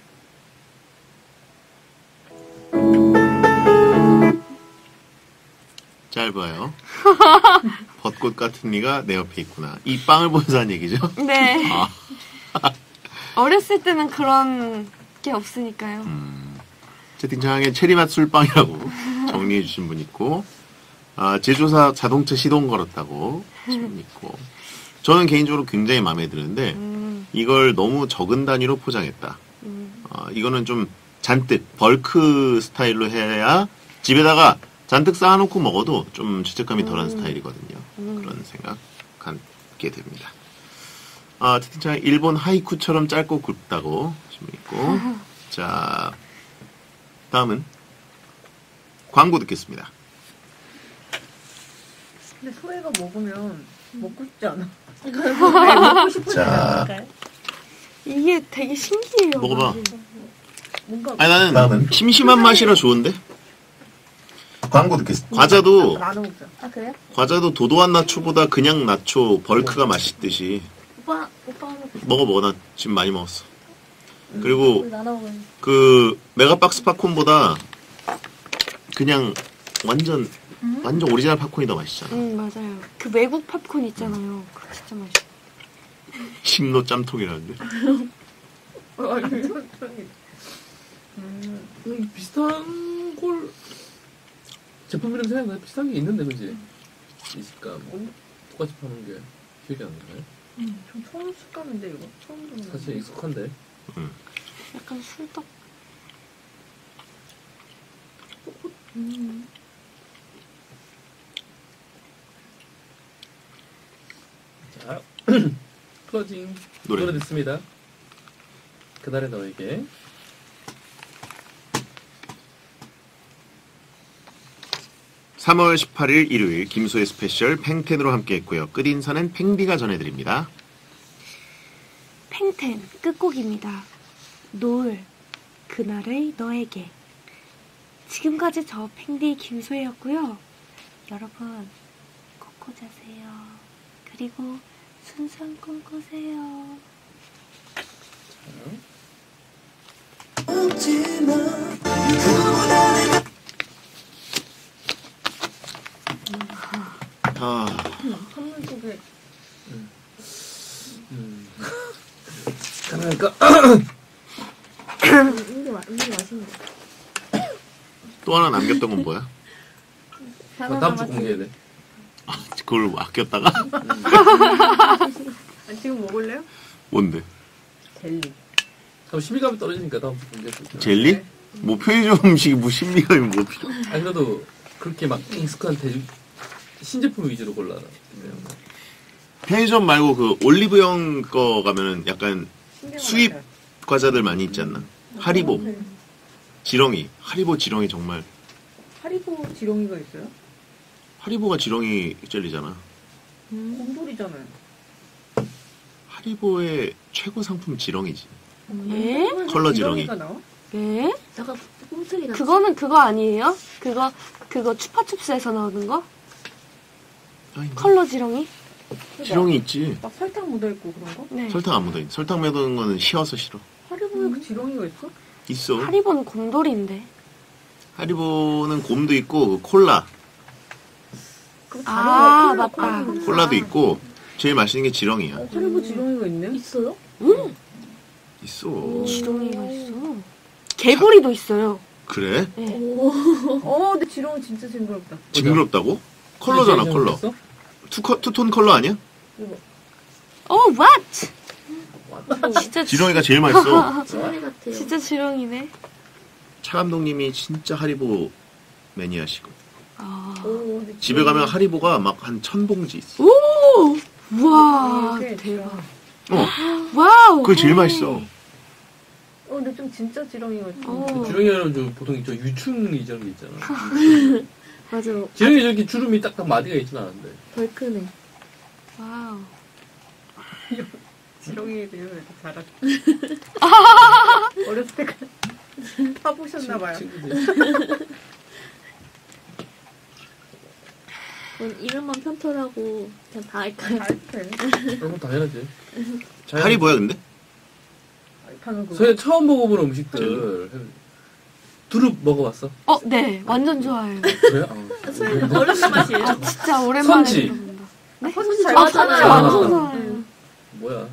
짧아요. 벚꽃 같은 네가 내 옆에 있구나. 이 빵을 보면서 한 얘기죠? 네. 아, 어렸을 때는 그런 게 없으니까요. 음, 채팅창에 체리맛 술빵이라고 정리해 주신 분 있고, 아, 제조사 자동차 시동 걸었다고 하신 분 있고, 저는 개인적으로 굉장히 마음에 드는데, 음, 이걸 너무 적은 단위로 포장했다. 음, 아, 이거는 좀 잔뜩 벌크 스타일로 해야 집에다가 잔뜩 쌓아놓고 먹어도 좀 죄책감이 덜한 스타일이거든요. 그런 생각 갖게 됩니다. 아, 채팅창에 일본 하이쿠처럼 짧고 굵다고 질문 있고. 자, 다음은 광고 듣겠습니다. 근데 소혜가 먹으면 먹고 싶지 않아. 아니, 먹고 싶어지지 자. 않을까요? 이게 되게 신기해요. 먹어봐. 맛이. 뭔가 아니, 나는 다음은? 심심한 맛이라 좋은데? 광고 듣겠습니다. 과자도, 나눠 먹자. 아 그래요? 과자도 도도한 나초보다 그냥 나초 벌크가 맛있듯이 오빠 오빠 하나 먹어 먹어. 나 지금 많이 먹었어. 그리고 나눠 먹어요. 그 메가박스 팝콘보다 그냥 완전 완전 오리지널 팝콘이 더 맛있잖아. 음, 맞아요. 그 외국 팝콘 있잖아요. 그거 진짜 맛있어. 심노 짬통이라는데. 아, 음, 음, 비슷한 걸 제품 이름 생각나 비슷한 게 있는데 그지? 있을까? 뭐 똑같이 파는 게 기억이 안 나요? 좀 처음 식감인데 이거 처음 듣는. 사실 익숙한데. 약간 술떡. 자, 클로징 노래. 노래 듣습니다. 그날의 너에게. 삼월 십팔일 일요일 김소의 스페셜 팽텐으로 함께했고요. 끝인사는 팽비가 전해드립니다. 팽텐 끝곡입니다. 노을 그날의 너에게. 지금까지 저 팽디 김소혜였고요. 여러분 꼭 자세요. 그리고 순수한 꿈 꾸세요. 아, 선물 속에 음. 그러니까 이게 마 이게 맛있는데. 또 하나 남겼던 건 뭐야? 나 다음 주 공개해야 돼. 아, 그걸 아꼈다가? 아, 지금 먹을래요? 뭔데? 젤리. 그럼 신비감이 떨어지니까 다음 주 공개해 줄게. 젤리? 뭐 편의점 음식이 뭐 신비감이 뭐 필요? 아니 그래도 그렇게 막 익숙한 대중 신제품 위주로 골라. 편의점 말고 그 올리브영 거 가면은 약간 신경 수입 많아요. 과자들 많이 있지 않나? 하리보, 지렁이. 하리보 지렁이 정말. 하리보 지렁이가 있어요? 하리보가 지렁이 젤리잖아. 곰돌이잖아요. 하리보의 최고 상품 지렁이지. 예? 컬러 지렁이. 지렁이가 나와? 예? 내가 꿈틀이 나. 그거는 그거 아니에요? 그거 그거 추파춥스에서 나오는 거? 아니, 컬러 지렁이? 지렁이 있지. 막 설탕 묻어있고 그런 거? 네. 설탕 안 묻어있는. 설탕 묻어있는 거는 쉬어서 싫어. 하리보에 그 지렁이가 있어? 있어. 하리보는 곰돌이인데. 하리보는 곰도 있고 그 콜라. 그거 아, 다른 거, 맞다. 콜라. 콜라도 있고 제일 맛있는 게 지렁이야. 어, 하리보 지렁이가 있네? 있어요? 있어. 지렁이가 있어. 개구리도 있어요. 그래? 네. 어, 근데 지렁이 진짜 징그럽다. 징그럽다고? 컬러잖아, 컬러. 있어? 투커, 투톤 컬러 아니야? 어, what? 진짜 지렁이가 제일 맛있어. 지렁이 같아요. 진짜 지렁이네. 차 감독님이 진짜 하리보 매니아시고. 아. 오, 근데 집에 가면 하리보가 막 한 천 봉지 있어. 오! 우와, 이렇게 대박. 어, 와우. 그게 제일 헐. 맛있어. 어, 근데 좀 진짜 지렁이가 있어. 어. 지렁이는 좀 보통 저 유충이 저런 게 있잖아. 맞아. 지렁이 저렇게 주름이 딱딱 마디가 있진 않은데. 덜 크네. 와우. 지렁이에 대해서 이렇게 잘하죠. 어렸을 때까지 타보셨나봐요. 친구들. 그건 이름만 편털하고 그냥 다 할까요? 알테. 그럼 다 해야지. 하리보야, 근데? 방금 그거. 저희 처음 먹어보는 음식들. 두릅 먹어봤어? 어, 네. 완전 좋아해요. 그래요? 아, 어렸을 맛이에요. 아, 진짜 오랜만에 선지. 들어본다. 네? 선지 잘 아, 먹잖아요. 진짜 완전 아, 좋아해요. 뭐야?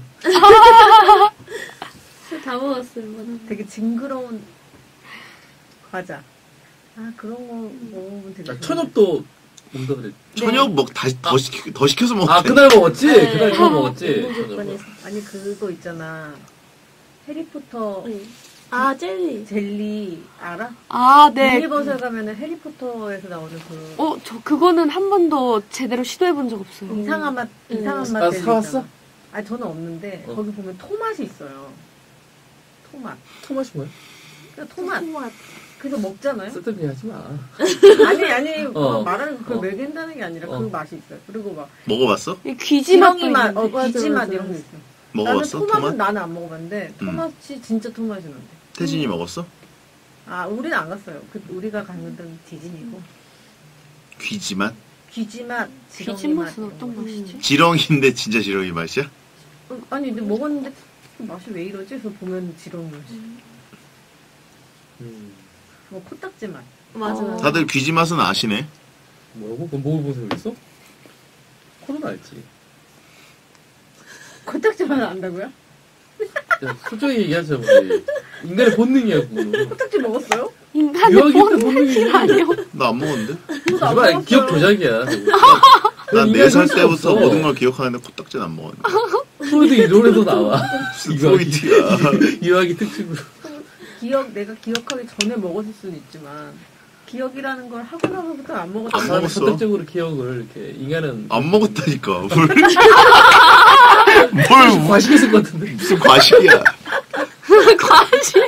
다 먹었어요. 이거는. 되게 징그러운 과자. 아, 그런 거 먹으면 되게 아, 좋은데. 천엽도 뭔가 그래. 천엽 먹, 다시, 더, 시켜, 더 시켜서 먹어. 아, 그날 먹었지? 네. 그날 처음 먹었지? 일본 천엽은. 조건에서. 아니, 그거 있잖아. 해리포터 네. 아, 젤리. 젤리 알아? 아, 네. 유니버설 가면은 해리포터에서 나오는 그 어, 저 그거는 한 번도 제대로 시도해본 적 없어요. 이상한 맛 음. 이상한 아, 맛 젤리 사왔어? 있잖아. 아니 저는 없는데 어. 거기 보면 토맛이 있어요. 토맛. 토마시 뭐야? 그러니까 토맛. 토맛. 그래서 먹잖아요. 쓸데없이 하지 마. 아니 아니 그거 어. 말하는 거 그걸 어. 먹인다는 게 아니라 어. 그 맛이 있어요. 그리고 막 먹어봤어? 이 귀지 맛도 지렁이 맛, 어, 있는데. 귀지 맞아, 맛 이런 맞아. 거 있어. 먹어봤어? 나는 토맛은 토맛? 나는 안 먹어봤는데 음. 토맛이 진짜 토맛이 나는데. 태진이 먹었어? 아 우리는 안 갔어요. 그 우리가 간 데는 디즈니고 귀지 맛? 귀지 맛, 지렁이 귀지 맛. 맛은 이런 어떤 거. 맛이지? 지렁이인데 진짜 지렁이 맛이야? 어, 아니 근데 먹었는데 맛이 왜 이러지? 그래서 보면 지렁이 맛이. 음. 뭐 코딱지 맛. 맞아, 어. 맞아. 다들 귀지 맛은 아시네. 뭐라고? 그럼 먹어본 적 있어? 코는 알지. 코딱지 맛 안다고요? 야, 솔직히 얘기하자, 우리. 인간의 본능이야, 그거는. 코딱지 먹었어요? 인간의 유학일 때 본능이 본능이 아니요. 나 안 먹었는데? 저도 안 하지만 먹었어요. 기억 조작이야. 난 네 살 때부터 없어. 모든 걸 기억하는데 코딱지는 안 먹었는데. 프로이드 이론에도 나와. 무슨 프로이트야. 유학이 특징으로. 기억 내가 기억하기 전에 먹었을 수는 있지만 기억이라는 걸 하고 나서부터 안 먹었다. 안 나는 먹었어. 선택적으로 기억을 이렇게 인간은 안 먹었다니까. 뭘, 뭘 뭘 과식했을 것 같은데. 무슨 과식이야. 과식.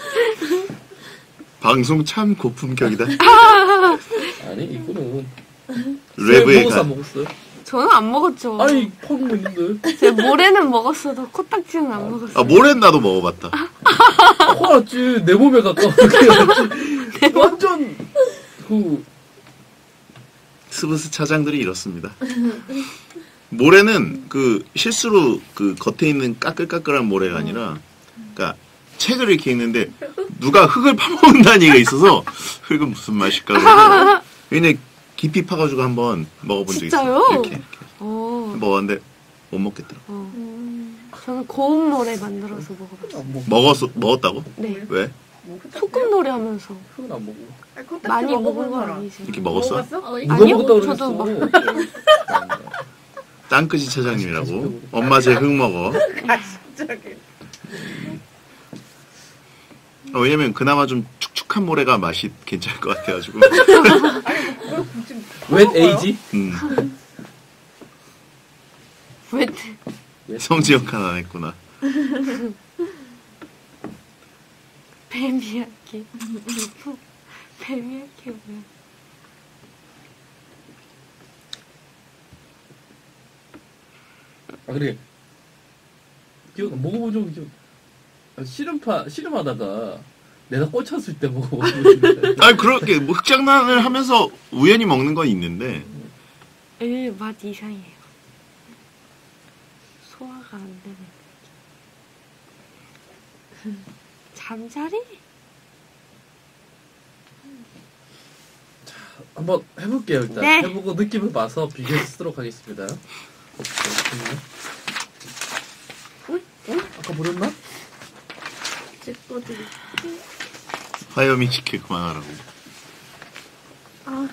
방송 참 고품격이다. 아니 이거는 랩에 먹었어 안 가. 먹었어요? 저는 안 먹었죠. 아니 펑 있는데. 제 모래는 먹었어도 코딱지는 안 먹었어요. 아, 모래는 나도 먹어봤다. 코알았지 내 몸에 가까워. 완전 그 스브스 차장들이 이렇습니다. 모래는 그 실수로 그 겉에 있는 까끌까끌한 모래가 아니라, 그러니까 책을 이렇게 읽는데 누가 흙을 파먹는다는 얘기가 있어서 흙은 무슨 맛일까? 그래서 그냥 깊이 파가지고 한번 먹어본 적이 있어요. 진짜요? 이렇게, 이렇게 어, 먹었는데 못 먹겠더라. 어. 음. 저는 고운 노래 만들어서 먹어봤어요. 안 먹어. 먹었어 먹었다고? 네. 왜? 뭐 코딱지요? 소꿉 노래 하면서 흙은 안 먹어. 아니, 코딱지 많이 먹어본 먹은 건 사람. 아니지. 이렇게 먹었어? 먹어봤어? 어, 누가 아니요, 먹었다 저도 그랬어. 땅끝이 차장님이라고. 엄마 제 흙 먹어. 갑자기. 어, 왜냐면 그나마 좀 축축한 모래가 맛이 괜찮을 것 같아가지고. 그걸 굳이 웬 에이지? 음, 왜? 성지역 하나 안 했구나. 뱀이야기. 뱀이야기 뭐야? 아 그래. 기억 먹어본 적 기억. 아, 씨름파 씨름하다가 내가 꽂혔을 때 먹어본. 아 그렇게 뭐 흙장난을 하면서 우연히 먹는 건 있는데 에, 맛 이상해요. 소화가 안 되네. 잠자리? 한번 해볼게요 일단. 네. 해보고 느낌을 봐서 비교해서 쓰도록 하겠습니다. 어? 어? 아까 버렸나? 제 거들. 화염이 시킬 그만하라고. 아,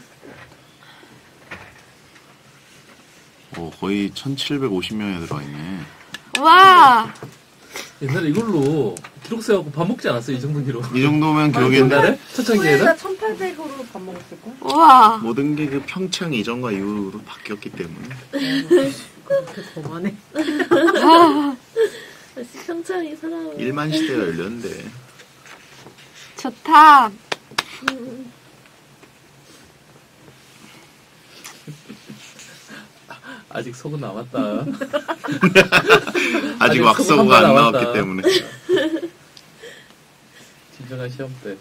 오, 거의 천칠백오십 명이 들어와 있네. 와! 옛날에 이걸로 기록 세갖고 밥 먹지 않았어요? 이 정도 기록. 이 정도면 기억이 기억인데 옛날에? 초창기에는? 후에다 천팔백으로 밥 먹었을걸? 우와! 모든 게 그 평창 이전과 이후로 바뀌었기 때문에. 그렇게 거만해. 다시 평창이 살아오. 일만 시대가 열렸는데. 좋다. 음, 아직 속은 남았다. 아직 아직 왁서고가 안 소금 한 나왔기 발 때문에. 진정한 시험 때.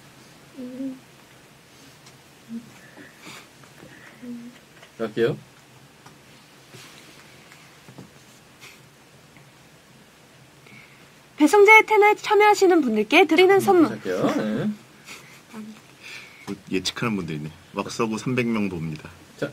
갈게요. 배성재 텐에 참여하시는 분들께 드리는 선물. 갈게요. 네. 뭐 예측하는 분들 있네. 왁서고 삼백 명 봅니다. 자,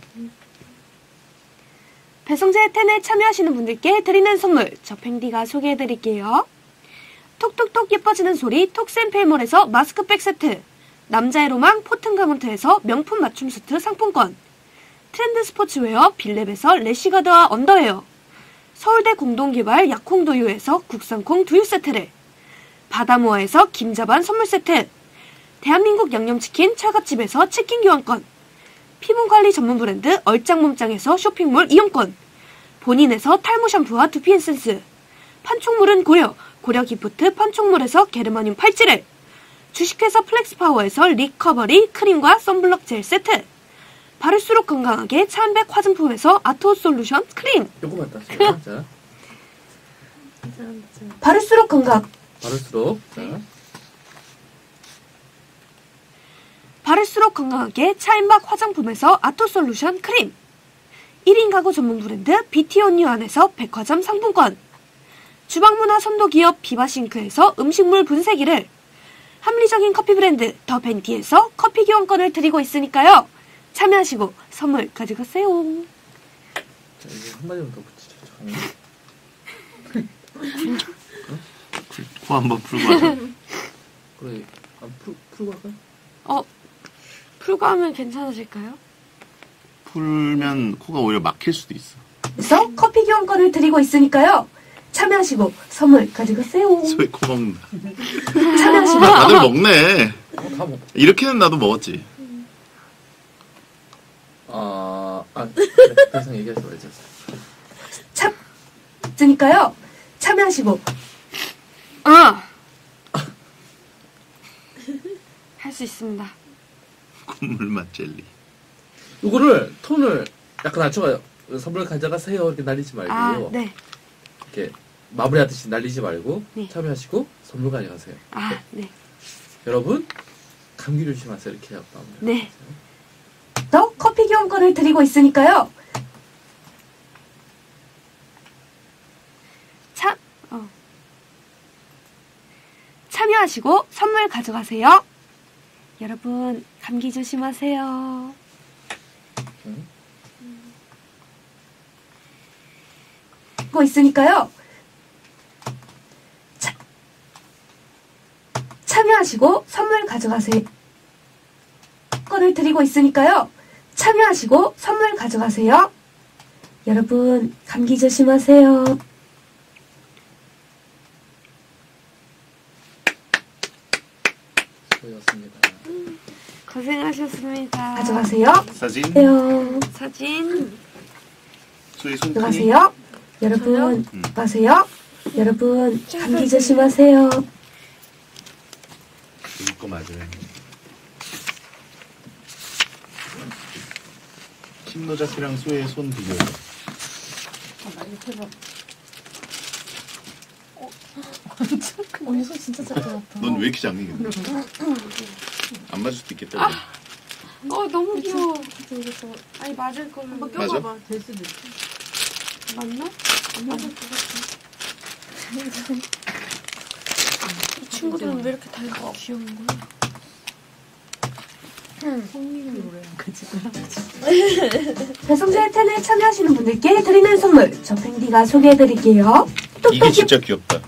배성재 텐에 참여하시는 분들께 드리는 선물. 저 팽디가 소개해드릴게요. 톡톡톡 예뻐지는 소리 톡센필몰에서 마스크백 세트. 남자의 로망 포튼가문트에서 명품 맞춤 수트 상품권. 트렌드 스포츠웨어 빌랩에서 래시가드와 언더웨어. 서울대 공동개발 약콩두유에서 국산콩 두유 세트를. 바다모아에서 김자반 선물 세트, 대한민국 양념치킨 철갑집에서 치킨 교환권, 피부관리 전문 브랜드 얼짱몸짱에서 쇼핑몰 이용권, 본인에서 탈모 샴푸와 두피 에센스, 판촉물은 고려, 고려 기프트 판촉물에서 게르마늄 팔찌를, 주식회사 플렉스파워에서 리커버리 크림과 선블럭 젤 세트, 바를수록 건강하게 차한백 화장품에서 아토 솔루션 크림, 요거만 땄어요. 자, 바를수록 건강, 바를수록. 자, 바를수록 건강하게 차인박 화장품에서 아토 솔루션 크림, 일 인 가구 전문 브랜드 비티온유 안에서 백화점 상품권, 주방문화 선도기업 비바싱크에서 음식물 분쇄기를, 합리적인 커피 브랜드 더 벤티에서 커피 교환권을 드리고 있으니까요. 참여하시고 선물 가져가세요. 자 이제 한마디만 더 붙이자. 코 한번 풀고 하자. 그래, 아, 풀, 풀고 할까요? 어, 풀고 하면 괜찮아질까요? 풀면 코가 오히려 막힐 수도 있어. 그래서 커피 교환권을 드리고 있으니까요. 참여하시고 선물 가져가세요. 소위 코 먹는다. 참여하시고 아, 다들 먹네. 어, 다 먹. 이렇게는 나도 먹었지. 아, 아, 그래, 더 이상 얘기하지 말자. 참 있으니까요. 참여하시고 아! 할 수 있습니다. 콧물 맛 젤리. 요거를 톤을 약간 낮춰가요. 선물 가져가세요 이렇게 날리지 말고. 아, 네. 이렇게 마무리하듯이 날리지 말고 네. 참여하시고 선물 가져가세요. 아, 네. 여러분 감기 조심하세요. 이렇게 해요. 마무리. 네. 더 커피 교환권을 드리고 있으니까요. 참, 어. 참여하시고 선물 가져가세요. 여러분 감기 조심하세요. 응? 고 있으니까요. 차, 참여하시고 선물 가져가세요. 거를 드리고 있으니까요. 참여하시고 선물 가져가세요. 여러분 감기 조심하세요. 수고하셨습니다. 고생하셨습니다. 가져가세요. 사진. 가세요. 사진 소희 손 크니? 가져가세요. 여러분 음. 가세요. 여러분 감기 조심하세요. 이거 맞아요. 신노자키랑 소희의 손 비교. 언니 손 진짜 작은 것 같아. 넌 왜 이렇게 작니? 근데? 안 맞을 수도 있겠다. 그래. 어 너무 귀여워. 아니 맞을 거는 한번 맞아? 껴봐봐. 될 수도 있어. 맞나? 안 맞을 것 같아. 이 친구들은 왜 이렇게 다 귀여운 거야? 성민이 노래. 그치. 배송제 혜텐에 참여하시는 분들께 드리는 선물 저 팽디가 소개해드릴게요. 이게 진짜 귀엽다.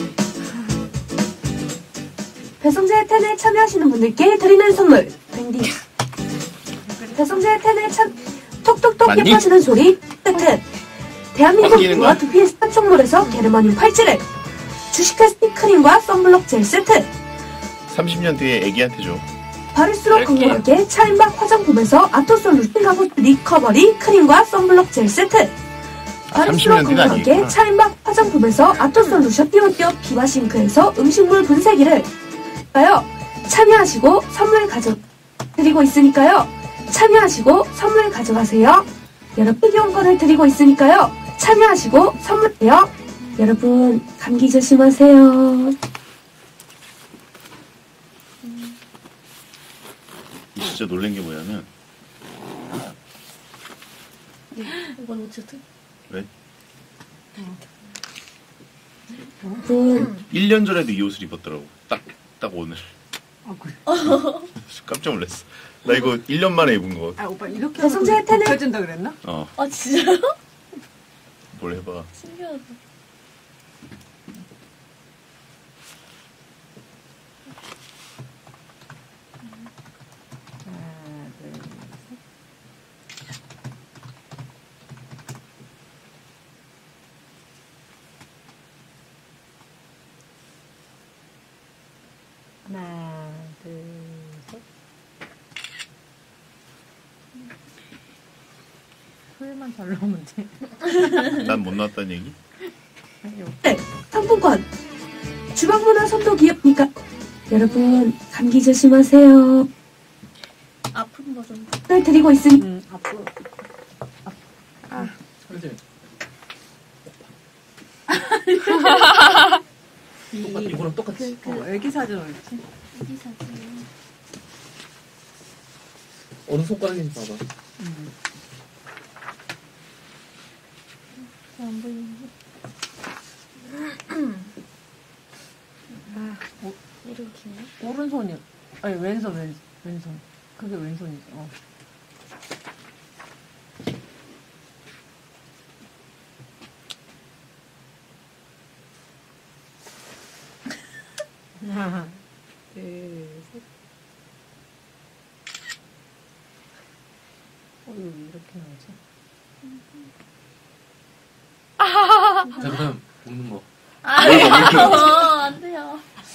배송제 혜텐에 참여하시는 분들께 드리는 선물 팽디 배송제 혜텐에 참 톡톡톡 맞니? 예뻐지는 소리 혜텐 대한민국 바뀌는 피부와 거야? 두피 스타총물에서 게르마늄 팔찌를 주식회사 크림과 선블럭 젤 세트 삼십 년 뒤에 애기한테 줘. 바를수록 건강하게 차인박 화장품에서 아토솔루션 가구 리커버리 크림과 선블럭 젤 세트 바를수록 삼십 년 뒤가 건강하게 아니구나. 차인박 화장품에서 아토솔루션 띄워띄워 비바싱크에서 음식물 분쇄기를 가요. 참여하시고 선물 가져 드리고 있으니까요. 참여하시고 선물 가져가세요. 여러분 교환권을 드리고 있으니까요. 참여하시고 선물해요. 여러분 감기 조심하세요. 진짜 놀란 게 뭐냐면 이건 어쨌든. 왜? 여러분 일 년 전에도 이 옷을 입었더라고. 딱, 딱 오늘. 아, 그래? 깜짝 놀랐어. 나 이거 일 년 만에 입은 거. 아, 오빠 이렇게 배송제 하면 혜택은- 벗겨진다 그랬나? 어, 아 진짜요? 뭘 해봐. 신기하다. 하나, 둘, 셋. 토요일만 잘 나오면 돼. 난 못 나왔다는 얘기? 네, 상품권 주방문화 선도 기업이니까 여러분 감기 조심하세요. 아픈 버전. 을 드리고 있으니 응, 앞으로. 현재 이, 똑같 이거랑 똑같이. 어, 애기 사진 어딨지? 어디 사세요? 어느 손가락인지 봐봐. 응. 안 보이는데. 아, 오, 이렇게. 오른손이, 아니, 왼손, 왼, 왼손. 그게 왼손이죠. 어. 하나, 둘, 셋. 어, 이거 왜 이렇게 나오지? 자, 그다음 먹는 거. 아, 뭘 먹는 거? 어, 안 돼요.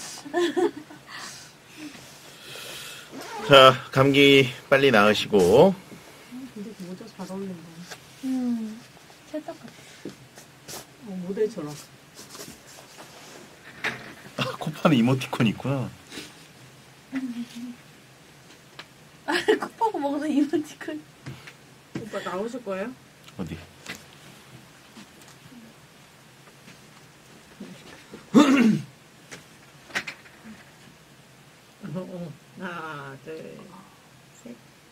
자, 감기 빨리 나으시고. 근데 모자 잘 어울린다. 음, 찰떡 같아. 어, 모델처럼. 아, 코파는 이모티콘 있구나. 아, 컵하고 먹는 이모티콘. 오빠 나오실 거예요? 어디? 어, 어. 하나, 둘, 셋.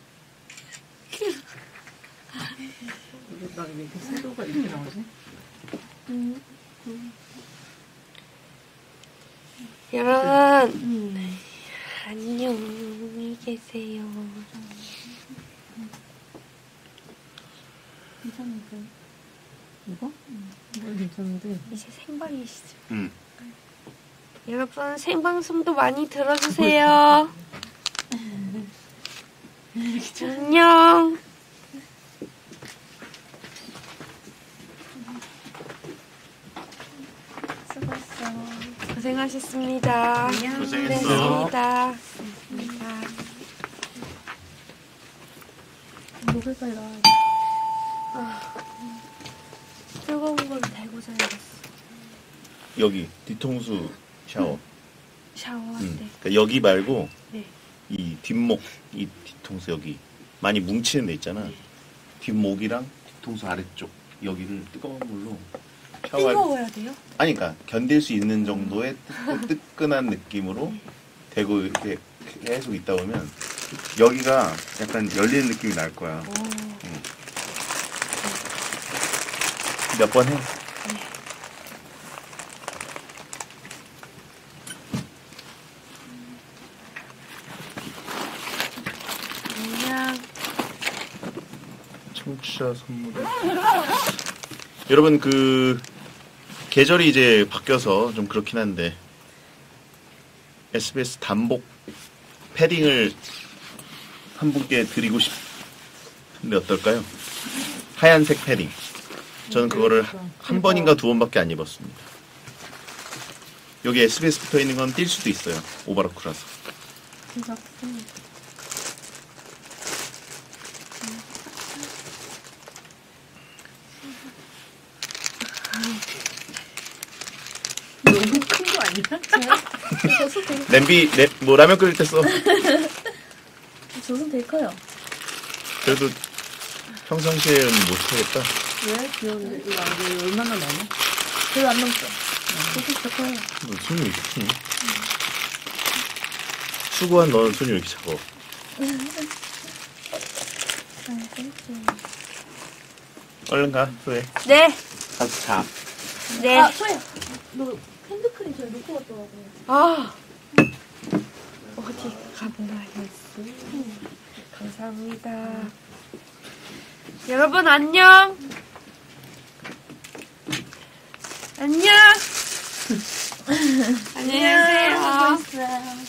이게 나 왜 이렇게 세도가 이렇게 나오지? 음. 여러분 음. 안녕히 계세요. 괜찮은데. 이거? 이거 괜찮은데. 이제 생방이시죠? 응. 여러분 생방송도 많이 들어주세요. 안녕. 수고했어. 고생하셨습니다. 고생했어. 고생했습니다. 목에서 일어나. 뜨거운 걸 대고 자야겠어. 여기 뒤통수 샤워. 샤워할 응. 때. 그러니까 여기 말고 네. 이 뒷목, 이 뒤통수 여기 많이 뭉치는 데 있잖아. 뒷목이랑 뒤통수 아래쪽 여기를 뜨거운 물로 샤워할. 뜨거워야 돼요? 아니, 그러니까 견딜 수 있는 정도의 뜨, 뜨끈한 느낌으로 대고 이렇게 계속 있다 보면 여기가 약간 열리는 느낌이 날 거야. 응. 몇 번 해. 안녕. 청취자 선물. 여러분, 그 계절이 이제 바뀌어서 좀 그렇긴 한데 에스비에스 단복 패딩을 한 분께 드리고 싶은데 어떨까요? 하얀색 패딩. 저는 그거를 한 번인가 두 번밖에 안 입었습니다. 여기 에스비에스 붙어 있는 건 뛸 수도 있어요. 오바로크라서. 진짜. 너무 큰 거 아니야? 저 손 되게, 냄비, 내, 뭐 라면 끓일 때 써. 저 손 되게 커요. 그래도 평상시에는 못 하겠다. 왜? 귀여운데. 이거 안 돼. 얼마나 나냐? 별로 안 넘죠. 저 손 진짜 커요. 너 손이 왜 이렇게 크니? 수고한 너는 손이 왜 이렇게 작아? 아, 깜짝이야. 얼른 가, 소혜. 네. 가서 자. 네. 아, 소야. 너 핸드크림 저기 놓고 갔더라고요. 아. 어디 가봐야겠어. 감사합니다. 여러분 안녕. 안녕. 안녕히 계세요. 수고했어요.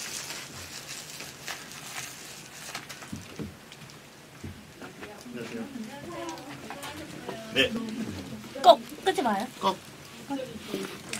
네. 꼭 끄지 마요. 꼭.